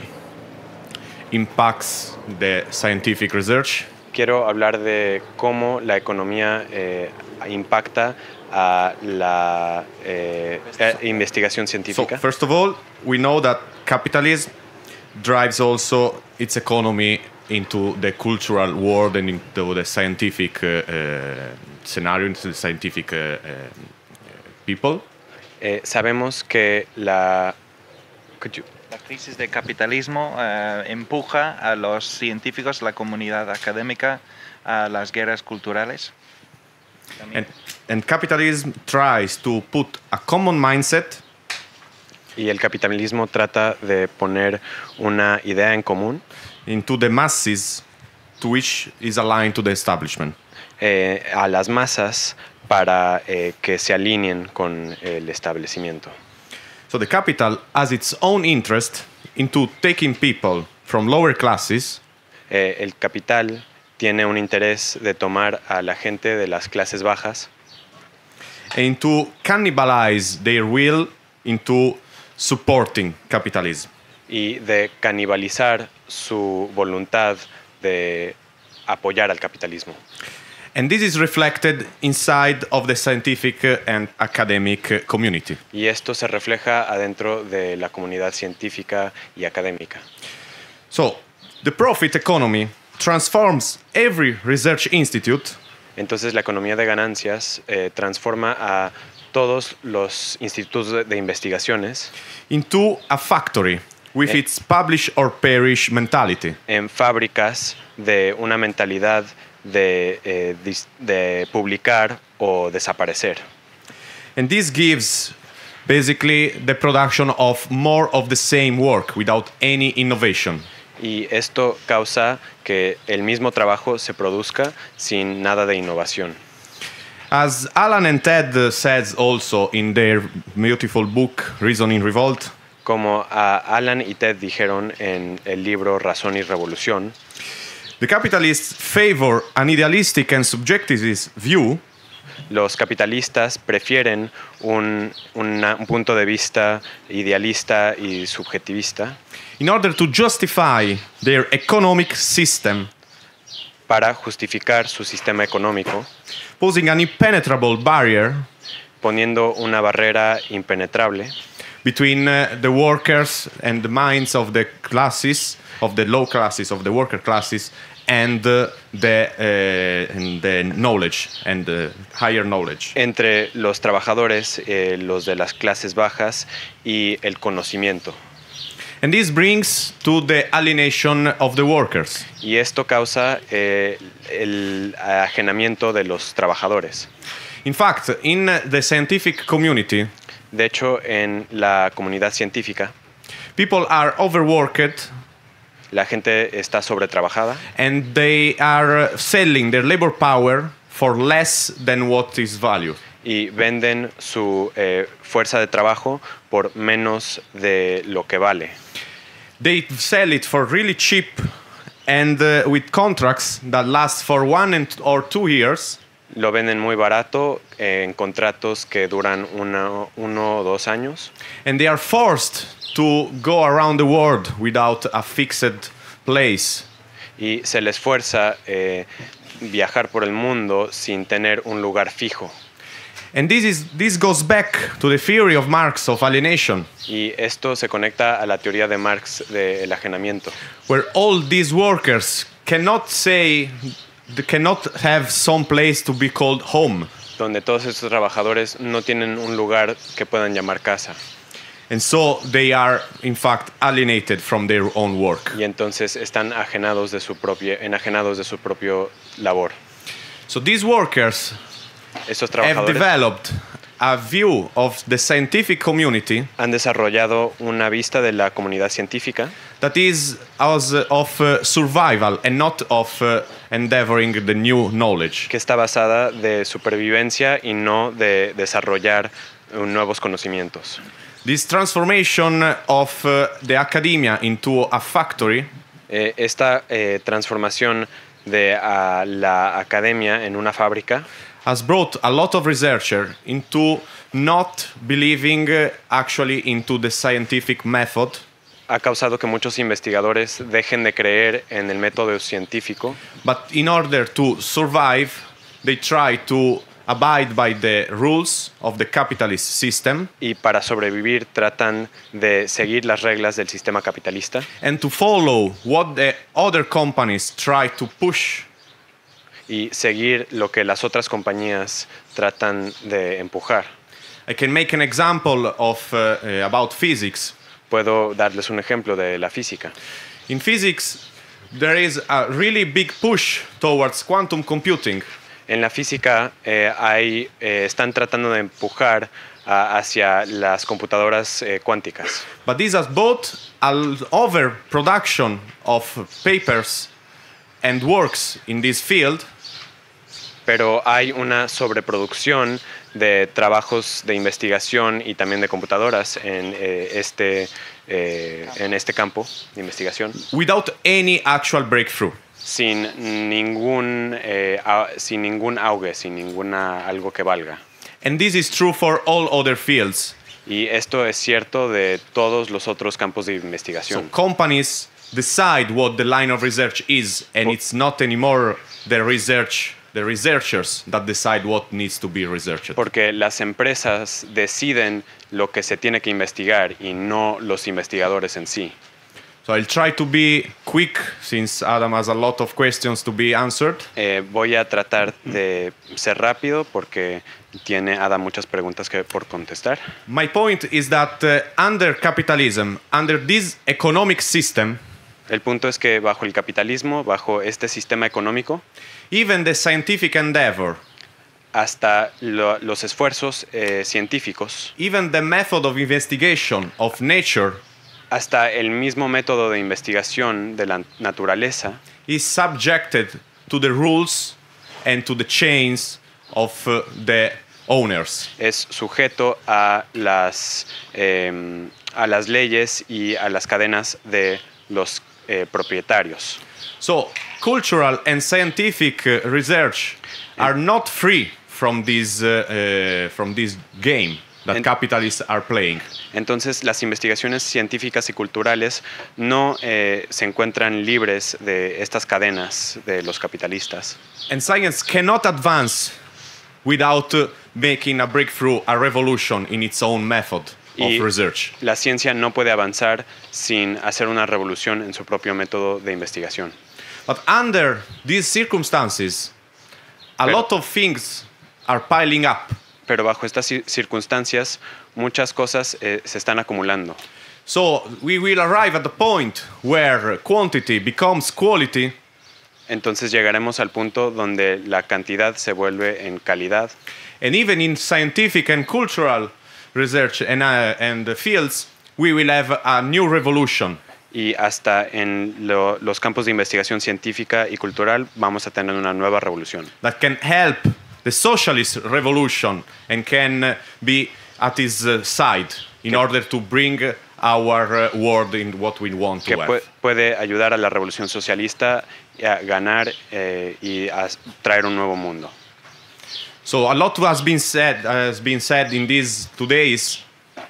impacts the scientific research. Quiero hablar de cómo la economía eh, impacta a la eh, eh, investigación So científica. first of all, we know that capitalism drives also its economy into the cultural world and into the scientific uh, uh, scenario, into the scientific uh, uh, people. Eh, sabemos que la... Could you- La crisis del capitalismo eh, empuja a los científicos, la comunidad académica, a las guerras culturales. And, and capitalism tries to put a common mindset Y el capitalismo trata de poner una idea en común into the masses to which is aligned to the establishment. eh, a las masas para eh, que se alineen con el establecimiento. So the capital has its own interest into taking people from lower classes Eh, el capital tiene un interés de tomar a la gente de las clases bajas and to cannibalize their will into supporting capitalism. y de canibalizar su voluntad de apoyar al capitalismo. And this is reflected inside of the scientific uh, and academic uh, community. Y esto se refleja adentro de la comunidad científica y académica. So the profit economy transforms every research institute Entonces la economía de ganancias eh, transforma a todos los institutos de, de investigaciones into a factory with Eh. its publish or perish mentality. En fábricas de una mentalidad de, eh, dis- de publicar o desaparecer. And this gives basically the production of more of the same work without any innovation. Y esto causa que el mismo trabajo se produzca sin nada de innovación. As Alan and Ted uh, says also in their beautiful book Reason in Revolt, Como a Alan y Ted dijeron en el libro Razón y Revolución, the capitalists favor an idealistic and subjectivist view los capitalistas prefieren un, una- un punto de vista idealista y subjetivista in order to justify their economic system, para justificar su sistema económico, posing an impenetrable barrier poniendo una barrera impenetrable between uh, the workers and the minds of the classes, of the low classes, of the worker classes, and uh, the, uh, and the knowledge and the higher knowledge. entre los trabajadores, eh, los de las clases bajas y el conocimiento. And this brings to the alienation of the workers. Y esto causa eh, el ajenamiento de los trabajadores. In fact, in the scientific community, De hecho, en la comunidad científica, people are overworked la gente está sobretrabajada and they are uh, selling their labor power for less than what is valued. y venden su eh, fuerza de trabajo por menos de lo que vale. They sell it for really cheap and uh, with contracts that last for one and or two years. Lo venden muy barato eh, en contratos que duran una- uno o dos años. And they are forced to go around the world without a fixed place. Y se les fuerza eh, viajar por el mundo sin tener un lugar fijo. And this is this goes back to the theory of Marx of alienation, Y esto se conecta a la teoría de Marx del ajenamiento, where all these workers cannot say they cannot have some place to be called home. donde todos estos trabajadores no tienen un lugar que puedan llamar casa. And so they are in fact alienated from their own work. Y entonces están ajenados de su propia, enajenados de su propio labor. So these workers Estos have trabajadores developed a view of the scientific community han desarrollado una vista de la comunidad científica that is as of uh, survival and not of uh, endeavoring the new knowledge. que está basada de supervivencia y no de desarrollar eh, nuevos conocimientos. This transformation of uh, the academia into a factory Eh, esta eh, transformación de a la academia en una fábrica has brought a lot of researchers into not believing uh, actually into the scientific method, ha causado que muchos investigadores dejen de creer en el método científico, but in order to survive, they try to abide by the rules of the capitalist system y para sobrevivir tratan de seguir las reglas del sistema capitalista and to follow what the other companies try to push. y seguir lo que las otras compañías tratan de empujar. I can make an example of uh, uh, about physics. Puedo darles un ejemplo de la física. In physics, there is a really big push towards quantum computing. En la física eh, hay, eh, están tratando de empujar a- hacia las computadoras eh, cuánticas. But this has both an overproduction of papers and works in this field, Pero hay una sobreproducción de trabajos de investigación y también de computadoras en, eh, este, eh, en este campo de investigación without any actual breakthrough. sin ningún, eh, au- sin ningún auge, sin ninguna algo que valga. And this is true for all other fields. Y esto es cierto de todos los otros campos de So investigación. companies decide what the line of research is, and it's not anymore the research, the researchers that decide what needs to be researched. Porque las empresas deciden lo que se tiene que investigar y no los investigadores en sí. So I'll try to be quick since Adam has a lot of questions to be answered. Eh, voy a tratar de ser rápido porque tiene Ada muchas preguntas que por contestar. My point is that uh, under capitalism, under this economic system, el punto es que bajo el capitalismo, bajo este sistema económico, even the scientific endeavor, hasta lo, los esfuerzos eh, científicos, even the method of investigation of nature, hasta el mismo método de investigación de la naturaleza, is subjected to the rules and to the chains of uh, the owners. Es sujeto a las eh, a las leyes y a las cadenas de los eh, propietarios. So, cultural and scientific uh, research are not free from this uh, uh, from this game that en, capitalists are playing. Entonces, las investigaciones científicas y culturales no eh, se encuentran libres de estas cadenas de los capitalistas. And science cannot advance without uh, making a breakthrough, a revolution in its own method y of research. La ciencia no puede avanzar sin hacer una revolución en su propio método de investigación. But under these circumstances, a Pero, lot of things are piling up. Pero bajo estas circunstancias, muchas cosas eh, se están acumulando. So we will arrive at the point where quantity becomes quality. Entonces llegaremos al punto donde la cantidad se vuelve en calidad. And even in scientific and cultural research and, uh, and the fields, we will have a new revolution. Y hasta en lo, los campos de investigación científica y cultural vamos a tener una nueva revolución. That can help the socialist revolution and can uh, be at his uh, side in order to bring our uh, world in what we want que to pu have. puede ayudar a la revolución socialista a ganar eh, y a traer un nuevo mundo. So a lot has been said has been said in these two days.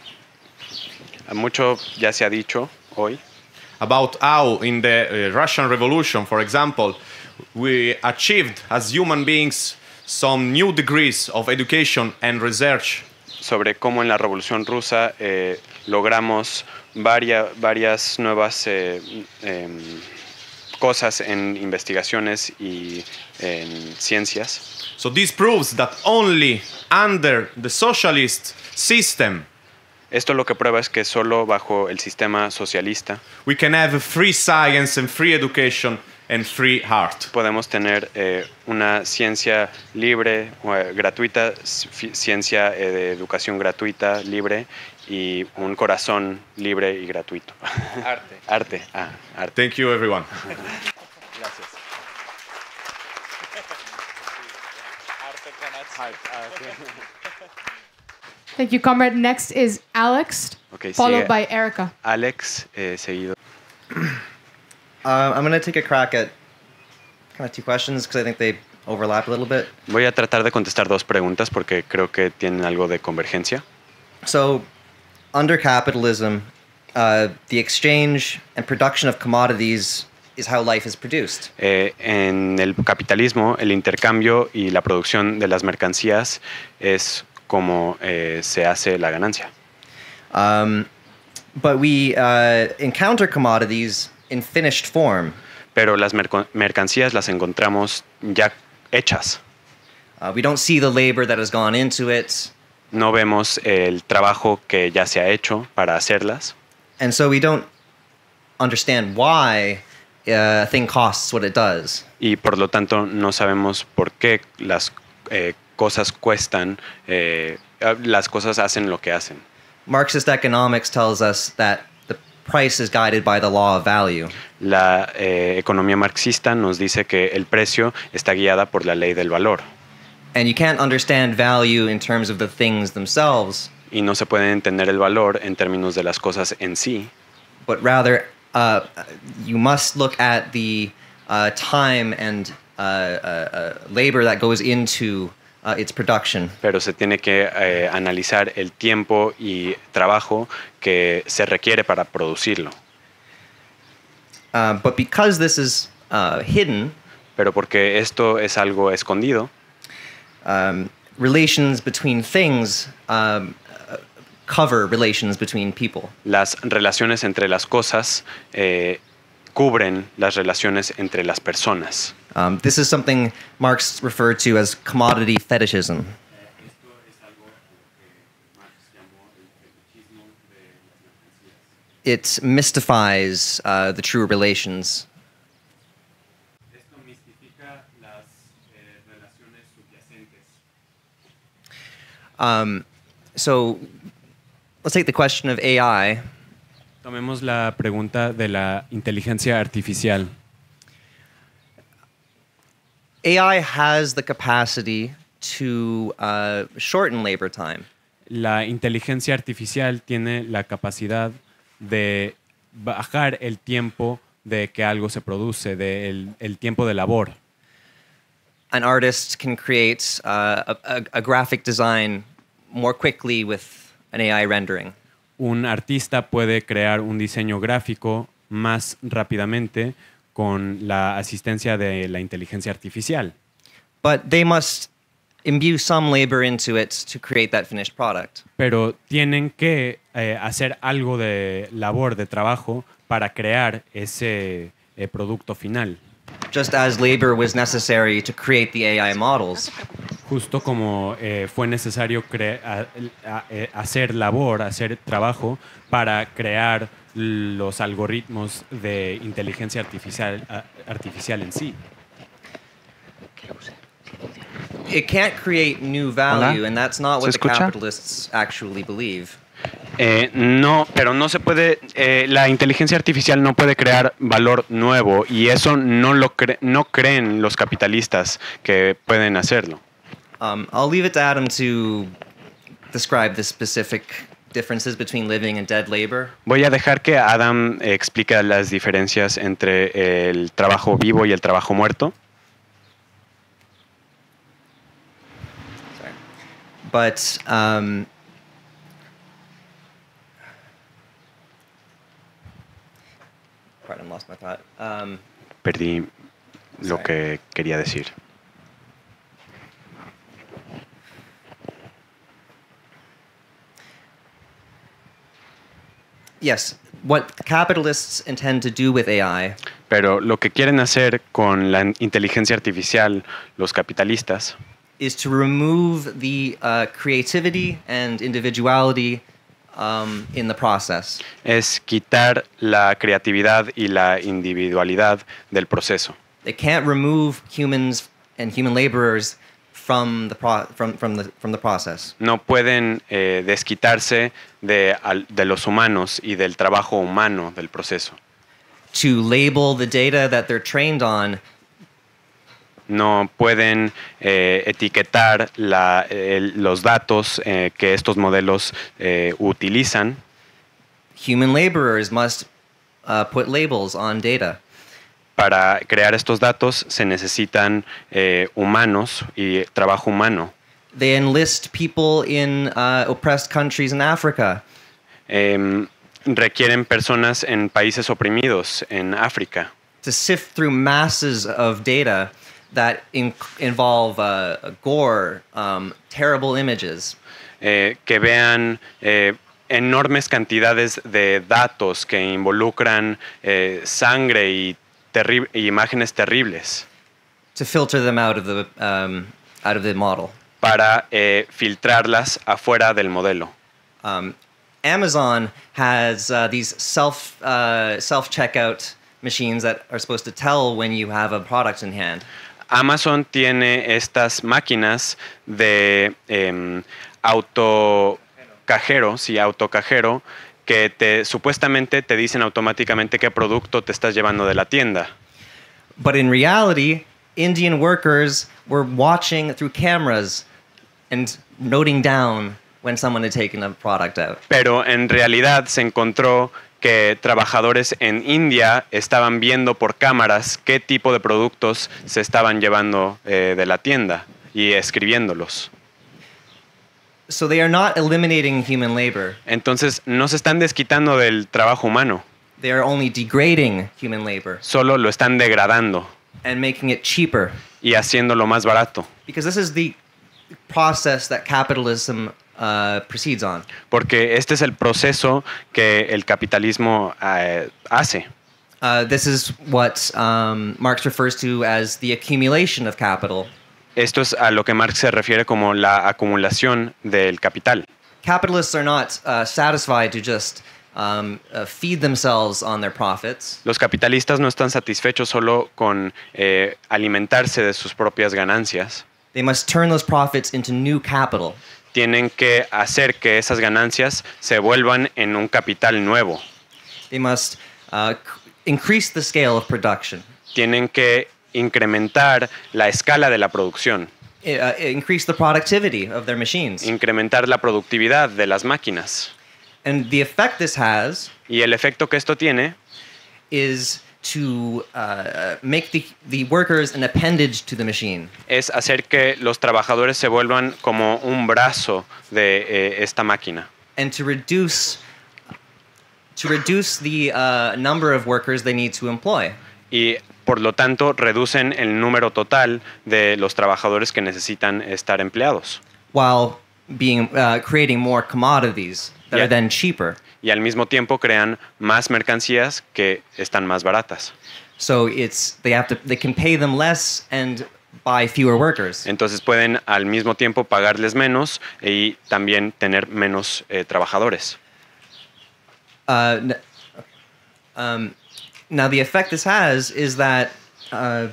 Mucho ya se ha dicho hoy about how in the uh, Russian Revolution, for example, we achieved as human beings some new degrees of education and research. Sobre cómo en la Revolución Rusa eh, logramos varias, varias nuevas eh, eh, cosas en investigaciones y en ciencias. So this proves that only under the socialist system Esto lo que prueba es que solo bajo el sistema socialista we can have free science and free education and free art. Podemos tener eh, una ciencia libre, eh, gratuita, ciencia eh, de educación gratuita, libre y un corazón libre y gratuito. Arte. Arte. Ah, arte. Thank you, everyone. Gracias. Thank you, comrade. Next is Alex, Okay, followed sigue by Erica. Alex, eh, seguido. Uh, I'm going to take a crack at kind of two questions because I think they overlap a little bit. Voy a tratar de contestar dos preguntas porque creo que tienen algo de convergencia. So, under capitalism, uh, the exchange and production of commodities is how life is produced. Eh, en el capitalismo, el intercambio y la producción de las mercancías es como eh, se hace la ganancia. Um, but we uh, encounter commodities in finished form. Pero las merc- mercancías las encontramos ya hechas. Uh, we don't see the labor that has gone into it. No vemos el trabajo que ya se ha hecho para hacerlas. And so we don't understand why uh, a thing costs what it does. Y por lo tanto no sabemos por qué las eh, cosas cuestan, eh, las cosas hacen lo que hacen. Marxist economics tells us that the price is guided by the law of value. La eh, economía marxista nos dice que el precio está guiada por la ley del valor. And you can't understand value in terms of the things themselves. Y no se puede entender el valor en términos de las cosas en sí. But rather, uh, you must look at the uh, time and uh, uh, uh, labor that goes into uh, its production. Pero se tiene que eh, analizar el tiempo y trabajo que se requiere para producirlo. Uh, but because this is uh, hidden, pero porque esto es algo escondido, um, relations between things um, cover relations between people. Las relaciones entre las cosas eh, cubren las relaciones entre las personas. Um, this is something Marx referred to as commodity fetishism. It mystifies uh, the true relations. Um, so let's take the question of A I. Tomemos la pregunta de la inteligencia artificial. A I has the capacity to uh, shorten labor time. La inteligencia artificial tiene la capacidad de bajar el tiempo de que algo se produce, de el, el tiempo de labor. An artist can create uh, a, a, a graphic design more quickly with an A I rendering. Un artista puede crear un diseño gráfico más rápidamente con la asistencia de la inteligencia artificial. But they must imbue some labor into it to create that finished product. Pero tienen que eh, hacer algo de labor, de trabajo, para crear ese eh, producto final. Just as labor was necessary to create the A I models. Justo como eh, fue necesario cre- a, a, a hacer labor, hacer trabajo para crear los algoritmos de inteligencia artificial, a, artificial en sí. It can't create new value, Hola. and that's not what ¿Se the escucha? capitalists actually believe. Eh, no, pero no se puede, eh, la inteligencia artificial no puede crear valor nuevo y eso no lo cre- no creen los capitalistas que pueden hacerlo. Um, I'll leave it to Adam to describe the specific differences between living and dead labor. Voy a dejar que Adam eh, explique las diferencias entre el trabajo vivo y el trabajo muerto. Sorry. But um, pardon, lost my thought. Um, Perdí lo Sorry. que quería decir. yes, what capitalists intend to do with A I Pero lo que quieren hacer con la inteligencia artificial los capitalistas is to remove the uh, creativity and individuality um, in the process. es quitar la creatividad y la individualidad del proceso. They can't remove humans and human laborers from the pro- from from the from the process. No pueden eh, desquitarse de, al- de los humanos y del trabajo humano del proceso. To label the data that they're trained on No pueden eh, etiquetar la- el- los datos eh, que estos modelos eh, utilizan. human laborers must uh, put labels on data. Para crear estos datos se necesitan eh, humanos y trabajo humano. They enlist people in uh, oppressed countries in Africa Em, requieren personas en países oprimidos, en África, to sift through masses of data that in- involve uh, gore, um, terrible images, eh, que vean eh, enormes cantidades de datos que involucran eh, sangre y, terri- y imágenes terribles to filter them out of the um, out of the model. para eh, filtrarlas afuera del modelo. Um, Amazon has uh, these self uh, self checkout machines that are supposed to tell when you have a product in hand. Amazon tiene estas máquinas de em, autocajero, sí, autocajero, que te, supuestamente te dicen automáticamente qué producto te estás llevando de la tienda. But in reality, Indian workers were watching through cameras and noting down when someone had taken a product out. Pero en realidad se encontró que trabajadores en India estaban viendo por cámaras qué tipo de productos se estaban llevando eh, de la tienda y escribiéndolos. So they are not eliminating human labor. Entonces no se están desquitando del trabajo humano, They are only degrading human labor solo lo están degradando and making it cheaper. y haciéndolo más barato. Because this is the process that capitalism uh, uh, proceeds on. Porque este es el proceso que el capitalismo eh, hace. Uh, this is what um, Marx refers to as the accumulation of capital. Esto es a lo que Marx se refiere como la acumulación del capital. Capitalists are not uh, satisfied to just um, uh, feed themselves on their profits. Los capitalistas no están satisfechos solo con eh, alimentarse de sus propias ganancias. They must turn those profits into new capital. Tienen que hacer que esas ganancias se vuelvan en un capital nuevo. They must uh, increase the scale of production. Tienen que incrementar la escala de la producción. Uh, increase the productivity of their machines. Incrementar la productividad de las máquinas. And the effect this has y el efecto que esto tiene is to uh, make the, the workers an appendage to the machine. Es hacer que los trabajadores se vuelvan como un brazo de eh, esta máquina. And to reduce to reduce the uh, number of workers they need to employ. Y por lo tanto reducen el número total de los trabajadores que necesitan estar empleados. While being uh, creating more commodities that y, are then cheaper. Y al mismo tiempo crean más mercancías que están más baratas. So it's they have to they can pay them less and buy fewer workers. Entonces pueden al mismo tiempo pagarles menos y también tener menos eh, trabajadores. Uh, um, now the effect this has is that uh,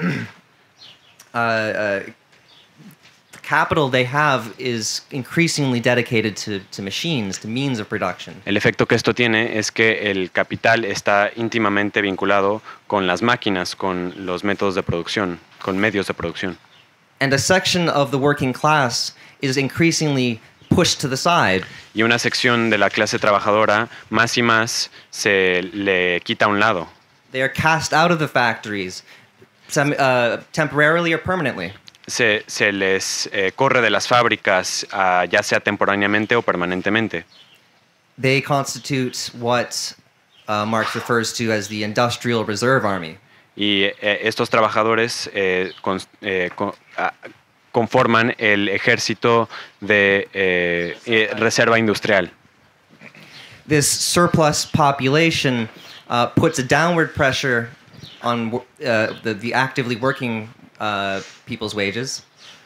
uh, uh, the capital they have is increasingly dedicated to, to machines, to means of production. El efecto que esto tiene es que el capital está íntimamente vinculado con las máquinas, con los métodos de producción, con medios de producción. And a section of the working class is increasingly pushed to the side. Y una sección de la clase trabajadora más y más se le quita a un lado. They are cast out of the factories, some, uh, temporarily or permanently. Se, se les eh, corre de las fábricas, uh, ya sea temporariamente o permanentemente. They constitute what uh, Marx refers to as the Industrial Reserve Army. Y eh, estos trabajadores eh, con, eh, con, uh, conforman el ejército de eh, eh, reserva industrial. This surplus population uh, puts a downward pressure on uh, the, the actively working uh, people's wages.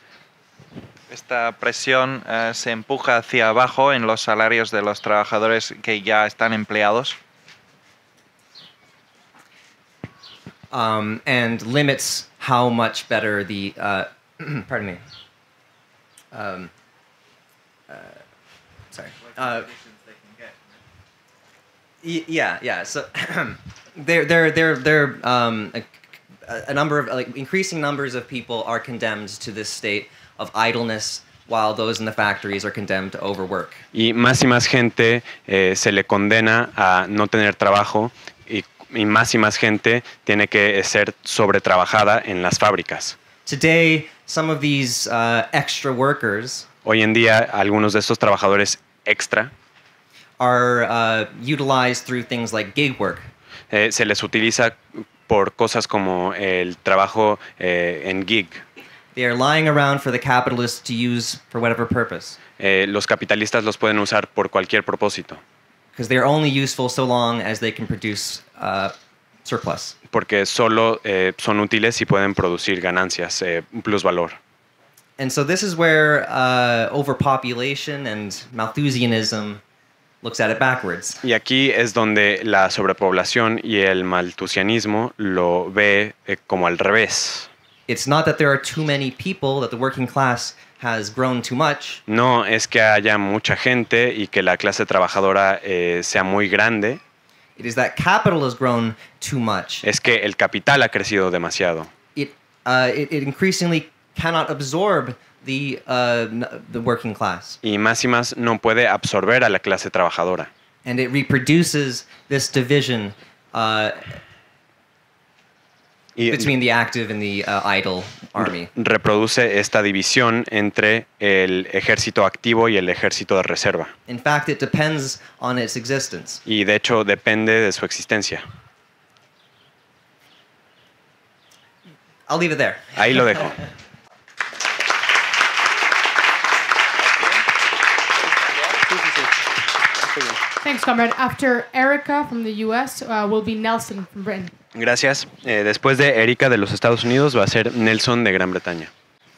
Esta presión uh, se empuja hacia abajo en los salarios de los trabajadores que ya están empleados. Um, and limits how much better the uh, pardon me. Um, uh, sorry. Uh, y- yeah, yeah. So there, there, there, there. Um, a, a number of like increasing numbers of people are condemned to this state of idleness, while those in the factories are condemned to overwork. Y más y más gente eh, se le condena a no tener trabajo y, y más y más gente tiene que ser sobretrabajada en las fábricas. Today, some of these uh, extra workers Hoy en día, algunos de estos trabajadores extra are uh, utilized through things like gig work. eh, se les utiliza por cosas como el trabajo eh, en gig. They are lying around for the capitalists to use for whatever purpose. Eh, los capitalistas los pueden usar por cualquier propósito. Because they are only useful so long as they can produce uh, surplus. Porque solo eh, son útiles si pueden producir ganancias, eh, plusvalor. And so this is where uh, overpopulation and Malthusianism looks at it backwards. Y aquí es donde la sobrepoblación y el malthusianismo lo ve eh, como al revés. It's not that there are too many people, that the working class has grown too much. No es que haya mucha gente y que la clase trabajadora eh, sea muy grande. It is that capital has grown too much. Es que el capital ha crecido demasiado. It, uh, it, it increasingly cannot absorb the, uh, the working class. Y más y más no puede absorber a la clase trabajadora. And it reproduces this division uh, Y between the active and the uh, idle army. reproduce esta división entre el ejército activo y el ejército de reserva. In fact, it depends on its existence. Y de hecho depende de su existencia. I'll leave it there. Ahí lo dejo. Thanks, comrade. After Erica from the U S, uh, will be Nelson from Britain. Gracias. Eh, después de Erika de los Estados Unidos va a ser Nelson de Gran Bretaña.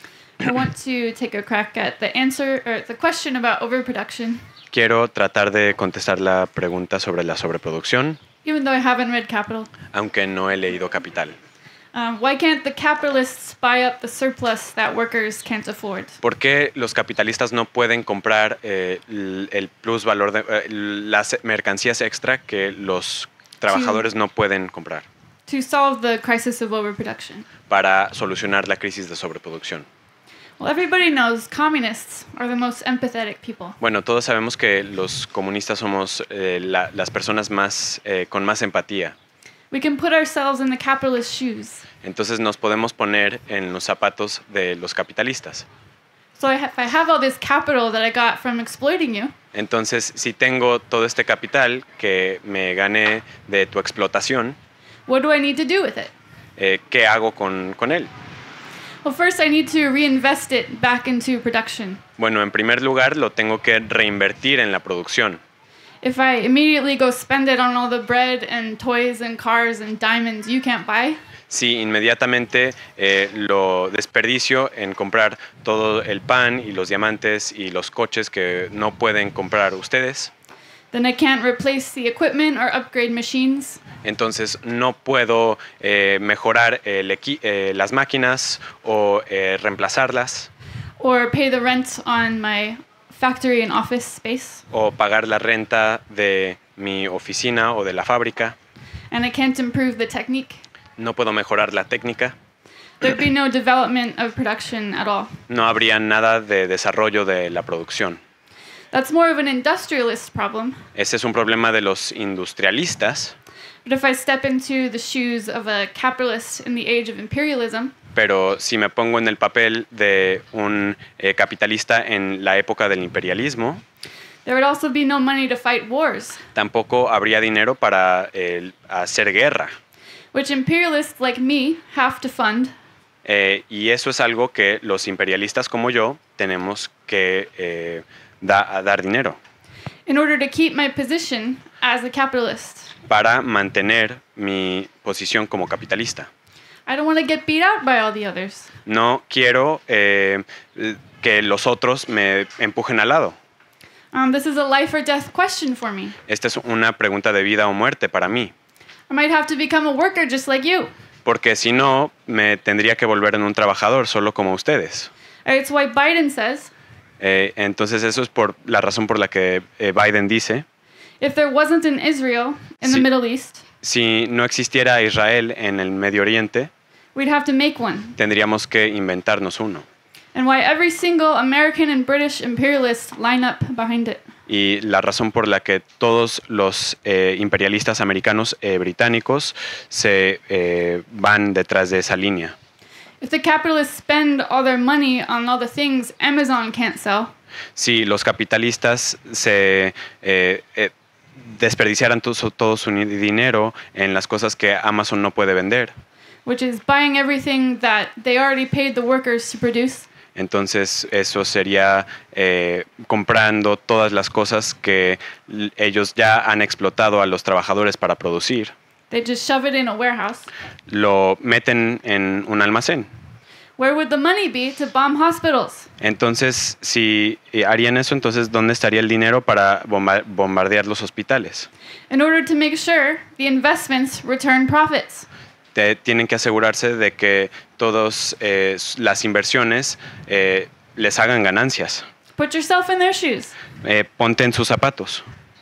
I want to take a crack at the answer or the question about overproduction, Quiero tratar de contestar la pregunta sobre la sobreproducción, even though I haven't read Capital. aunque no he leído Capital. Um, why can't the capitalists buy up the surplus that workers can't afford? ¿Por qué los capitalistas no pueden comprar eh, el el plus valor de eh, las mercancías extra que los trabajadores no pueden comprar To solve the crisis of overproduction. para solucionar la crisis de sobreproducción? Well, everybody knows communists are the most empathetic people. Bueno, todos sabemos que los comunistas somos eh, la- las personas más eh, con más empatía. We can put ourselves in the capitalist shoes. Entonces nos podemos poner en los zapatos de los capitalistas. So I ha- if I have all this capital that I got from exploiting you, Entonces, si tengo todo este capital que me gané de tu explotación, what do I need to do with it? eh, ¿qué hago con, con él? Well, first I need to reinvest it back into production. Bueno, en primer lugar, lo tengo que reinvertir en la producción. If I immediately go spend it on all the bread and toys and cars and diamonds you can't buy, Si inmediatamente eh, lo desperdicio en comprar todo el pan y los diamantes y los coches que no pueden comprar ustedes, then I can't replace the equipment or upgrade machines. entonces no puedo eh, mejorar el equi- eh, las máquinas o eh, reemplazarlas Or pay the rent on my factory and office space. o pagar la renta de mi oficina o de la fábrica. And I can't improve the technique. No puedo mejorar la técnica. There'd be no development of production at all. No habría nada de desarrollo de la producción. That's more of an industrialist problem. Ese es un problema de los industrialistas, But if I step into the shoes of a capitalist in the age of imperialism, pero si me pongo en el papel de un eh, capitalista en la época del imperialismo, there would also be no money to fight wars, tampoco habría dinero para eh, hacer guerra. which imperialists like me have to fund. Eh, y eso es algo que los imperialistas como yo tenemos que eh, da- a dar dinero In order to keep my position as a capitalist. para mantener mi posición como capitalista. I don't want to get beat out by all the others. No quiero eh, que los otros me empujen al lado. Um, this is a life or death question for me. Esta es una pregunta de vida o muerte para mí, I might have to become a worker just like you. porque si no, me tendría que volver en un trabajador solo como ustedes. It's why Biden says, Eh, entonces eso es por la razón por la que eh, Biden dice, if there wasn't an Israel in the Sí. Middle East, si no existiera Israel en el Medio Oriente, we'd have to make one. tendríamos que inventarnos uno. And why every single American and British imperialist line up behind it. Y la razón por la que todos los eh, imperialistas americanos eh, británicos se eh, van detrás de esa línea. If the capitalists spend all their money on all the things Amazon can't sell, Si los capitalistas se eh, eh, desperdiciaran todo su, todo su ni- dinero en las cosas que Amazon no puede vender, which is buying everything that they already paid the workers to produce, entonces eso sería eh, comprando todas las cosas que l- ellos ya han explotado a los trabajadores para producir, they just shove it in a warehouse. lo meten en un almacén. Where would the money be to bomb hospitals? Entonces, si eh, harían eso, entonces ¿dónde estaría el dinero para bomba- bombardear los hospitales? In order to make sure the investments return profits. Te- tienen que asegurarse de que todas eh, s- las inversiones eh, les hagan ganancias. Put yourself in their shoes. Eh, ponte en sus zapatos.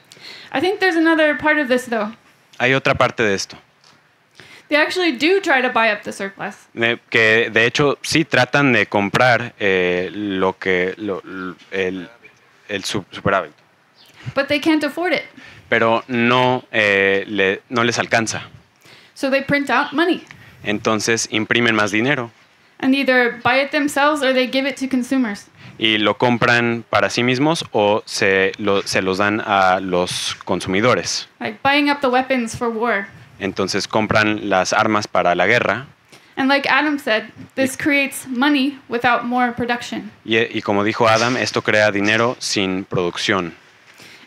I think there's another part of this though. Hay otra parte de esto, They actually do try to buy up the surplus. eh, que de hecho sí tratan de comprar eh, lo que lo- l- el, el su- superávit, But they can't afford it. pero no, eh, le- no les alcanza. So they print out money Entonces imprimen más dinero and either buy it themselves or they give it to consumers. y lo compran para sí mismos o se, lo- se los dan a los consumidores. Like buying up the weapons for war. Entonces compran las armas para la guerra And like Adam said, this creates money without more production. y, y como dijo Adam, esto crea dinero sin producción.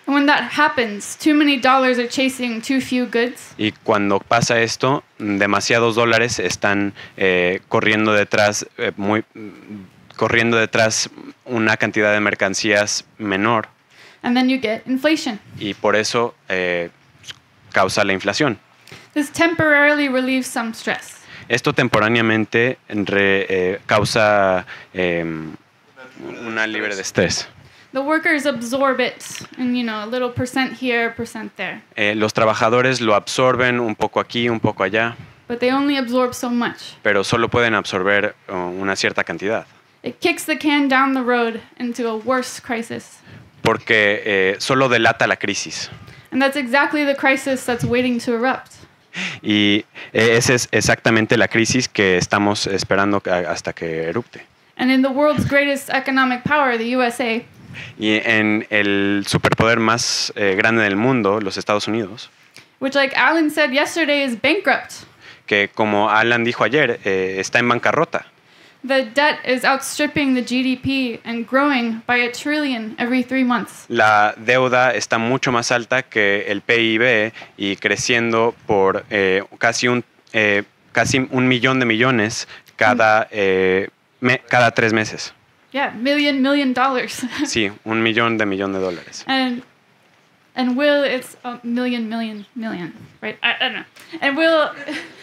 And when that happens, too many dollars are chasing too few goods. Y cuando pasa esto, demasiados dólares están eh, corriendo detrás eh, muy corriendo detrás una cantidad de mercancías menor. And then you get inflation. Y por eso eh, causa la inflación. This temporarily relieves some stress. Esto temporáneamente re, eh, causa eh, una libre de estrés. The workers absorb it, and you know, a little percent here, percent there. Eh, los trabajadores lo absorben un poco aquí, un poco allá, But they only absorb so much. pero solo pueden absorber uh, una cierta cantidad. It kicks the can down the road into a worse crisis. Porque eh, solo delata la crisis. And that's exactly the crisis that's waiting to erupt. Y eh, esa es exactamente la crisis que estamos esperando a- hasta que erupte. And in the world's greatest economic power, the U S A, Y en el superpoder más eh, grande del mundo, los Estados Unidos, which, like Alan said yesterday, is bankrupt. que como Alan dijo ayer, eh, está en bancarrota. The debt is outstripping the G D P and growing by a trillion every three months. La deuda está mucho más alta que el P I B y creciendo por eh, casi, un, eh, casi un millón de millones cada, eh, me- cada tres meses. Yeah, million, million dollars. Sí, un millón de millón de dólares. and and will it's a million, million, million, right? I, I don't know. And will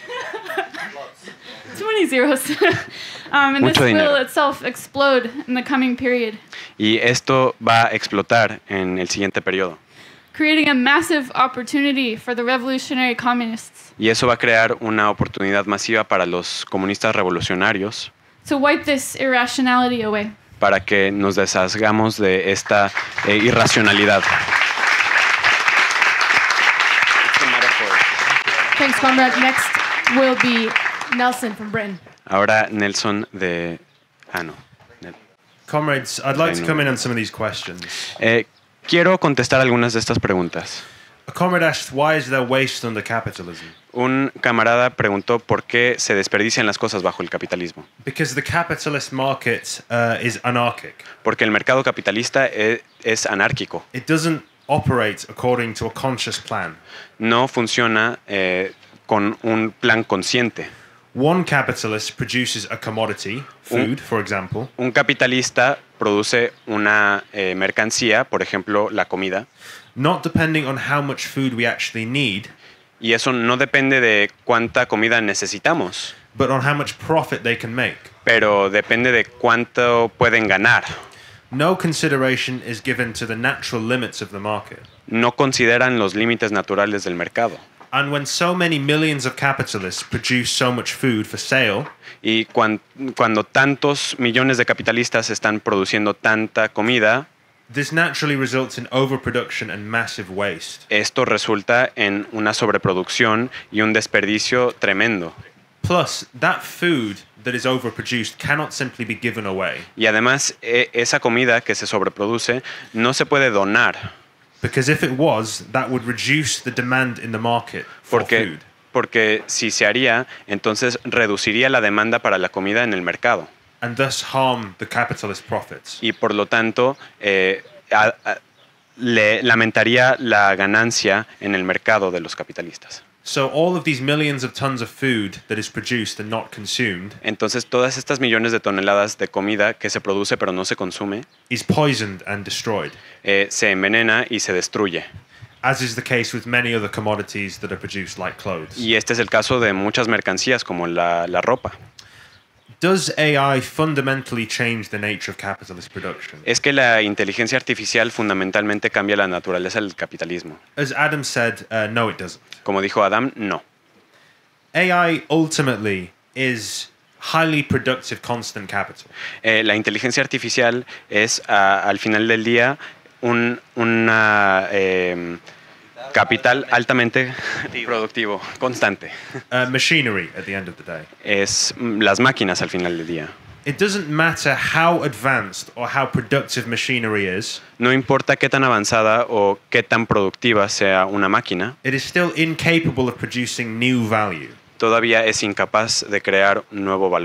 too many zeros. um, and Mucho this will dinero. itself explode in the coming period, Y esto va a explotar en el siguiente periodo. creating a massive opportunity for the revolutionary communists Y eso va a crear una oportunidad masiva para los comunistas revolucionarios to wipe this irrationality away. para que nos deshagamos de esta eh, irracionalidad. Thanks, comrade. Next will be Nelson from Britain. Ahora Nelson de... Ah, no. Nel- Comrades, I'd like to Reino come in on some of these questions. Eh, quiero contestar algunas de estas preguntas. A comrade asked, why is there waste under capitalism? Un camarada preguntó por qué se desperdician las cosas bajo el capitalismo. Because the capitalist market uh, is anarchic. Porque el mercado capitalista es, es anárquico. It doesn't operate according to a conscious plan. No funciona eh, con un plan consciente. One capitalist produces a commodity, food, for example, Un capitalista produce una eh, mercancía, por ejemplo, la comida, not depending on how much food we actually need, y eso no depende de cuánta comida necesitamos, but on how much profit they can make. pero depende de cuánto pueden ganar. No consideration is given to the natural limits of the market. No consideran los límites naturales del mercado. And when so many millions of capitalists produce so much food for sale, Y cuan- cuando tantos millones de capitalistas están produciendo tanta comida, this naturally results in overproduction and massive waste. esto resulta en una sobreproducción y un desperdicio tremendo. Plus, that food that is overproduced cannot simply be given away, Y además, e- esa comida que se sobreproduce no se puede donar, because if it was, that would reduce the demand in the market for porque, food. porque si se haría, entonces reduciría la demanda para la comida en el mercado. And thus harm the capitalist profits. Y por lo tanto, eh, a- a- le lamentaría la ganancia en el mercado de los capitalistas. So all of these millions of tons of food that is produced and not consumed Entonces, todas estas millones de toneladas de comida que se produce pero no se consume, is poisoned and destroyed, eh, se envenena y se destruye. as is the case with many other commodities that are produced like clothes. Y este es el caso de muchas mercancías como la, la ropa. Does A I fundamentally change the nature of capitalist production? Es que la inteligencia artificial fundamentalmente cambia la naturaleza del capitalismo. As Adam said, uh, no, it doesn't. Como dijo Adam, no. A I ultimately is highly productive constant capital. Eh, la inteligencia artificial es, ah, al final del día, un una, eh, capital altamente productivo, constante. Uh, machinery at the end of the day. Es mm, las máquinas al final del día. It doesn't matter how advanced or how productive machinery is, No importa qué tan avanzada o qué tan productiva sea una máquina, it is still incapable of producing new value. todavía es incapaz de crear un nuevo valor.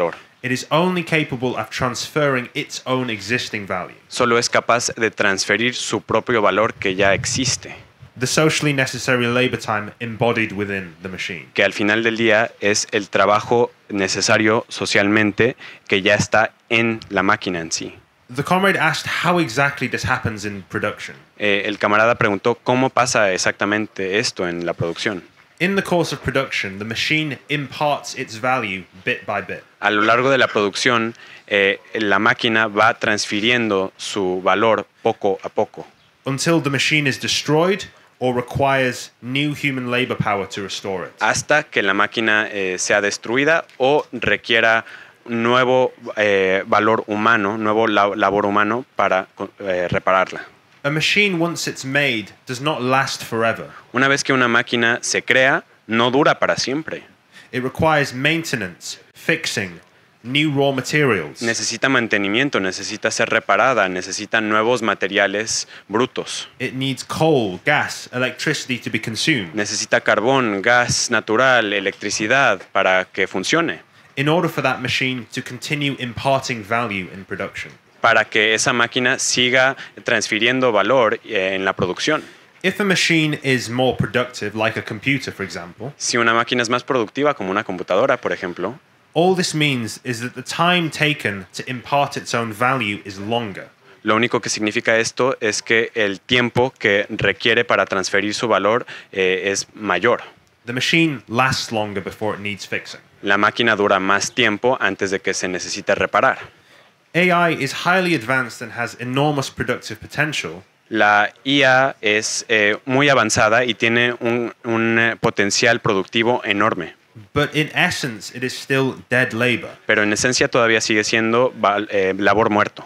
It is only capable of transferring its own existing value. Solo es capaz de transferir su propio valor que ya existe, The socially necessary labor time embodied within the machine. que al final del día es el trabajo necesario socialmente que ya está en la máquina en sí. The comrade asked how exactly this happens in production. Eh, el camarada preguntó cómo pasa exactamente esto en la producción. In the course of production, the machine imparts its value bit by bit. A lo largo de la producción, eh, la máquina va transfiriendo su valor poco a poco, Until the machine is destroyed or requires new human labor power to restore it. hasta que la máquina eh, sea destruida o requiera nuevo eh, valor humano, nuevo la- labor humano para eh, repararla. A machine, once it's made, does not last forever. Una vez que una máquina se crea, no dura para siempre. It requires maintenance, fixing, new raw materials. Necesita mantenimiento, necesita ser reparada, necesita nuevos materiales brutos. It needs coal, gas, electricity to be consumed. Necesita carbón, gas natural, electricidad para que funcione, In order for that machine to continue imparting value in production. para que esa máquina siga transfiriendo valor eh, en la producción. If a machine is more productive, like a computer, for example, Si una máquina es más productiva, como una computadora, por ejemplo, all this means is that the time taken to impart its own value is longer. lo único que significa esto es que el tiempo que requiere para transferir su valor eh, es mayor. The machine lasts longer before it needs fixing. La máquina dura más tiempo antes de que se necesite reparar. A I is highly advanced and has enormous productive potential, La I A es eh, muy avanzada y tiene un, un, eh, potencial productivo enorme, but in essence, it is still dead labor. pero en esencia todavía sigue siendo val- eh, labor muerto.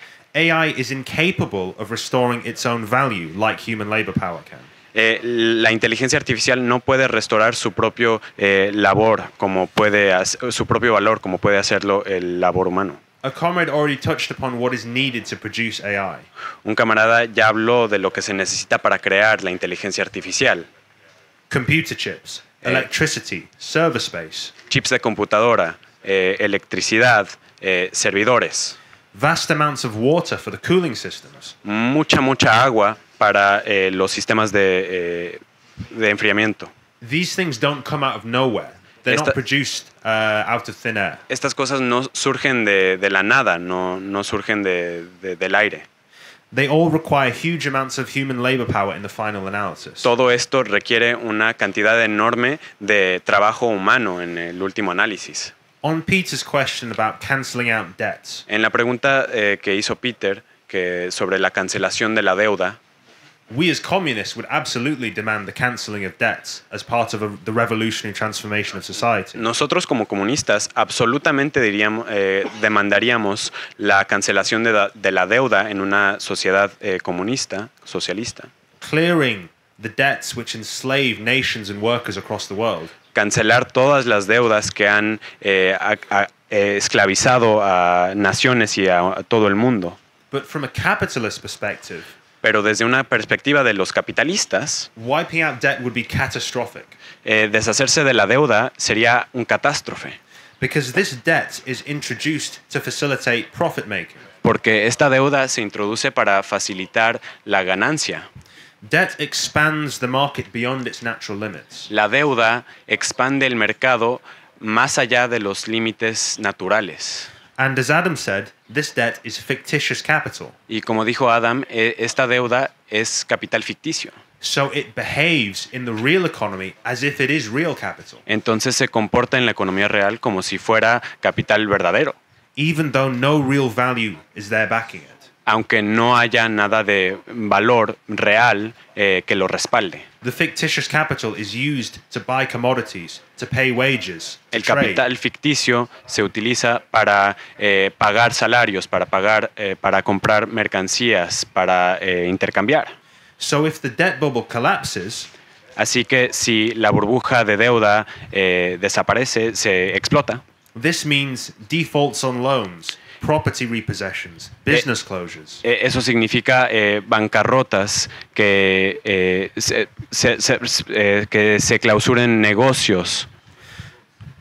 A I is incapable of restoring its own value like human labor power can. Eh, la inteligencia artificial no puede restaurar su propio eh, labor como puede hac- su propio valor como puede hacerlo el labor humano. A comrade already touched upon what is needed to produce A I. Un camarada ya habló de lo que se necesita para crear la inteligencia artificial. Computer chips, Eh. electricity, server space, Chips de computadora, eh, electricidad, eh, servidores, vast amounts of water for the cooling systems, mucha, mucha agua para eh, los sistemas de, eh, de enfriamiento. These things don't come out of nowhere. They're Esta- not produced uh, out of thin air. Estas cosas no surgen de, de la nada, no, no surgen de, de- del aire. They all require huge amounts of human labor power in the final analysis. Todo esto requiere una cantidad enorme de trabajo humano en el último análisis. On Peter's question about cancelling out debts, En la pregunta eh, que hizo Peter que sobre la cancelación de la deuda, we as communists would absolutely demand the cancelling of debts as part of a, the revolutionary transformation of society. nosotros como comunistas absolutamente diríamos, eh, demandaríamos la cancelación de, la- de la deuda en una sociedad eh, comunista, socialista. Clearing the debts which enslave nations and workers across the world. Cancelar todas las deudas que han eh, a- a- eh, esclavizado a naciones y a, a todo el mundo. But from a capitalist perspective, Pero desde una perspectiva de los capitalistas, wiping out debt would be catastrophic eh, deshacerse de la deuda sería un catástrofe, because this debt is introduced to facilitate profit making. porque esta deuda se introduce para facilitar la ganancia. Debt expands the market beyond its natural limits. La deuda expande el mercado más allá de los límites naturales. And as Adam said, this debt is fictitious capital. Y como dijo Adam, eh, esta deuda es capital ficticio. So it behaves in the real economy as if it is real capital, Entonces se comporta en la economía real como si fuera capital verdadero, even though no real value is there backing it. aunque no haya nada de valor real eh, que lo respalde. The fictitious capital is used to buy commodities, to pay wages, to El trade. capital ficticio se utiliza para eh, pagar salarios, para pagar, eh, para comprar mercancías, para eh, intercambiar. So if the debt bubble collapses, Así que si la burbuja de deuda eh, desaparece, se explota, this means defaults on loans, property repossessions, business closures. eh, eso significa eh, bancarrotas, que, eh, se, se- se- eh, que se clausuren negocios,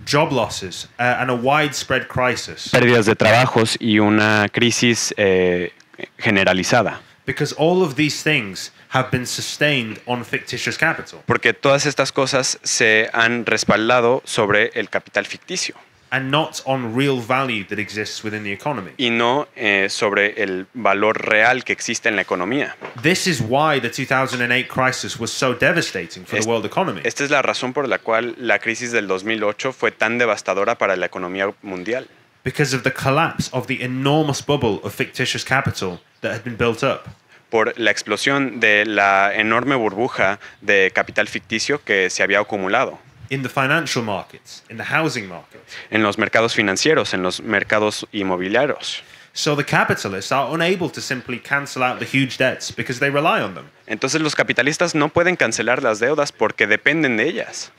job losses, uh, and a widespread crisis. Pérdidas de trabajos y una crisis eh, generalizada. Because all of these things have been sustained on fictitious capital. Porque todas estas cosas se han respaldado sobre el capital ficticio. And not on real value that exists within the economy. Y no eh, sobre el valor real que existe en la economía. This is why the two thousand eight crisis was so devastating for the world economy. Esta es la razón por la cual la crisis del dos mil ocho fue tan devastadora para la economía mundial. Because of the collapse of the enormous bubble of fictitious capital that had been built up. Por la explosión de la enorme burbuja de capital ficticio que se había acumulado. In the financial markets, in the housing market. En los mercados financieros, en los mercados inmobiliarios. So the capitalists are unable to simply cancel out the huge debts because they rely on them. Entonces los capitalistas no pueden cancelar las deudas porque dependen de ellas.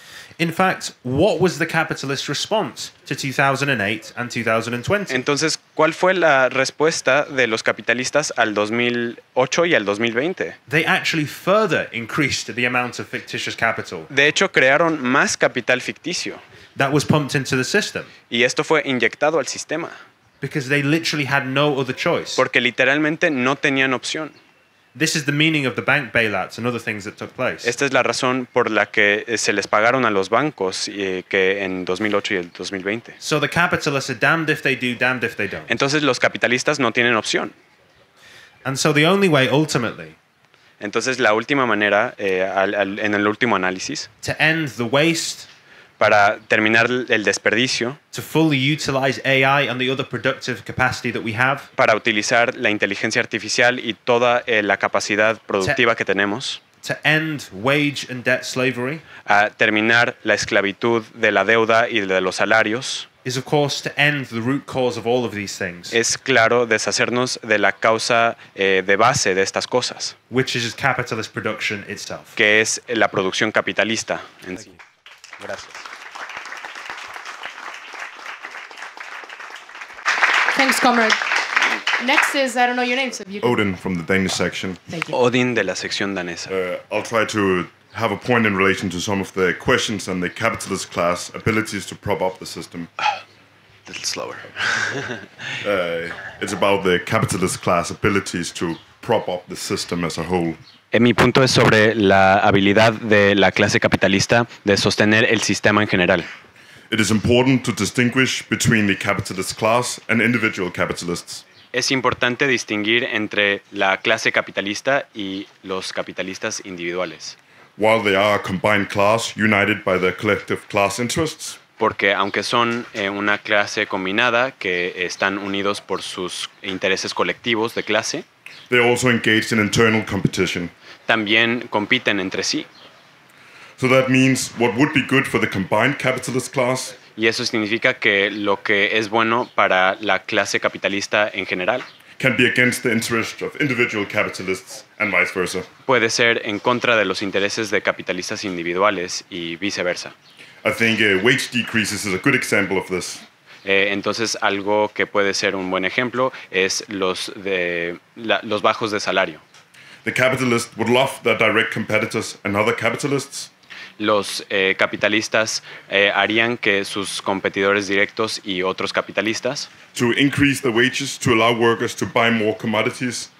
In fact, what was the capitalist response to two thousand eight and two thousand twenty? Entonces, ¿cuál fue la respuesta de los capitalistas al dos mil ocho y al dos mil veinte? They actually further increased the amount of fictitious capital. De hecho, crearon más capital ficticio. That was pumped into the system. Y esto fue inyectado al sistema. Because they literally had no other choice. Porque literalmente no tenían opción. This is the meaning of the bank bailouts and other things that took place. Esta es la razón por la que se les pagaron a los bancos eh, que en dos mil ocho y el dos mil veinte. So the capitalists are damned if they do, damned if they don't. Entonces los capitalistas no tienen opción. And so the only way ultimately Entonces la última manera eh, al, al, en el último análisis to end the waste, para terminar el desperdicio, to fully utilize A I and the other productive capacity that we have, para utilizar la inteligencia artificial y toda eh, la capacidad productiva que tenemos, to end wage and debt slavery, a terminar la esclavitud de la deuda y de los salarios, is of course to end the root cause of all of these things, es claro deshacernos de la causa eh, de base de estas cosas, which is capitalist production itself. Que es la producción capitalista en sí. Gracias. Thanks, comrade. Next is, I don't know your name, so you can... Odin from the Danish section. Thank you. Odin de la sección danesa. Uh, I'll try to have a point in relation to some of the questions and the capitalist class abilities to prop up the system. A little slower. uh, it's about the capitalist class abilities to prop up the system as a whole. Eh, mi punto es sobre la habilidad de la clase capitalista de sostener el sistema en general. It is important to distinguish between the capitalist class and individual capitalists. Es importante distinguir entre la clase capitalista y los capitalistas individuales. While they are a combined class united by their collective class interests, porque aunque son eh, una clase combinada que están unidos por sus intereses colectivos de clase, they are also engaged in internal competition. También compiten entre sí. So that means what would be good for the combined capitalist class y eso significa que lo que es bueno para la clase capitalista en general can be against the interest of individual capitalists and vice versa. Puede ser en contra de los intereses de capitalistas individuales y viceversa. I think uh, wage decreases is a good example of this. Eh, entonces algo que puede ser un buen ejemplo es los de la, los bajos de salario. The capitalists would love their direct competitors and other capitalists. Los eh, capitalistas eh, harían que sus competidores directos y otros capitalistas to increase the wages to allow workers to buy more commodities.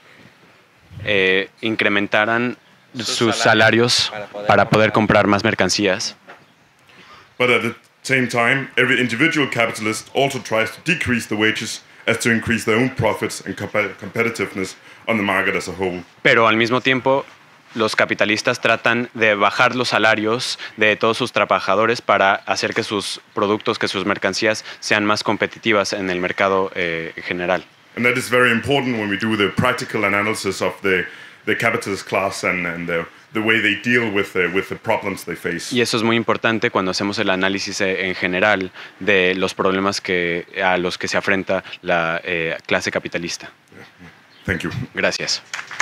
Eh, incrementaran sus, sus salarios para poder, para poder comprar más mercancías. But at the same time, every individual capitalist also tries to decrease the wages as to increase their own profits and comp- competitiveness on the market as a whole. Pero al mismo tiempo, los capitalistas tratan de bajar los salarios de todos sus trabajadores para hacer que sus productos, que sus mercancías sean más competitivas en el mercado eh, general. And that is very important when we do the practical analysis of the, the capitalist class and, and the, the way they deal with the, with the problems they face. Y eso es muy importante cuando hacemos el análisis en general de los problemas que, a los que se afrenta la eh, clase capitalista. Yeah. Thank you. Gracias.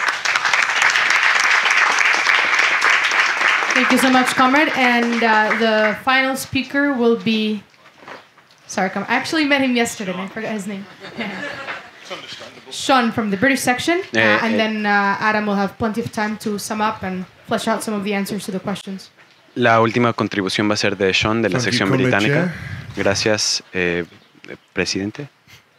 Thank you so much, comrade. And uh, the final speaker will be... Sorry, comrade. I actually met him yesterday and I forgot his name. Sean from the British section. Uh, and then uh, Adam will have plenty of time to sum up and flesh out some of the answers to the questions. La última contribución va a ser de Sean de la Thank you, sección Comrade británica. Chair. Gracias, eh, presidente.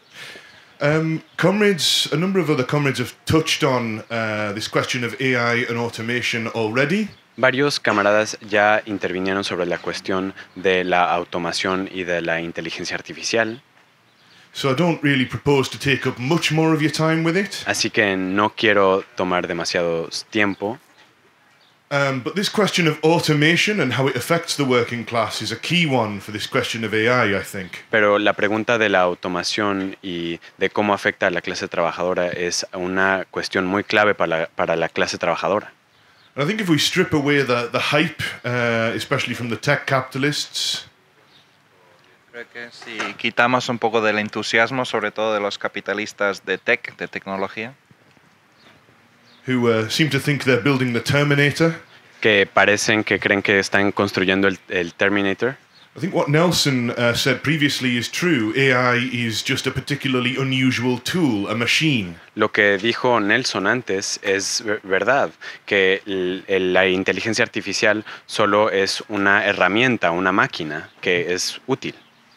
Um, comrades, a number of other comrades have touched on uh, this question of A I and automation already. Varios camaradas ya intervinieron sobre la cuestión de la automación y de la inteligencia artificial. So I don't really propose to take up much more of your time with it. Así que no quiero tomar demasiado tiempo. Um, but this question of automation and how it affects the working class is a key one for this question of A I, I think. Pero la pregunta de la automación y de cómo afecta a la clase trabajadora es una cuestión muy clave para la, para la clase trabajadora. And I think if we strip away the, the hype, uh, especially from the tech capitalists, Creo que si quitamos un poco del entusiasmo, sobre todo de los capitalistas de tech, de tecnología, who uh, seem to think they're building the Terminator, que parecen que creen que están construyendo el, el Terminator. I think what Nelson uh, said previously is true. A I is just a particularly unusual tool, a machine. Lo que dijo Nelson antes es ver- verdad, que el- el- la inteligencia artificial solo es una herramienta, una máquina que es útil.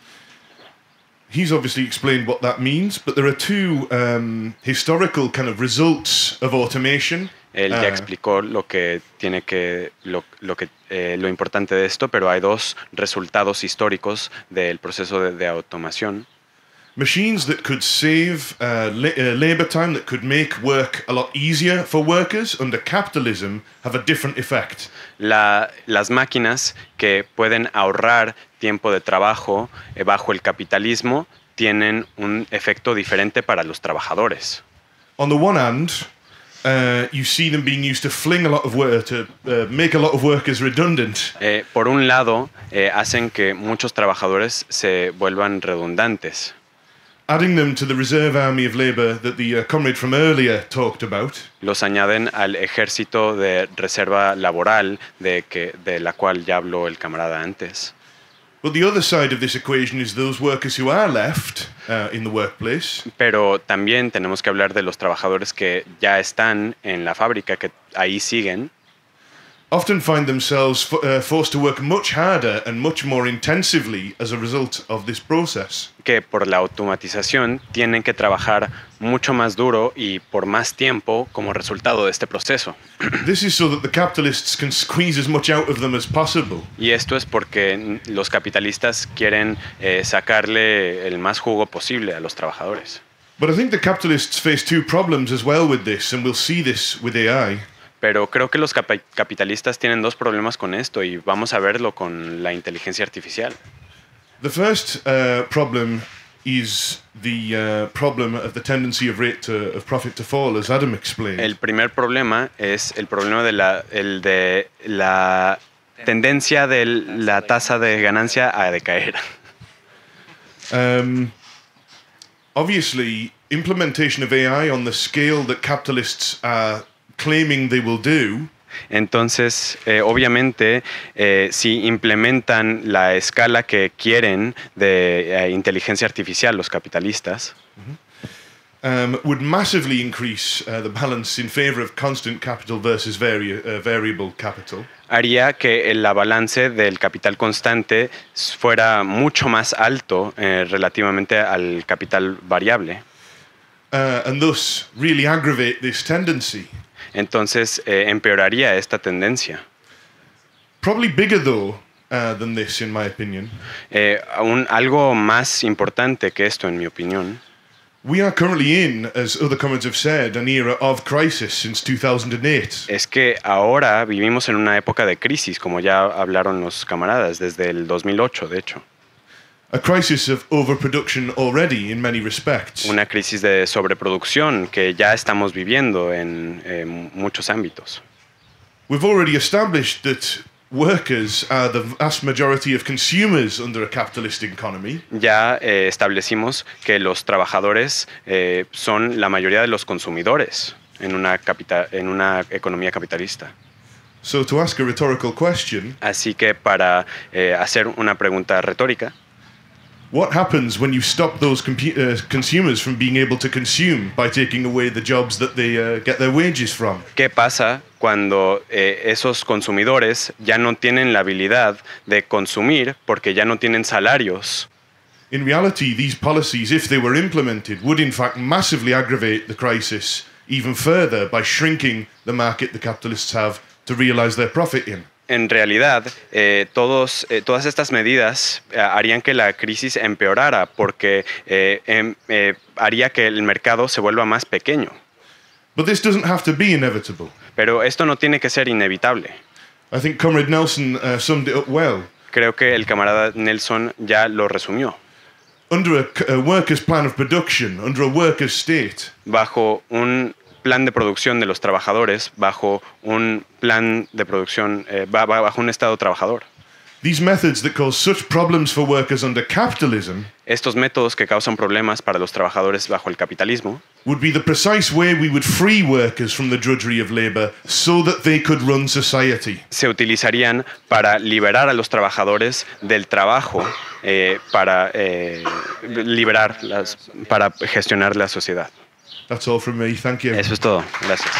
He's obviously explained what that means, but there are two um, historical kind of results of automation. Él ya Uh, explicó lo que tiene que lo, lo que eh, lo importante de esto, pero hay dos resultados históricos del proceso de, de automación. Machines that could save uh, la- uh, labor time, that could make work a lot easier for workers under capitalism, have a different effect. La- las máquinas que pueden ahorrar tiempo de trabajo eh, bajo el capitalismo tienen un efecto diferente para los trabajadores. On the one hand, uh, you see them being used to fling a lot of work, to uh, make a lot of workers redundant. Eh, por un lado, eh, hacen que muchos trabajadores se vuelvan redundantes, Adding them to the reserve army of labour that the uh, comrade from earlier talked about. los añaden al ejército de reserva laboral de, que, de la cual ya habló el camarada antes. But the other side of this equation is those workers who are left uh, in the workplace. Pero también tenemos que hablar de los trabajadores que ya están en la fábrica, que ahí siguen, Often find themselves fo- uh, forced to work much harder and much more intensively as a result of this process. que por la automatización tienen que trabajar mucho más duro y por más tiempo como resultado de este proceso. This is so that the capitalists can squeeze as much out of them as possible. Y esto es porque los capitalistas quieren eh, sacarle el más jugo posible a los trabajadores. But I think the capitalists face two problems as well with this, and we'll see this with A I. Pero creo que los capa- capitalistas tienen dos problemas con esto y vamos a verlo con la inteligencia artificial. The first uh, problem is the uh, problem of the tendency of rate to, of profit to fall, as Adam explained. El primer problema es el problema de la, el de la tendencia de la tasa de ganancia a decaer. Um, obviously, implementation of A I on the scale that capitalists are claiming they will do Entonces, eh, obviamente, eh, si implementan la escala que quieren de eh, inteligencia artificial los capitalistas, um, would massively increase uh, the balance in favor of constant capital versus vari- uh, variable capital. haría que el la balance del capital constante fuera mucho más alto eh, relativamente al capital variable. Uh, and thus really aggravate this tendency. Entonces, eh, empeoraría esta tendencia. Probably bigger though uh, than this, in my opinion. Eh, aún algo más importante que esto, en mi opinión, We are currently in, as other comments have said, an era of crisis since two thousand eight. es que ahora vivimos en una época de crisis, como ya hablaron los camaradas, desde el dos mil ocho, de hecho. A crisis of overproduction already in many respects. Una crisis de sobreproducción que ya estamos viviendo en eh, muchos ámbitos. We've already established that workers are the vast majority of consumers under a capitalist economy. Ya eh, establecimos que los trabajadores eh, son la mayoría de los consumidores en una, capita- en una economía capitalista. So to ask a rhetorical question, Así que para eh, hacer una pregunta retórica, What happens when you stop those compu- uh, consumers from being able to consume by taking away the jobs that they uh, get their wages from? ¿Qué pasa cuando eh, esos consumidores ya no tienen la habilidad de consumir porque ya no tienen salarios? In reality, these policies, if they were implemented, would in fact massively aggravate the crisis even further by shrinking the market the capitalists have to realize their profit in. En realidad, eh, todos, eh, todas estas medidas eh, harían que la crisis empeorara porque eh, em, eh, haría que el mercado se vuelva más pequeño. But this doesn't have to be inevitable. Pero esto no tiene que ser inevitable. I think Comrade Nelson uh, summed it up well. Creo que el camarada Nelson ya lo resumió. Under a, a workers' plan of production, under a workers' state, bajo un plan de producción de los trabajadores, bajo un plan de producción, eh, bajo un estado trabajador. These methods that cause such problems for workers under capitalism, estos métodos que causan problemas para los trabajadores bajo el capitalismo, would be the precise way we would free workers from the drudgery of labor so that they could run society. Se utilizarían para liberar a los trabajadores del trabajo, eh, para eh, liberar las, para gestionar la sociedad. That's all from me. Thank you. Eso es todo. Gracias.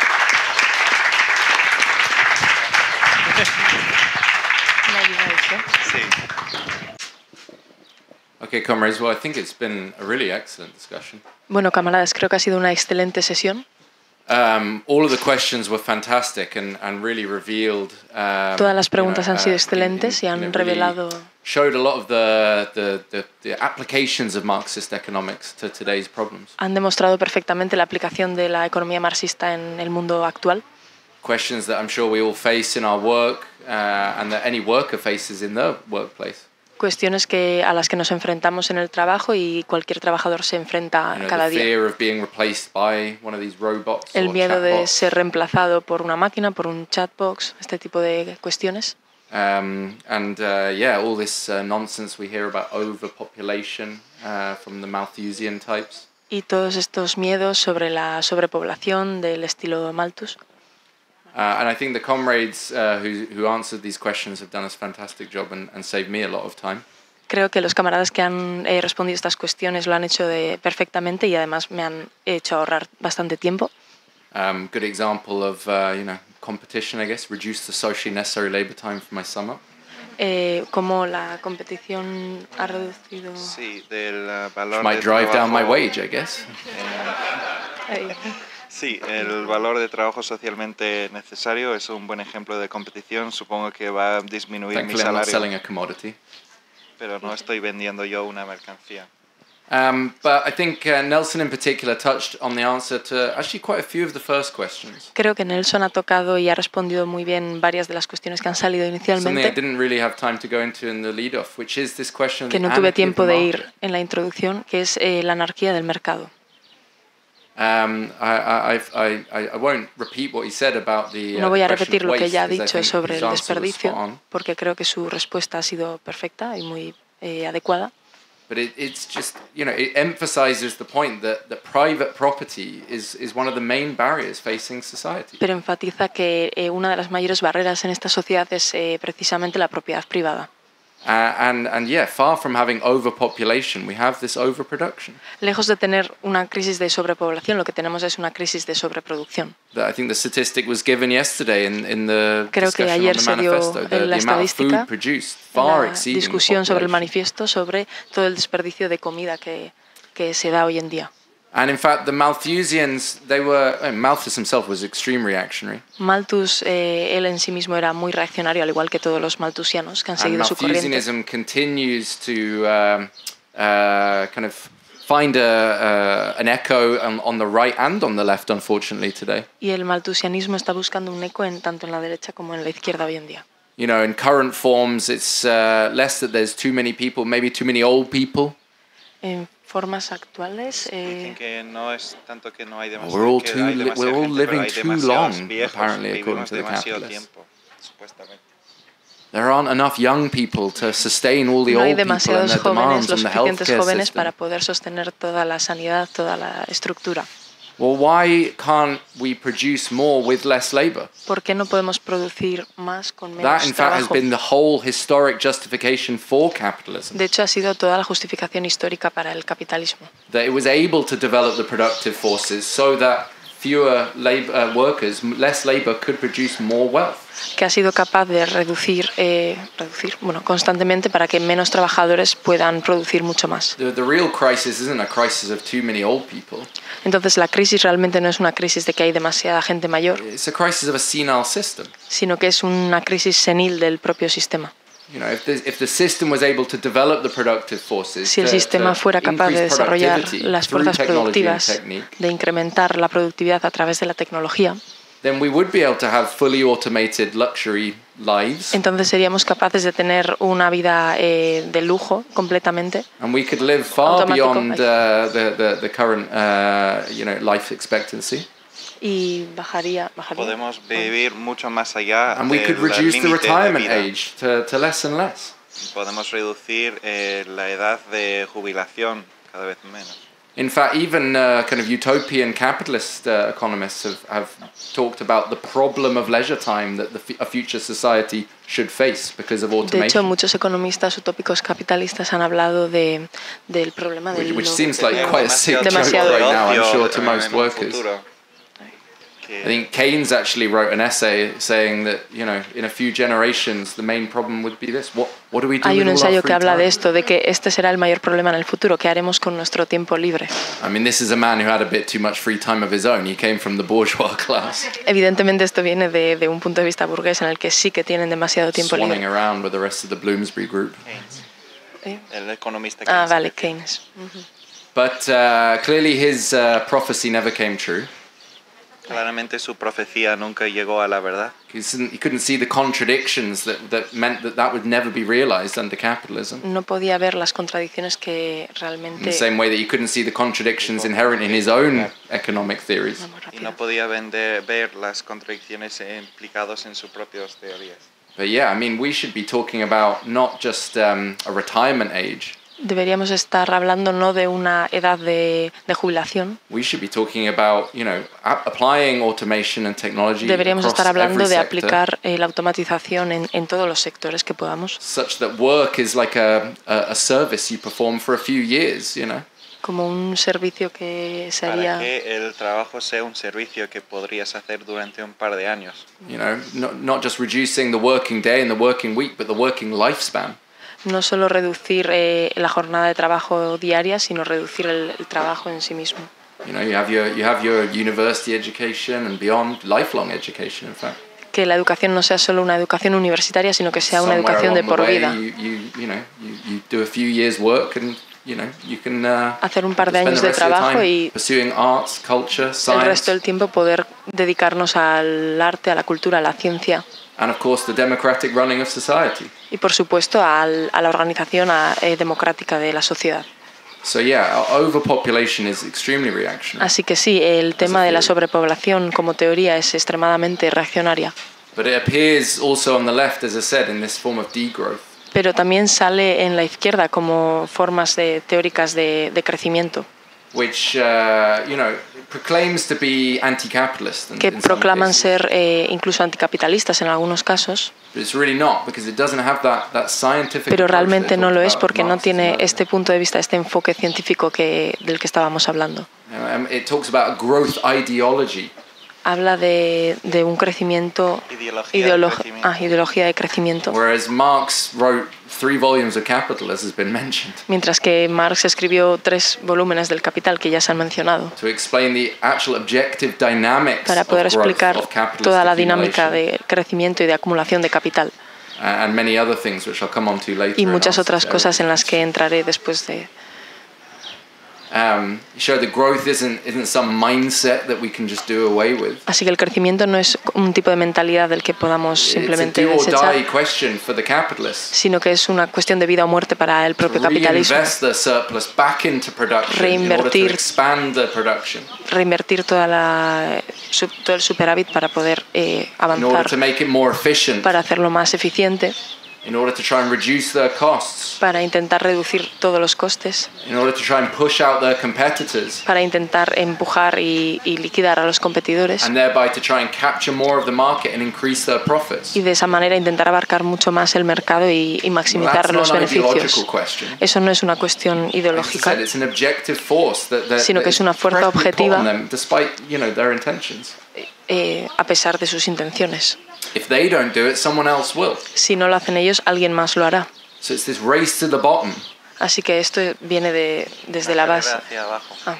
Okay, comrades. Well, I think it's been a really excellent discussion. Bueno, camaradas, creo que ha sido una excelente sesión. Um, all of the questions were fantastic and, and really revealed. Um, Todas las preguntas you know, han sido uh, excelentes in, in, y han you know, revelado. Really showed a lot of the, the, the, the applications of Marxist economics to today's problems. Han demostrado perfectamente la aplicación de la economía marxista en el mundo actual. Questions that I'm sure we all face in our work uh, and that any worker faces in their workplace. Cuestiones que, a las que nos enfrentamos en el trabajo y cualquier trabajador se enfrenta You know, cada the día. fear of being replaced by one of these robots El or miedo de chatbots. ser reemplazado por una máquina, por un chatbox, este tipo de cuestiones. Um, and uh, yeah, all this uh, nonsense we hear about overpopulation uh, from the Malthusian types. Y todos estos miedos sobre la sobrepoblación del estilo Malthus. Uh, and I think the comrades uh, who, who answered these questions have done a fantastic job and, and saved me a lot of time. Creo que los camaradas que han eh, respondido estas cuestiones lo han hecho de, perfectamente y además me han hecho ahorrar bastante tiempo. Um, good example of uh, you know competition, I guess. Reduce the socially necessary labor time for my sum up. Eh, como la competición ha reducido. Sí, del uh, valor Might de drive trabajo, down my wage, I guess. Eh, sí, el valor de trabajo socialmente necesario es un buen ejemplo de competición. Supongo que va a disminuir mi Thankfully, I'm not salario. selling a commodity. Pero no estoy vendiendo yo una mercancía. Um, but I think uh, Nelson in particular touched on the answer to actually quite a few of the first questions. Creo que Nelson ha tocado y ha respondido muy bien varias de las cuestiones que han salido Something I inicialmente, didn't really have time to go into in the lead off, which is this question of que the no tuve anarchy of tiempo the de market. ir en la introducción, que es eh, la anarquía del mercado. Um, I, I, I, I, I won't repeat what he said about the, uh, No voy a the question repetir of lo que waste, ya ha because I dicho think sobre his el answer was spot desperdicio, on. porque creo que su respuesta ha sido perfecta y muy eh, adecuada. But it, it's just, you know, it emphasizes the point that, that private property is, is one of the main barriers facing society. Pero enfatiza que eh, una de las mayores barreras en esta sociedad es eh, precisamente la propiedad privada. Uh, and, and yeah, far from having overpopulation, we have this overproduction. Lejos de tener una crisis de sobrepoblación, lo que tenemos es una crisis de sobreproducción. That I think the statistic was given yesterday in, in the Creo que discussion ayer on the se dio manifesto. The, la the amount of food estadística produced en far la exceeding the discusión sobre el population. manifiesto sobre todo el desperdicio de comida que, que se da hoy en día. And in fact, the Malthusians, they were, uh, Malthus himself was extreme reactionary. Malthus, eh, él en sí mismo era muy reaccionario, al igual que todos los malthusianos que han And seguido su corriente. Malthusianism continues to um, uh, kind of find a, uh, an echo on, on the right and on the left, unfortunately, today. Y el malthusianismo está buscando un eco en, tanto en la derecha como en la izquierda hoy en día. You know, in current forms, it's uh, less that there's too many people, maybe too many old people. En formas actuales, eh, Que no es tanto que no hay demasiado, We're all que too hay li- demasiada we're all gente, living pero hay too demasiados long, viejos, apparently, according vivimos to the demasiado capitalists. tiempo, supuestamente. There aren't enough young people to sustain all the no hay old people and demasiados their jóvenes, demands lo on the suficientes healthcare jóvenes system. para poder sostener toda la sanidad, toda la estructura. Well, why can't we produce more with less labor? ¿Por qué no podemos producir más con menos That, in fact, has trabajo? been the whole historic justification for capitalism. De hecho, ha sido toda la justificación histórica para el capitalismo. That it was able to develop the productive forces so that fewer labor, uh, workers, less labor, could produce more wealth. Que ha sido capaz de reducir, eh, reducir bueno, constantemente para que menos trabajadores puedan producir mucho más. The, the real crisis isn't a crisis of too many old people. Entonces la crisis realmente no es una crisis de que hay demasiada gente mayor, It's a crisis of a senile system. sino que es una crisis senil del propio sistema. You know, if the, if the system was able to develop the productive forces, Si el to- sistema to fuera capaz de increase desarrollar productivity las through fuerzas technology and productivas, technique, de incrementar la productividad a través de la tecnología, then we would be able to have fully automated luxury lives, entonces seríamos capaces de tener una vida eh, de lujo completamente. and we could live far Automático, beyond uh, the, the the current uh, you know life expectancy, Y bajaría, bajaría. Podemos vivir mucho más allá and we del could reduce the límite de retirement vida. age to, to less and less. Podemos reducir eh, la edad de jubilación cada vez menos. In fact, even uh, kind of utopian capitalist uh, economists have, have talked about the problem of leisure time that the f- a future society should face because of De hecho, automation, muchos economistas utópicos capitalistas han hablado de, del problema del which, which lo- seems like quite a sick joke demasiado right now, I'm sure, to en most un workers. futuro. I think Keynes actually wrote an essay saying that, you know, in a few generations, the main problem would be this. What, what do we do Hay with un all our ensayo free que habla time? de esto, de que este será el mayor problema en el futuro. ¿Qué haremos con nuestro tiempo libre? I mean, this is a man who had a bit too much free time of his own. He came from the bourgeois class, Evidentemente esto viene de, de un punto de vista burgués en el que sí que tienen demasiado tiempo swanning libre. around with the rest of the Bloomsbury group. El economista Ah, Keynes. vale, Keynes. Ujú. But uh, clearly his uh, prophecy never came true. Claramente su profecía nunca llegó a la verdad. He couldn't, he couldn't see the contradictions that, that meant that that would never be realized under capitalism. No podía ver las contradicciones que In the realmente... same way that he couldn't see the contradictions inherent in his own economic theories. Y no podía vender, ver las contradicciones implicadas en sus propias teorías. But yeah, I mean, we should be talking about not just um, a retirement age. Deberíamos estar hablando no de una edad de, de jubilación, We should be talking about, you know, a- applying automation and technology deberíamos across estar hablando every de sector, aplicar eh, la automatización en, en todos los sectores que podamos, such that work is like a, a, a service you perform for a few years, you know. como un servicio que sería... Para que el trabajo sea un servicio que podrías hacer durante un par de años. You know, not, not just reducing the working day and the working week, but the working lifespan. No solo reducir eh, la jornada de trabajo diaria, sino reducir el, el trabajo en sí mismo. You know, you have your you have your university education and beyond, lifelong education, in fact. Que la educación no sea solo una educación universitaria, sino que sea una Somewhere educación de along the por way, vida. You, you, you know, you, you do a few years work and, you know, you can uh, Hacer un par de spend años the de rest of your trabajo time y pursuing arts, culture, el science, resto del tiempo poder dedicarnos al arte, a la cultura, a la ciencia and of course the democratic running of society. y, por supuesto, al- a la organización a- eh, democrática de la sociedad. So yeah, o- overpopulation is extremely reactionary. Así que sí, el tema de la sobrepoblación como teoría es extremadamente reaccionaria, But it appears also on the left, as I said, in this form of degrowth. pero también sale en la izquierda como formas de, teóricas de, de crecimiento Which uh, you know proclaims to be anti-capitalist, in, que in some proclaman cases. ser eh, incluso anticapitalistas en algunos casos, But it's really not, because it doesn't have that, that scientific. pero approach realmente they no talked lo es about porque no Marx tiene and este punto de vista, este enfoque científico que, del que estábamos hablando. Lenin. Um, it talks about a growth ideology. Habla de, de un crecimiento, Ideología ideolo- de crecimiento. ah, ideología de crecimiento, Whereas Marx wrote three volumes of Capital, as has been mentioned, mientras que Marx escribió tres volúmenes del Capital que ya se han mencionado, to explain the actual objective dynamics para poder of growth, explicar of capitalist toda la dinámica accumulation, de crecimiento y de acumulación de capital and many other things which I'll come on to later. y in muchas our otras area. cosas en las que entraré después de... Um, you show that growth isn't isn't some mindset that we can just do away with. Así que el crecimiento no es un tipo de mentalidad del que podamos It's a simplemente do or desechar, die question for the capitalist. sino que es una cuestión de vida o muerte para el propio capitalismo. Reinvest the surplus back into production in order to Reinvertir- expand the production, Reinvertir toda la, su- todo el superávit para poder eh, in order avanzar, to make it more efficient, para hacerlo más eficiente in order to try and reduce their costs, para intentar reducir todos los costes, in order to try and push out their competitors, para intentar empujar y, y liquidar a los competidores, and thereby to try and capture more of the market and increase their profits. y de esa manera intentar abarcar mucho más el mercado y, y maximizar Well, that's los not an beneficios. ideological question. Eso no es una cuestión As I ideológica, said, it's an objective force that, that, sino que es una fuerza that is presently put on objetiva, them, despite, you know, their intentions. eh, a pesar de sus intenciones. If they don't do it, someone else will. Si no lo hacen ellos, alguien más lo hará. So it's this race to the bottom. Así que esto viene de, desde la base. Ah.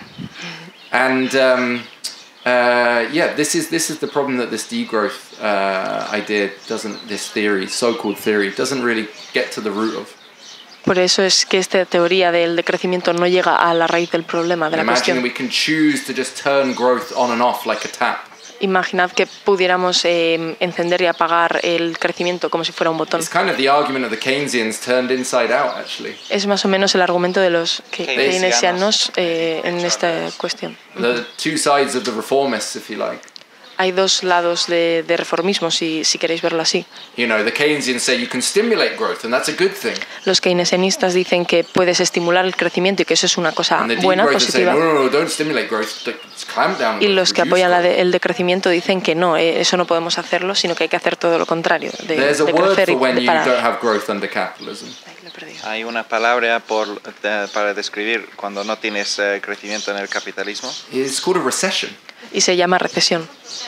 And um, uh, yeah, this is this is the problem that this degrowth uh, idea doesn't, this theory, so-called theory, doesn't really get to the root of. Por eso es que esta teoría del decrecimiento no llega a la raíz del problema, de la Imagine cuestión. we can choose to just turn growth on and off like a tap. Imaginad que pudiéramos eh, encender y apagar el crecimiento como si fuera un botón. It's kind of the argument of the Keynesians turned inside out, actually. Es más o menos el argumento de los ke- Keynesianos. keynesianos eh, en esta cuestión. The two sides of the reformists, if you like. Hay dos lados de, de reformismo, si, si queréis verlo así. You know, the Keynesians say you can stimulate growth, and that's a good thing. Los keynesianistas dicen que puedes estimular el crecimiento y que eso es una cosa And the buena, degrowthers say, positiva. no, no, no, don't stimulate growth, just clamp down on Y growth, los que reduce apoyan la growth. de- el decrecimiento dicen que no, eh, eso no podemos hacerlo, sino que hay que hacer todo lo contrario, de, There's a de word crecer y for when de you don't parar. have growth under capitalism. Hay una palabra por, eh, para describir cuando no tienes eh, crecimiento en el capitalismo. It's called a recession. Y se llama recesión.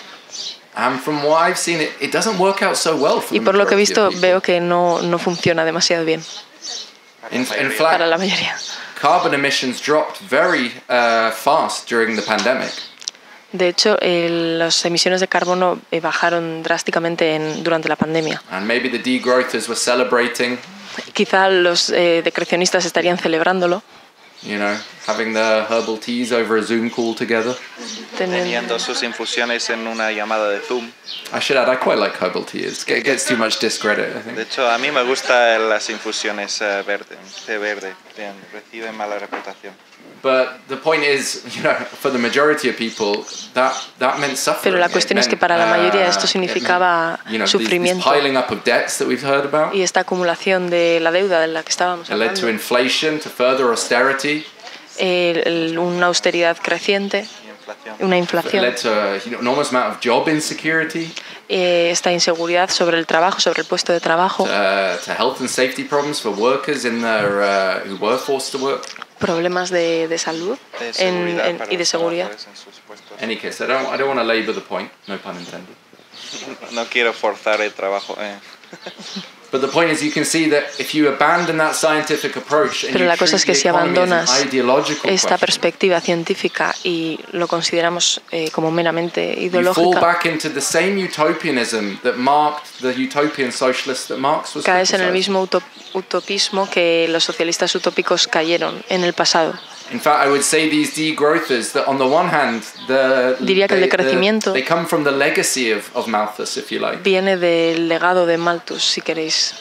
And from what I've seen, it, it doesn't work out so well for Y the por lo que he majority of visto, veo que no, no funciona demasiado bien people. In, in para fact, la mayoría. carbon emissions dropped very uh, fast during the pandemic. De hecho, eh, las emisiones de carbono eh, bajaron drásticamente en, durante la pandemia. And maybe the degrowthers were celebrating, Quizá los eh, decrecionistas estarían celebrándolo, you know, having their herbal teas over a Zoom call together. Teniendo sus infusiones en una llamada de Zoom. I should add, I quite like herbal tea. It's, it gets too much discredit, I think. De hecho, a mí me gustan las infusiones eh, verde, té verde. Bien, reciben mala reputación. But the point is, you know, for the majority of people, that, that meant suffering. pero la It cuestión es que meant, para la mayoría uh, esto it significaba meant, you know, these- this sufrimiento. piling up of debts that we've heard about. Y esta acumulación de la deuda de la que estábamos It led to hablando, inflation, to further austerity. el- el- una austeridad creciente, una It inflación, led to a, you know, enormous amount of job insecurity, eh, esta inseguridad sobre el trabajo, sobre el puesto de trabajo, uh, to health and safety problems for workers in their, uh, who were forced to work. problemas de, de salud De en- seguridad en- para y de los seguridad. trabajadores en sus puestos. Any case, I don't, I don't want to labour the point, no pun intended. No quiero forzar el trabajo. Eh. But the point is, you can see that if you abandon that scientific approach and Pero you la cosa treat es que the si economy as abandonas an ideological esta question, perspectiva científica y lo consideramos eh, como meramente you fall ideológica, back into the same utopianism that marked the utopian socialists that Marx was caes en el criticizing. mismo utop- utopismo que los socialistas utópicos cayeron en el pasado. In fact, I would say these degrowthers that on the one hand, the, Diría que el they, the- decrecimiento they come from the legacy of, of Malthus, if you like. Viene del legado de Malthus, si queréis.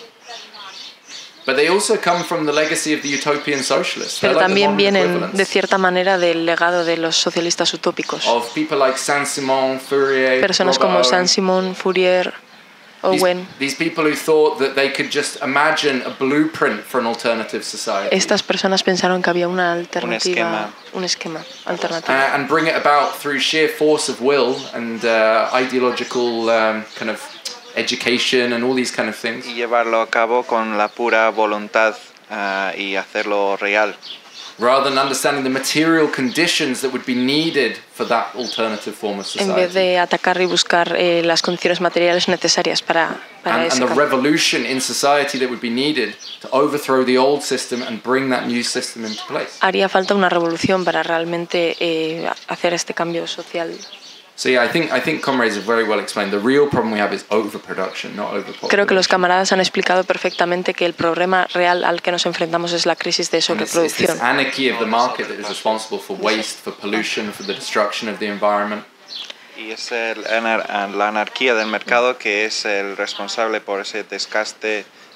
But they also come from the legacy of the utopian socialists. They're Pero like the también modern vienen equivalents de cierta manera del legado de los socialistas utópicos. of people like Saint-Simon, Fourier, Personas Robert como Owen. Saint-Simon, Fourier, Owen. These, these people who thought that they could just imagine a blueprint for an alternative society Estas personas pensaron que había una alternativa, esquema. un esquema alternativo. uh, and bring it about through sheer force of will and uh, ideological um, kind of education and all these kind of things. Y llevarlo a cabo con la pura voluntad ah, y hacerlo real. Rather than understanding the material conditions that would be needed for that alternative form of En vez society. de atacar y buscar eh, las condiciones materiales necesarias para, para And, ese and the cambio. revolution in society that would be needed to overthrow the old system and bring that new system into place. Haría falta una revolución para realmente eh, hacer este cambio social. So yeah, I think I think comrades have very well explained. The real problem we have is overproduction, not overpopulation. Creo que los camaradas han explicado perfectamente que el problema real al que nos enfrentamos es la crisis de And it's, it's this sobreproducción. anarchy of the market that is responsible for waste, for pollution, for the destruction of the environment. Y es el anar- la anarquía del mercado que es el responsable por ese desgaste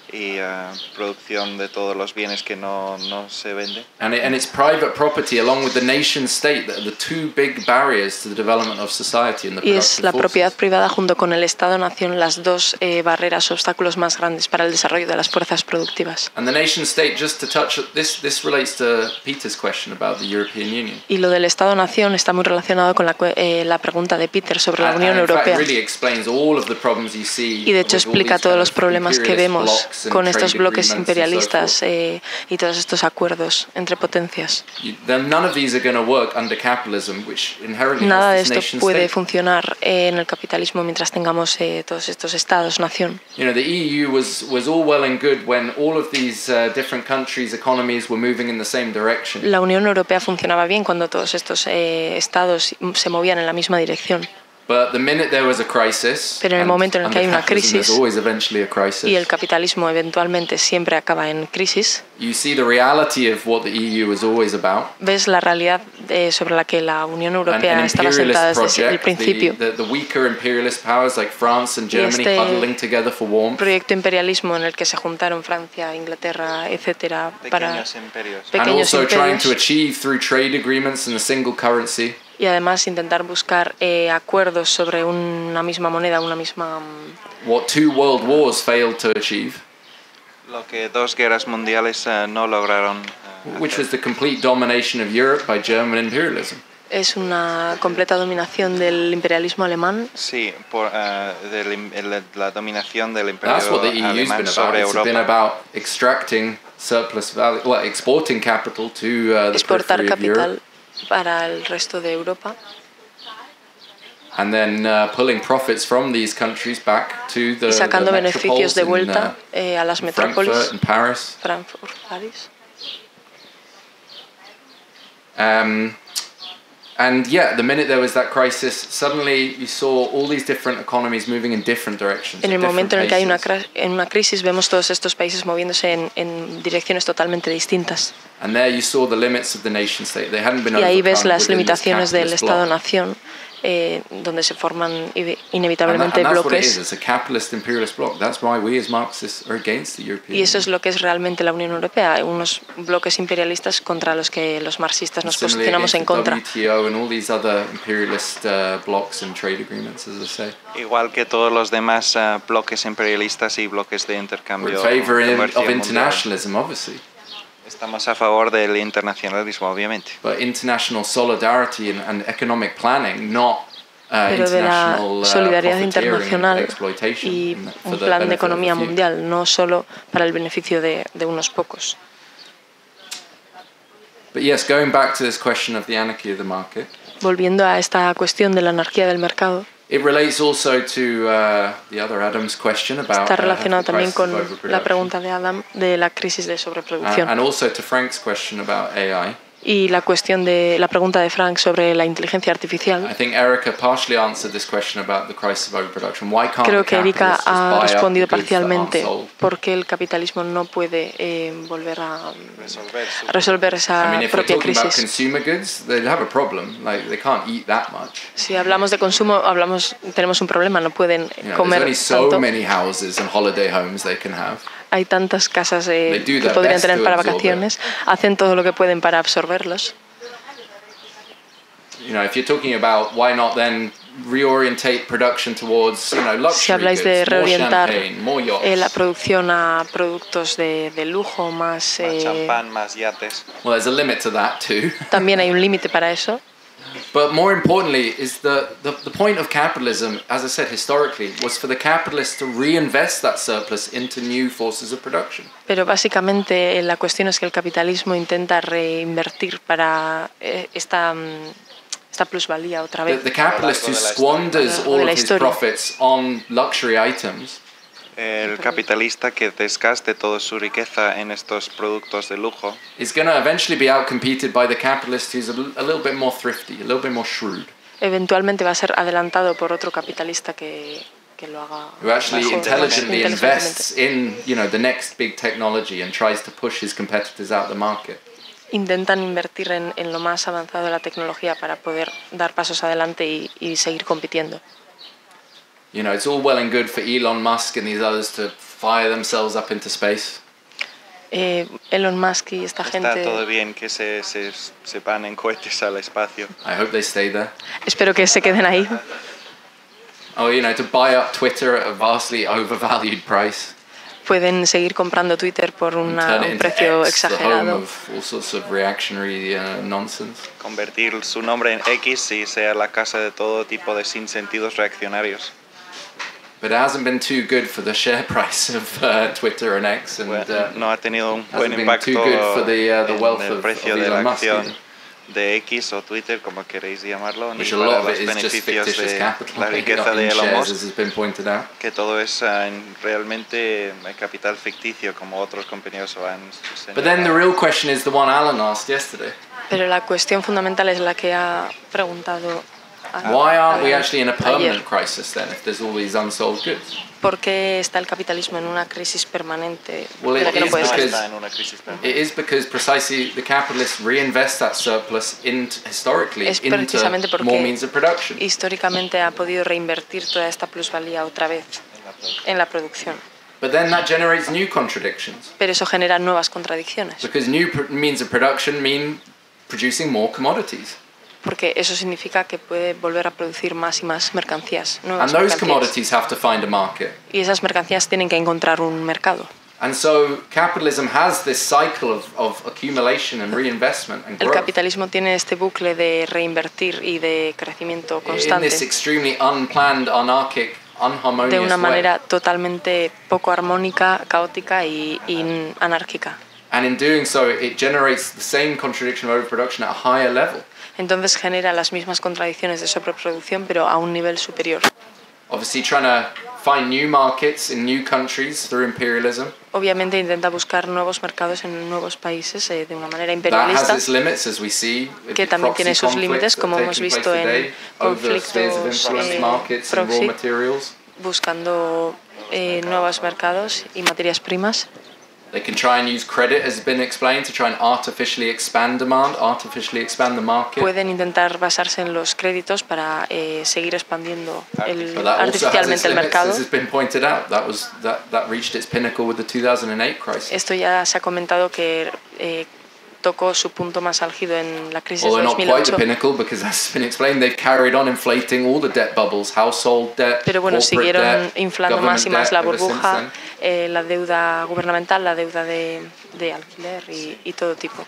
y uh, producción de todos los bienes que no, no se venden. And, it, and it's private property along with the nation state that are the two big barriers to the development of society and the Y es productive la forces. propiedad privada junto con el Estado-nación las dos eh, barreras, obstáculos más grandes para el desarrollo de las fuerzas productivas. And the nation state, just to touch this, this relates to Peter's question about the European Union. Y lo del Estado-nación está muy relacionado con la, cue- eh, la pregunta de Peter sobre la And- Unión and in fact, Europea. really explains all of the problems you see Y de hecho with all explica these todos kind los of problemas que imperialist vemos blocks and con estos trade bloques agreements and so imperialistas eh, y todos estos acuerdos entre potencias. You- then none of these are going to work under capitalism, which inherently Nada de has this esto nation puede state. funcionar eh, en el capitalismo mientras tengamos eh, todos estos estados-nación. You know, the E U was, was all well and good when all of these uh, different countries' economies were moving in the same direction. La Unión Europea funcionaba bien cuando todos estos eh, estados se movían en la misma dirección. But the minute there was a crisis, Pero en el and momento en el que under hay una capitalism crisis, there's always eventually a crisis, y el capitalismo eventualmente siempre acaba en crisis, you see the reality of what the E U was always about. ves la realidad eh, sobre la que la Unión An, Europea an estaba sentada imperialist desde el project, principio. the, the, the weaker imperialist powers like France and Y Germany este huddling together for warmth. proyecto imperialismo en el que se juntaron Francia, Inglaterra, etcétera, para Pequeños imperios. And pequeños also trying imperios. to achieve through trade agreements and a single currency Y además intentar buscar eh, acuerdos sobre una misma moneda, una misma... mm, what two world wars failed to achieve, Lo que dos guerras mundiales uh, no lograron. Uh, which was the complete domination of Europe by German imperialism. Es una completa dominación del imperialismo alemán. Sí, por uh, del im- el- la dominación del imperio That's what the E U's alemán been about. sobre It's Europa. been about extracting surplus value, well, exporting capital to uh, the Exportar periphery of Europe, capital para el resto de Europa and then uh, pulling profits from these countries back to the, y sacando the beneficios de metropoles in, vuelta uh, eh, a las metrópolis. Frankfurt and Paris. Frankfurt, París. Um, and yeah, the minute there was that crisis, suddenly you saw all these different economies moving in different directions. En at el momento en el que hay una, different cra- en una crisis vemos todos estos países moviéndose en, en direcciones totalmente distintas. paces. And there you saw the limits of the nation state. They hadn't been Y ahí ves overcome las within this limitaciones del capitalist bloc. Estado-nación, eh, donde se forman ive- And, that, inevitablemente and that's what it is. bloques. It's a capitalist imperialist bloc. That's why we as Marxists are against the European Y eso es lo que es realmente la Unión Europea, unos bloques imperialistas contra los que los marxistas nos Similarly posicionamos en against the contra. W T O and all these other imperialist uh, blocs and trade agreements, as I say. Igual que todos los demás uh, bloques imperialistas y bloques de We're intercambio in favor in, comercio of mundial. internationalism, obviously. Estamos a favor del internacionalismo, obviamente. But international solidarity and, and economic planning, not uh, Pero de la international uh, solidaridad profiteering and internacional exploitation y in the- for un the plan de benefit of the economía few. mundial, no solo para el beneficio de, de unos pocos. But yes, going back to this question of the anarchy of the market, Volviendo a esta cuestión de la anarquía del mercado, it relates also to uh, the other Adam's question about está uh, relacionado the también crisis of con la overproduction. pregunta de Adam de la crisis de Uh, sobreproducción. and also to Frank's question about A I. Y la cuestión de la pregunta de Frank sobre la inteligencia I artificial. think Erica partially answered this question about the crisis of overproduction. Why can't Creo the que Erika capitalists just ha buy up respondido the goods that aren't parcialmente sold? por qué el capitalismo no puede eh, volver a a resolver I esa mean, if we're propia talking about crisis. consumer goods, they'll have a problem. Like they can't eat that much. Si hablamos de consumo, hablamos, tenemos un problema, no pueden You know, there's comer only so tanto. many houses and holiday homes they can have. Hay tantas casas eh, They do que their podrían best tener to para absorb vacaciones, hacen todo lo que pueden para absorberlos. You know, if you're talking about why not then reorientate production towards, you know, luxury Si habláis de goods, more reorientar champagne, more yachts. eh, la producción a productos de, de lujo, más... eh, Champán, más yates. Well, there's a limit to that too. también hay un límite para eso. But more importantly, is the, the, the point of capitalism, as I said historically, was for the capitalists to reinvest that surplus into new forces of production. Pero básicamente eh, la cuestión es que el capitalismo intenta reinvertir para eh, esta, mm, esta plusvalía otra The, vez. the capitalist who squanders A lo largo all de la of his historia. profits on luxury items El capitalista que desgaste toda su riqueza en estos productos de lujo is going to eventually be outcompeted by the capitalist who's a, l- a little bit more thrifty, a little bit more shrewd, Eventualmente va a ser adelantado por otro capitalista que, que lo haga who actually mejor, intelligently inteligentemente. invests in, you know, the next big technology and tries to push his competitors out the market. Intentan invertir en, en lo más avanzado de la tecnología para poder dar pasos adelante y, y seguir compitiendo. You know, it's all well and good for Elon Musk and these others to fire themselves up into space? Eh, Elon Musk y esta Está gente. todo bien que se, se, se van en cohetes al espacio. I hope they stay there. Espero que se queden ahí. Oh, you know, to buy up Twitter at a vastly overvalued price. Pueden seguir comprando Twitter por una, Turn it un into precio X, the home exagerado. of all sorts of reactionary uh, nonsense. Convertir su nombre en X y sea la casa de todo tipo de sinsentidos reaccionarios. But it hasn't been too good for the share price of uh, Twitter and X, and uh, No ha tenido un hasn't buen been impacto too good for the uh, the en wealth el of, precio of de la Elon Musk, acción either. de X o Twitter, como queréis llamarlo, ni Which a para lot of los it is just beneficios fictitious de capital, la riqueza in de Elon shares, Musk, as has been pointed out. que todo es uh, en- realmente eh, capital ficticio, como otros compañeros lo han But then the señalado. real question is the one Alan asked yesterday. Pero la cuestión fundamental es la que ha preguntado a- Why aren't we a- actually in a ayer. permanent crisis then, if there's all these unsold goods? ¿Por qué está el capitalismo en una crisis permanente Well, de la it que no is puede salir? because it is because precisely the capitalists reinvest that surplus into historically Es precisamente into porque more means of production. históricamente ha podido reinvertir toda esta plusvalía otra vez en la producción. But then that generates new contradictions Pero eso genera nuevas contradicciones, because new pr- means of production mean producing more commodities, porque eso significa que puede volver a producir más y más mercancías, nuevas and those mercancías. commodities have to find a market. Y esas mercancías tienen que encontrar un mercado. And so capitalism has this cycle of, of accumulation and reinvestment and El growth capitalismo tiene este bucle de reinvertir y de crecimiento in constante this extremely unplanned, anarchic, unharmonious de una way. manera totalmente poco armónica, caótica y, y anárquica. And in doing so, it generates the same contradiction of overproduction at a higher level. Entonces genera las mismas contradicciones de sobreproducción, pero a un nivel superior. Obviously, trying to find new markets in new countries through imperialism. Obviamente intenta buscar nuevos mercados en nuevos países eh, de una manera That has imperialista, its limits, as we see. with que the también proxy tiene sus conflicts límites, that como are hemos taking visto place en today over spheres of conflictos influence, eh, markets and raw proxy, materials. buscando eh, nuevos mercados y materias primas. They can try and use credit, as has been explained, to try and artificially expand demand, artificially expand the market. Pueden intentar basarse en los créditos para eh, seguir expandiendo el, But that also has its artificialmente el limits, mercado. as has been pointed out. That was that, that reached its pinnacle with the two thousand eight crisis. Esto ya se ha comentado que eh, tocó su punto más álgido en la crisis de Although dos not mil quite the ocho. pinnacle, because as has been explained, they've carried on inflating all the debt bubbles, household debt, Pero bueno, corporate siguieron debt, inflando más y government más la debt ever since burbuja, then. eh, la deuda gubernamental, la deuda de, de alquiler y, y todo tipo.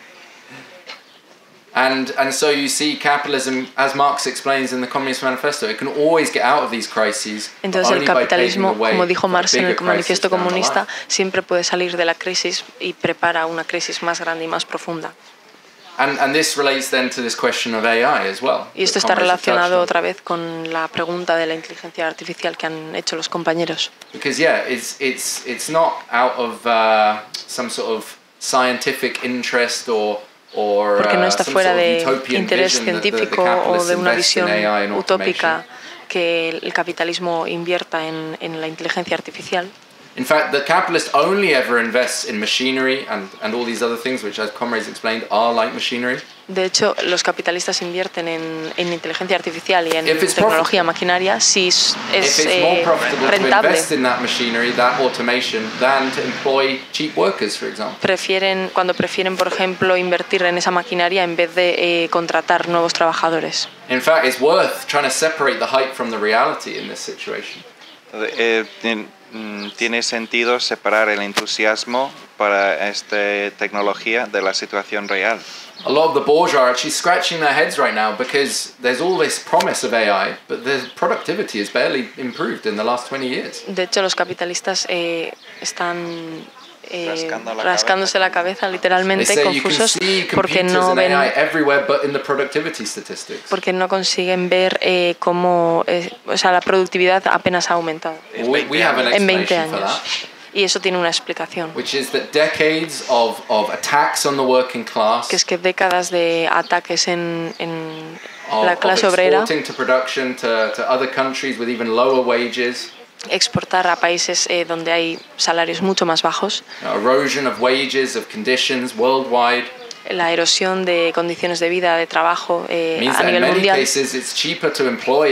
And and so you see capitalism, as Marx explains in the Communist Manifesto, it can always get out of these crises Entonces el only by paving capitalismo, the way como dijo for Marx en el bigger Manifiesto crises down the Comunista, line. siempre puede salir de la crisis y prepara una crisis más grande y más profunda. And and this relates then to this question of A I as well. Y esto that está comrades have touched relacionado on. otra vez con la pregunta de la inteligencia artificial que han hecho los compañeros. Because yeah, it's it's it's not out of uh, some sort of scientific interest or or Porque no uh, está some fuera sort of de utopian interés vision that the- the científico o capitalists de una invest in visión A I and utópica automation. que el capitalismo invierta en, en la inteligencia artificial. In fact, the capitalist only ever invests in machinery and, and all these other things, which, as comrades explained, are like machinery. De hecho, los capitalistas invierten en, en inteligencia artificial y en If it's tecnología maquinaria si es, If es, it's more eh, profitable to rentable. invest in that machinery, that automation, than to employ cheap workers, for example. Prefieren, cuando prefieren, por ejemplo, invertir en esa maquinaria en vez de eh, contratar nuevos trabajadores. In fact, it's worth trying to separate the hype from the reality in this situation. Eh, tien- mm, tiene sentido separar el entusiasmo para esta tecnología de la situación real. A lot of the bourgeois are actually scratching their heads right now because there's all this promise of A I, but the productivity has barely improved in the last twenty years. De hecho, los capitalistas eh, están eh, Rascando la rascándose la cabeza They literalmente, say you can confusos, see porque computers no and ven A I everywhere but in the productivity statistics. porque no consiguen ver eh, cómo eh, o sea, la productividad apenas ha aumentado We, we have an en veinte explanation for años. that, Y eso tiene una explicación, which is that decades of, of attacks on the working class, que es que décadas de ataques en, en of, la of clase obrera, exporting to production to, to other countries with even lower wages, exportar a países eh, donde hay salarios mucho más bajos, erosion of wages, of conditions worldwide, la erosión de condiciones de vida, de trabajo eh, means a that in nivel many mundial, cases it's cheaper to employ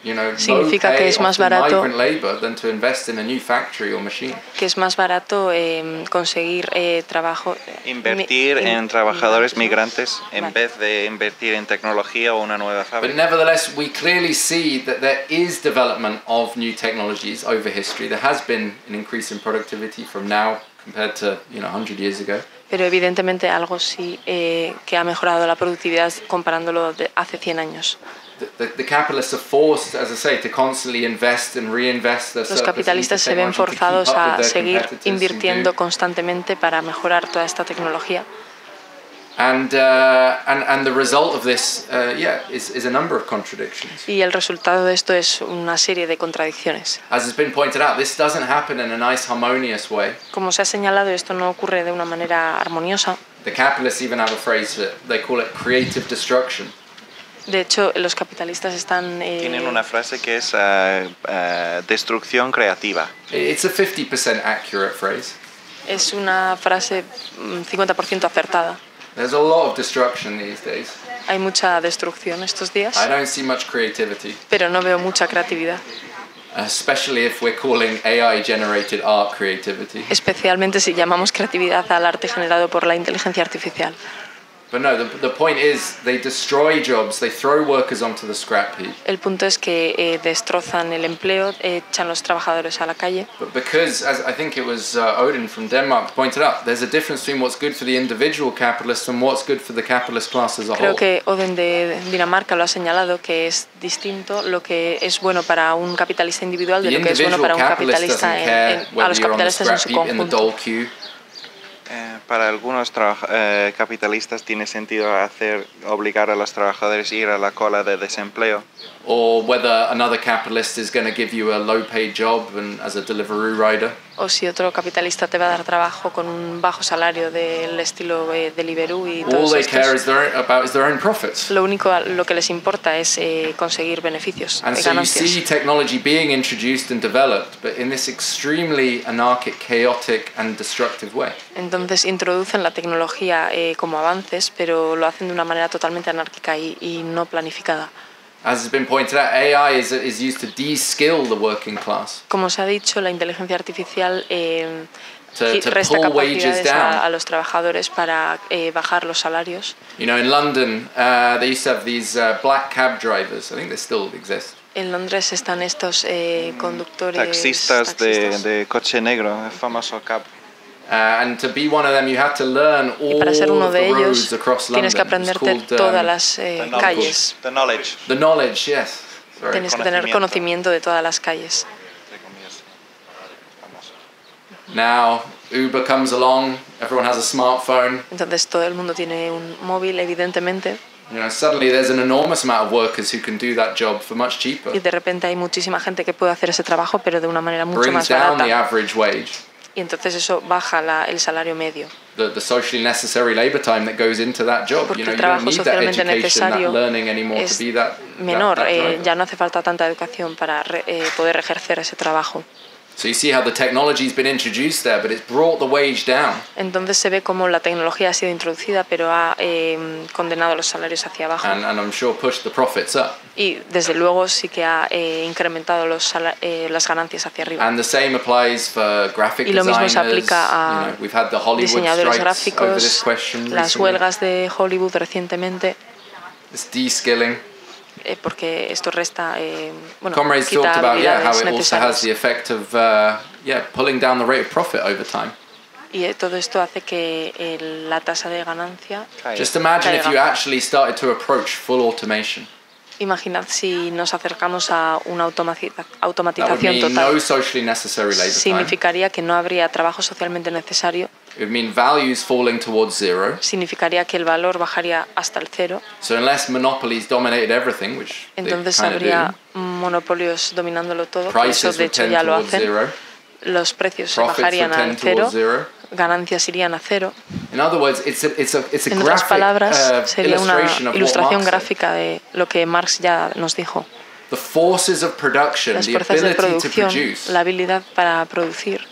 You know, Significa low que pay, es más often barato- migrant labor than to invest in a new factory or machine. que es más barato eh, conseguir eh, trabajo. Invertir mi- en trabajadores migrantes en vez de invertir en tecnología o una nueva But fábrica. nevertheless, we clearly see that there is development of new technologies over history. There has been an increase in productivity from now compared to, you know, one hundred years ago. Pero evidentemente algo sí eh, que ha mejorado la productividad comparándolo de hace cien años. The, the, the capitalists are forced, as I say, to constantly invest and reinvest their Los surplus into capitalistas se ven technology to keep forzados up with a their seguir competitors who invirtiendo do. constantemente para mejorar toda esta tecnología. And, uh, and, and the result of this, uh, yeah, is, is a number of contradictions. Y el resultado de esto es una serie de contradicciones. As has been pointed out, this doesn't happen in a nice, harmonious way. Como se ha señalado, esto no ocurre de una manera armoniosa. The capitalists even have a phrase that they call it creative destruction. De hecho, los capitalistas están... eh, Tienen una frase que es eh, eh, destrucción creativa. It's a fifty percent accurate phrase. es una frase mm, cincuenta por ciento acertada. There's a lot of destruction these days. Hay mucha destrucción estos días, I don't see much creativity, pero no veo mucha creatividad. especially if we're calling A I generated art creativity. Especialmente si llamamos creatividad al arte generado por la inteligencia artificial. But no, the, the point is they destroy jobs, they throw workers onto the scrap heap. El punto es que eh, destrozan el empleo, echan los trabajadores a la calle. But because, as I think it was uh, Odin from Denmark pointed out, there's a difference between what's good for the individual capitalist and what's good for the capitalist class as a Creo whole. que Oden de Dinamarca lo ha señalado, que es distinto lo que es bueno para un capitalista individual de The lo que es bueno individual para un capitalist capitalista doesn't en, care en- a whether los you're on the capitalistas en scrap su heap in the conjunto. dole queue. Eh, para algunos trabaja- eh, capitalistas tiene sentido hacer obligar a los trabajadores a ir a la cola de desempleo. Or whether another capitalist is going to give you a low-paid job and as a Deliveroo rider. O si otro capitalista te va a dar trabajo con un bajo salario del estilo eh, Deliveroo y All todos they estos. care is their, about is their own profits. Lo único a- lo que les importa es eh, conseguir beneficios, And eh, so you ganancias. see technology being introduced and developed, but in this extremely anarchic, chaotic and destructive way. Entonces introducen la tecnología eh, como avances, pero lo hacen de una manera totalmente anárquica y, y no planificada. As has been pointed out, A I is, is used to de-skill the working class, Como se ha dicho, la inteligencia artificial eh, to, qui- to resta pull wages capacidades down. a, a los trabajadores para eh, bajar los salarios. You know, in London, uh, they used to have these uh, black cab drivers. I think they still exist. En Londres están estos eh, conductores Taxistas de, taxistas. de coche negro, el famoso cab. Uh, and to be one of them, you had to learn all Para ser uno of de the ellos roads across London. tienes que It's aprenderte called, um, todas las eh, The knowledge. calles. The knowledge. The knowledge, yes. Sorry. Tienes que tener Conocimiento. conocimiento de todas las calles. Now, Uber comes along, everyone has a smartphone. Entonces todo el mundo tiene un móvil, evidentemente, You know, suddenly there's an enormous amount of workers who can do that job for much cheaper. y de repente hay muchísima gente que puede hacer ese trabajo, pero de una manera mucho Brings más down the barata. average wage, Y entonces eso baja la- el salario medio. the, the socially necessary labor time that goes into that job. Porque You know, el you don't trabajo need that socialmente education, that necesario learning anymore es to be that, menor. that, that eh, driver. ya no hace falta tanta educación para re- eh, poder ejercer ese trabajo. So you see how the technology's been introduced there, but it's brought the wage down. Entonces se ve como la tecnología ha sido introducida, pero ha eh, condenado los salarios hacia abajo. And, and I'm sure pushed the profits up. Y desde luego sí que ha eh, incrementado los sala- eh, las ganancias hacia arriba. And the same applies for graphic Y lo mismo designers. se aplica a you know, we've had the Hollywood diseñadores strikes over this gráficos, question las recently. huelgas de Hollywood recientemente, It's de-skilling. eh, porque esto resta, eh, bueno, Comrades quita talked about yeah, how habilidades it also has necesarias. the effect of uh, yeah, pulling down the rate of profit over time. Y eh, todo esto hace que eh, la tasa de ganancia Just imagine if caiga. you actually started to approach full automation. Imaginad si nos acercamos a una automatiza- That would automatización mean total. no socially necessary labor time. Significaría que no habría trabajo socialmente necesario. It would mean values falling towards zero. Significaría que el valor bajaría hasta el cero. So unless monopolies dominated everything, which Entonces they kind habría of monopolios dominándolo todo. do, Que eso prices de would hecho tend ya lo towards hacen. zero. Los precios se Profits bajarían would al tend cero. towards zero. Ganancias irían a cero. In other words, it's a, it's a, it's a En otras graphic palabras, uh, sería una illustration of what ilustración Marx said. gráfica de lo que Marx ya nos dijo. The forces of production, Las the fuerzas de ability to producción, produce, la habilidad para producir,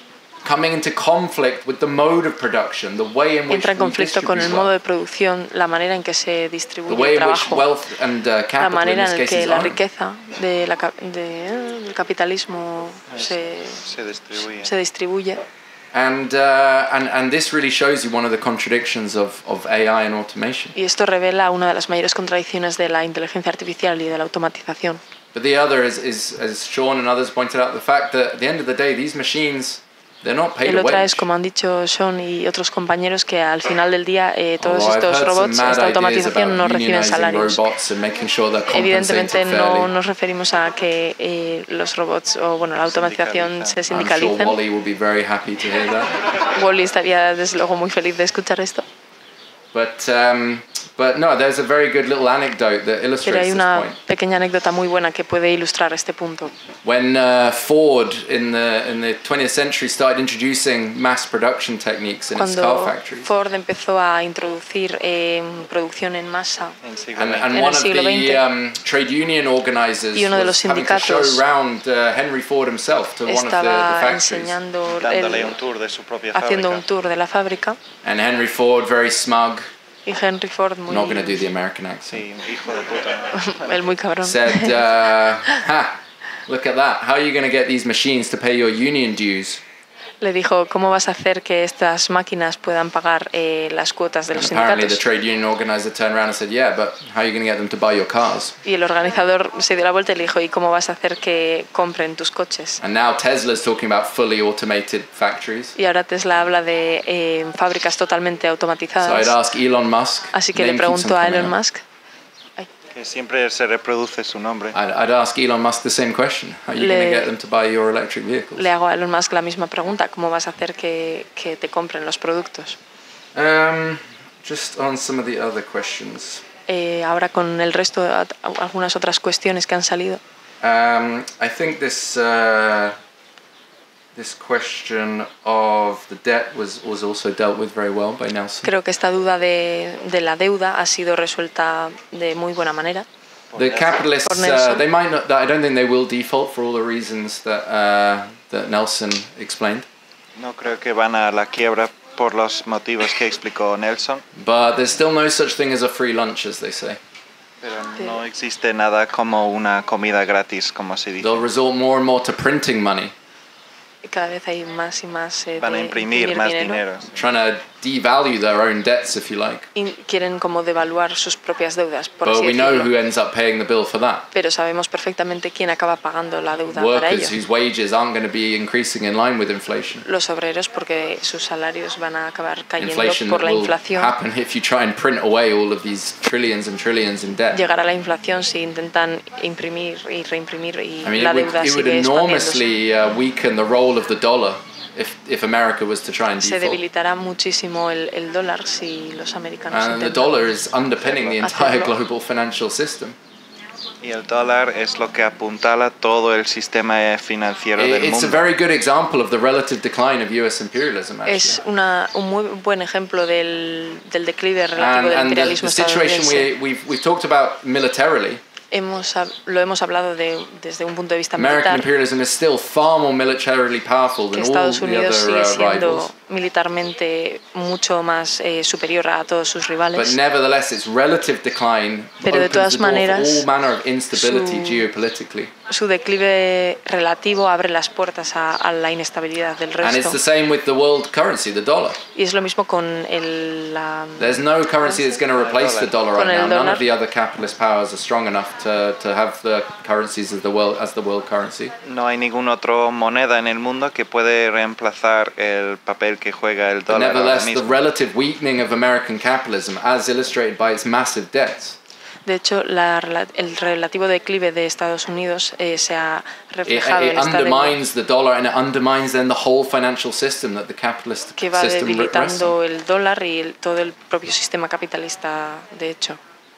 coming into conflict with the mode of production, the way in which entra en we conflicto con el distribute modo wealth, de producción, la manera en que se the distribuye way el in which trabajo, wealth and uh, la capital in manera this en case que is la owned. riqueza de la ca- de, eh, del capitalismo se, Se distribuye. se distribuye. And, uh, and and this really shows you one of the contradictions of, of A I and automation. Y esto revela una de las mayores contradicciones de la inteligencia artificial y de la automatización. But the other is, is, as Sean and others pointed out, the fact that at the end of the day, these machines, they're not paid El a otra wage. es, como han dicho Sean y otros compañeros, que al final del día eh, todos Although I've estos heard robots, some mad esta ideas automatización no about reciben unionizing salarios. robots and making sure they're Evidentemente compensated no fairly. nos referimos a que eh, los robots o bueno la automatización se I'm sure sindicalicen. Wally will be very happy to hear that. Wally estaría desde luego muy feliz de escuchar esto. But um, but no, there's a very good little anecdote that Pero illustrates hay this una point. pequeña anécdota muy buena que puede ilustrar este punto. When uh, Ford in the in the twentieth century started introducing mass production techniques in its car Cuando factories, Ford empezó a introducir eh, producción en masa and, and en one el of siglo the veinte, um, trade union organizers y uno de was los having to show sindicatos around uh, Henry Ford himself to one of the, the estaba factories, enseñando, Dándole el- un tour de su propia haciendo fábrica. un tour de la fábrica, and Henry Ford, very smug, y Henry Ford, muy, not going to do the American accent, Sí, hijo de puta. el muy cabrón, said, uh, "Ha, look at that! How are you going to get these machines to pay your union dues?" le dijo, ¿cómo vas a hacer que estas máquinas puedan pagar eh, las cuotas de los And apparently, the sindicatos? trade union organizer turned around and said, "Yeah, but how are you going to get them to buy your cars?" Y el organizador se dio la vuelta y le dijo, ¿y cómo vas a hacer que compren tus coches? And now Tesla's talking about fully automated factories. Y ahora Tesla habla de eh, fábricas totalmente So I'd automatizadas. ask Elon Musk. Así que le name keeps on pregunto a coming Elon up. Musk, Que siempre se reproduce su nombre. I'd, I'd ask Elon Musk the same question. How are you Le- going to get them to buy your electric vehicles? le hago a Elon Musk la misma pregunta, ¿cómo vas a hacer que, que te compren los productos? Um, just on some of the other questions. Eh, ahora con el resto, de at- algunas otras cuestiones que han salido. Um, I think this uh, this question of the debt was, was also dealt with very well by Nelson. Creo que esta duda de, de la deuda ha sido resuelta de muy buena manera. The capitalists, Por uh, Nelson. they might not. I don't think they will default for all the reasons that uh, that Nelson explained. No creo que van a la quiebra por los motivos que explicó Nelson, But there's still no such thing as a free lunch, as they say. pero no existe nada como una comida gratis, como se dice. They'll resort more and more to printing money, Y cada vez hay más y más eh, Van a de imprimir más dinero. trying to devalue their own debts, if you like. Y quieren como devaluar sus propias deudas, por But así we know decirlo. who ends up paying the bill for that. Pero sabemos perfectamente quién acaba pagando la deuda para Workers ello. whose wages aren't going to be increasing in line with inflation. Los obreros, porque sus salarios van a acabar cayendo Inflation por that la will inflación. happen if you try and print away all of these trillions and trillions in debt. Llegará la inflación si intentan imprimir y reimprimir y I mean, la it would, deuda it would sigue expandiéndose. enormously uh, weaken the role of the dollar if, if America was to try and Se default. debilitará muchísimo el, el dólar si los americanos And the intentan. dollar is underpinning the entire hacerlo. global financial system. Y el dólar es lo que apuntala todo el sistema financiero del It's a mundo. very good example of the relative decline of U S imperialism, actually. Es una, un muy buen ejemplo del, del declive relativo And, del and the, imperialismo the situation estadounidense. we, we've, we've talked about militarily. Hemos, hab- lo hemos hablado de, desde un punto de vista American militar, imperialism is still far more militarily powerful que than all Estados the Unidos other sigue uh, siendo rivals. militarmente mucho más eh, superior a todos sus But rivales. nevertheless, its relative decline Pero de opens todas the door for maneras, all manner of instability su- geopolitically. Su declive relativo abre las puertas a, a la inestabilidad del And it's resto. the same with the world currency, the dollar. Y es lo mismo con el, la, There's no currency that's going to replace the dollar Con right el now. None dólar. of the other capitalist powers are strong enough to, to have the currencies as the world as the world currency. No hay ningún otro moneda en el mundo que puede reemplazar el papel que juega el But dólar ahora nevertheless, the mismo. relative weakening of American capitalism, as illustrated by its massive debts, de hecho, la, rela- el relativo declive de Estados Unidos eh, se ha it, reflejado it en esta deuda, undermines the dollar and it undermines then the whole financial system that the capitalist que va system rests on. debilitando el dólar y el- todo el propio sistema capitalista, de hecho.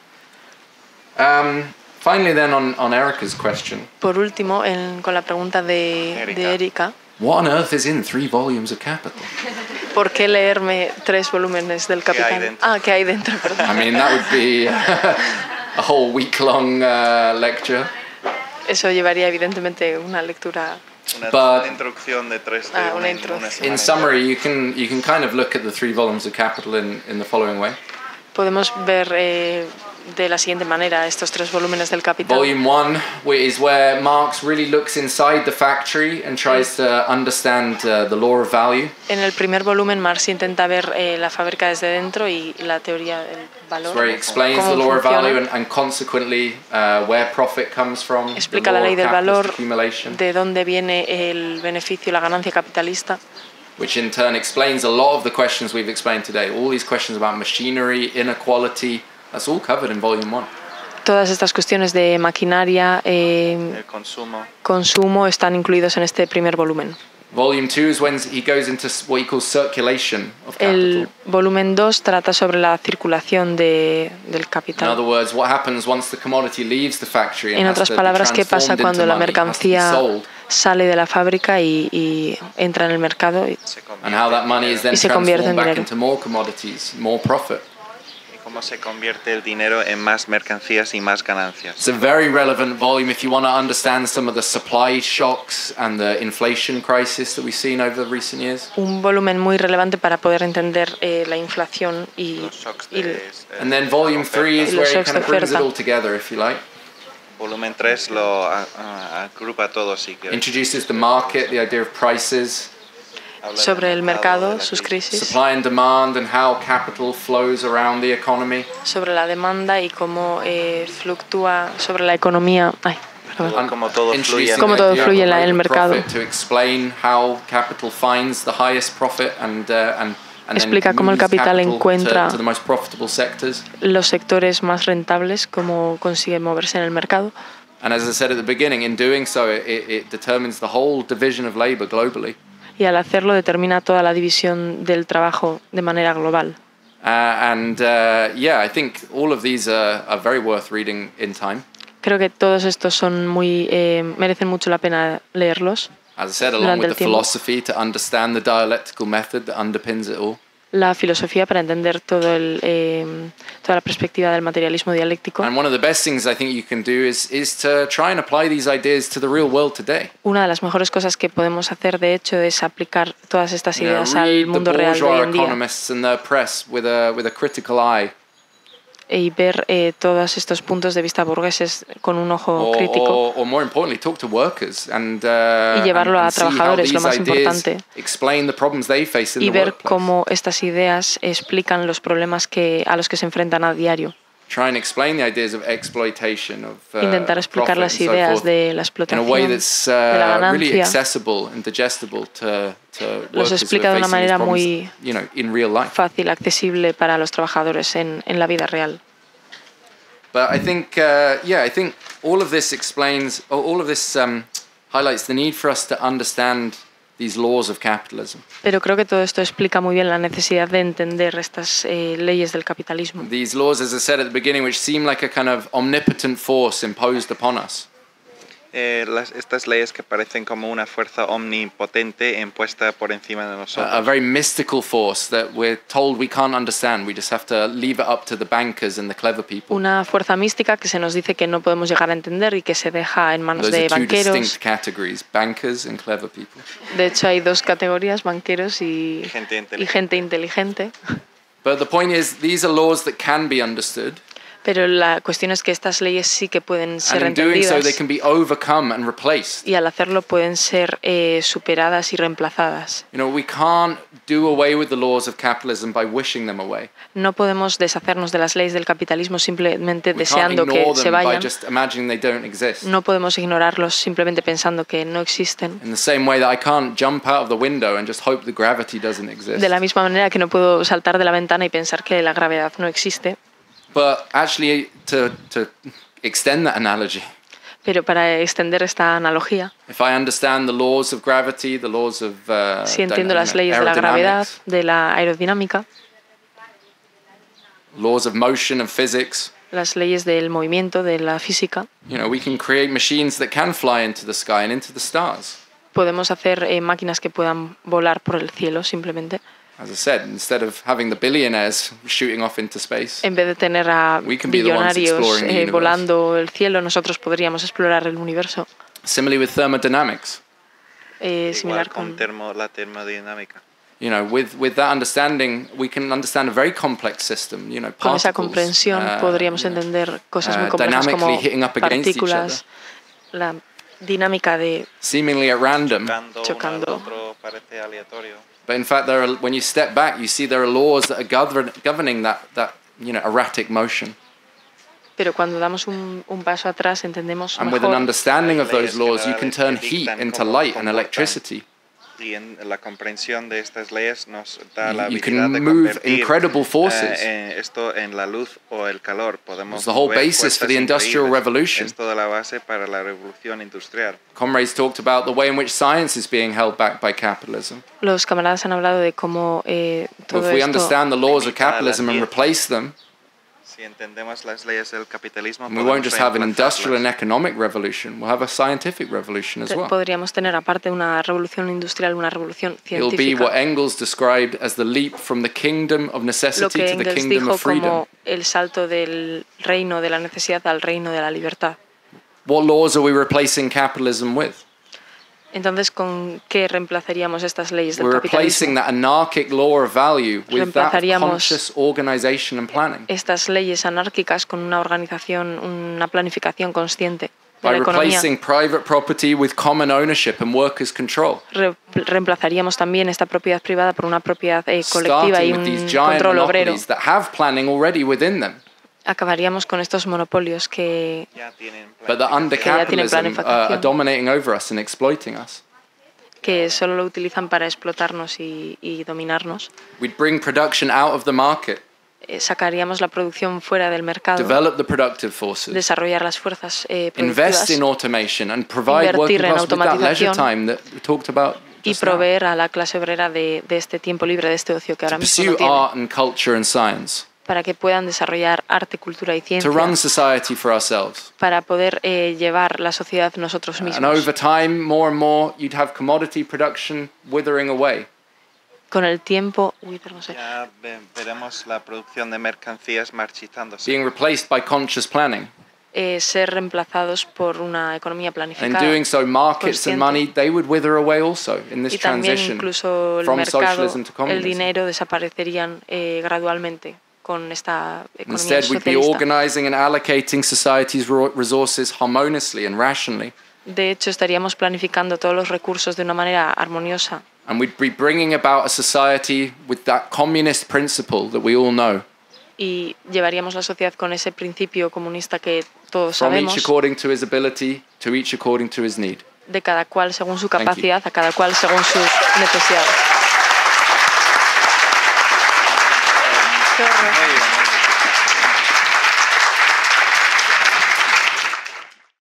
Um, finally, then on, on Erica's question, Por último, en- con la pregunta de de Erika, what on earth is in three volumes of Capital? ¿por qué leerme tres volúmenes del Capital? Ah, ¿qué hay dentro? Perdón. I mean, that would be a whole week-long uh, lecture. Eso llevaría evidentemente una lectura Una, But- una introducción de tres de Ah, una, una in- una introducción. semana In summary, you can you can kind of look at the three volumes of Capital in, in the following way. Podemos ver eh, de la siguiente manera estos tres volúmenes del Capital. Volume one wh- is where Marx really looks inside the factory and tries to understand uh, the law of value. En el primer volumen, Marx intenta ver eh, la fábrica desde dentro y la teoría del valor. It's where he explains cómo the law of funciona. value and, and consequently uh, where profit comes from. the Explica law la ley of del capitalist valor, accumulation, de dónde viene el beneficio, la ganancia capitalista, which in turn explains a lot of the questions we've explained today. All these questions about machinery, inequality, that's all covered in volume one. todas estas cuestiones de maquinaria, eh, el consumo. consumo, están incluidos en este primer volumen. Volume two is when he goes into s- what he calls circulation of capital. El volumen dos trata sobre la circulación de, del In capital. other words, what happens once the commodity leaves the factory and En has otras to be palabras, ¿qué pasa transformed cuando into la money, has to be mercancía sold, sale de la fábrica y, y entra en el mercado? Y, and how that money is then Y se convierte en transformed back dinero. into more commodities, more profit. Y cómo se convierte el dinero en más mercancías y más ganancias. It's a very relevant volume if you want to understand some of the supply shocks and the inflation crisis that we've seen over the recent years. un volumen muy relevante para poder entender eh, la inflación y, y And then volume three is Y los where he shocks kind of de brings it oferta. all together, if you like. Volumen tres lo a- a- agrupa todo, sí que Introduces the market, the idea of prices, sobre el mercado, sus crisis, supply and demand, and how capital flows around the economy. sobre la demanda y cómo eh, fluctúa sobre la economía. Ay, perdón. como todo fluye. Introducing Cómo the todo idea of fluye en the la- rate en el of mercado. profit to explain how capital finds the highest profit and uh, and and then Explica cómo el moves capital capital encuentra- to, to the most profitable sectors. Los sectores más rentables, cómo consigue moverse en el mercado. And as I said at the beginning, in doing so, it, it, it determines the whole division of labor globally. Y al hacerlo determina toda la división del trabajo de manera global. Uh, and uh, yeah, I think all of these are, are very worth reading in time. Creo que todos estos son muy eh, merecen mucho la pena leerlos. As I said, along Durante with el the tiempo. philosophy to understand the dialectical method that underpins it all. La filosofía para entender todo el, eh, toda la perspectiva del materialismo dialéctico. And one of the best things I think you can do is, is to try and apply these ideas to the real world today. Una de las mejores cosas que podemos hacer, de hecho, es aplicar todas estas You know, ideas read al the mundo real de hoy bourgeois en día economists and the press with a, with a critical eye. y ver eh, todos estos puntos de vista burgueses con un ojo Or, crítico or, or more importantly, talk to workers and, uh, y llevarlo and, a and see how trabajadores, lo these más ideas importante. explain the problems they face in y the ver workplace. cómo estas ideas explican los problemas que, a los que se enfrentan a diario. Try and explain the ideas of exploitation, of uh, Intentar explicar profit las and so ideas forth de la in a explotación, way that's de la uh, really ganancia. accessible and digestible to, to Los workers who explica are de una facing these manera problems, muy you know, in real life. fácil, accesible para los trabajadores en, en la vida real. But I think, uh, yeah, I think all of this explains, or all of this um, highlights the need for us to understand these laws of capitalism. Pero creo que todo esto explica muy bien la necesidad de entender estas eh, leyes del capitalismo. These laws, as I said at the beginning, which seem like a kind of omnipotent force imposed upon us. Eh, las, estas leyes que parecen como una fuerza omnipotente impuesta por encima de nosotros. A, a very mystical force that we're told we can't understand. We just have to leave it up to the bankers and the clever people. Una fuerza mística que se nos dice que no podemos llegar a entender y que se deja en manos Those de are two banqueros. distinct categories, bankers and clever people. De hecho, hay dos categorías, banqueros y Gente y gente inteligente. But the point is, these are laws that can be understood. Pero la cuestión es que estas leyes sí que pueden ser And in doing so, they entendidas can be overcome and replaced. y al hacerlo pueden ser eh, superadas y reemplazadas. You know, we can't do away with the laws of capitalism by wishing them away. No podemos deshacernos de las leyes del capitalismo simplemente We can't deseando que ignore se them by vayan. just imagining they don't exist. No podemos ignorarlos simplemente pensando que no existen. In the same way that I can't jump out of the window and just hope the gravity doesn't exist. De la misma manera que no puedo saltar de la ventana y pensar que la gravedad no existe. But actually, to, to extend that analogy, Pero para extender esta analogía, if I understand the laws of gravity, the laws of uh, si entiendo dyna- las leyes de la gravedad, de la aerodinámica, laws of motion and physics, las leyes del movimiento, de la física, you know, we can create machines that can fly into the sky and into the stars. podemos hacer eh, máquinas que puedan volar por el cielo simplemente. As I said, instead of having the billionaires shooting off into space, En vez de tener a We can be the ones billonarios exploring the eh, universe. volando el cielo, nosotros podríamos explorar el universo. similarly with thermodynamics. eh, similar Igual con con... termo, la termodinámica. You know, with, with that understanding, we can understand a very complex system. You know, Con esa particles, comprensión uh, podríamos you know, entender cosas muy uh, complejas como dynamically hitting up against each other, partículas, la dinámica de seemingly at random. chocando. Otro parece aleatorio. But in fact, there are, when you step back, you see there are laws that are govern, governing that, that you know, erratic motion. Pero cuando damos un, un paso atrás entendemos And with an mejor understanding of those laws, you can turn heat into light and electricity. Y en la comprensión de estas leyes nos da la You habilidad can de move convertir incredible forces. eh, en esto en la luz o el calor. Podemos It's the whole mover basis for the fuerzas Industrial increíbles. Revolution. Es toda la base para la revolución industrial. Comrades talked about the way in which science is being held back by capitalism. Los camaradas han hablado de cómo eh, Well, todo if we esto understand the laws of capitalism and replace them, Si entendemos las leyes del capitalismo, we won't podemos just have an industrial reemplazarlas. and economic revolution, we'll have a scientific revolution as te- well. podríamos tener aparte de una revolución industrial, una revolución It'll be científica. what Engels described as the leap from the kingdom of Lo necessity que to the Engels kingdom dijo of freedom. como el salto del reino de la necesidad al reino de la libertad. What laws are we replacing capitalism with? Entonces, ¿con qué reemplazaríamos estas leyes del We're capitalismo? replacing that anarchic law of value with that Reemplazaríamos conscious organization and planning. Estas leyes anárquicas con una organización, una planificación consciente de By la economía. replacing private property with common ownership and workers' control. Re- reemplazaríamos también esta propiedad privada por una propiedad eh, colectiva y Starting with un these giant control obrero. monopolies that have planning already within them, Acabaríamos con estos monopolios que, but that under que ya tienen capitalism uh, are planificación, dominating over us and exploiting us. que solo lo utilizan para explotarnos y, y dominarnos. We'd bring production out of the market, Eh, sacaríamos la producción fuera del mercado, develop the productive forces, desarrollar las fuerzas eh, invest productivas in automation, and provide working Invertir en class with that leisure automatización time that we talked about y just now. proveer a la clase obrera de, de este tiempo libre, de este ocio que ahora mismo no Pursue tiene, art and culture and science, para que puedan desarrollar arte, cultura y to ciencia, run society for ourselves. para poder eh, llevar la sociedad nosotros And mismos. over time, more and more, you'd have commodity production withering away. Con el tiempo, uy, pero no sé. Ya ve- veremos la producción de mercancías marchitándose. Being replaced by conscious planning. eh, ser reemplazados por una economía And in planificada. doing so, markets and consciente. money, they would wither away also in this Y también transition incluso el from mercado, socialism to el communism. dinero desaparecerían eh, gradualmente con esta economía Instead, we'd be socialista. organizing and allocating society's ro- resources harmoniously and rationally. De hecho, estaríamos planificando todos los recursos de una manera armoniosa And we'd be bringing about a society with that communist principle that we all know. y llevaríamos la sociedad con ese principio comunista que todos From sabemos, each according to his ability, to each according to his need. de cada cual según su Thank you. capacidad, a cada cual según sus necesidades. Qué horror.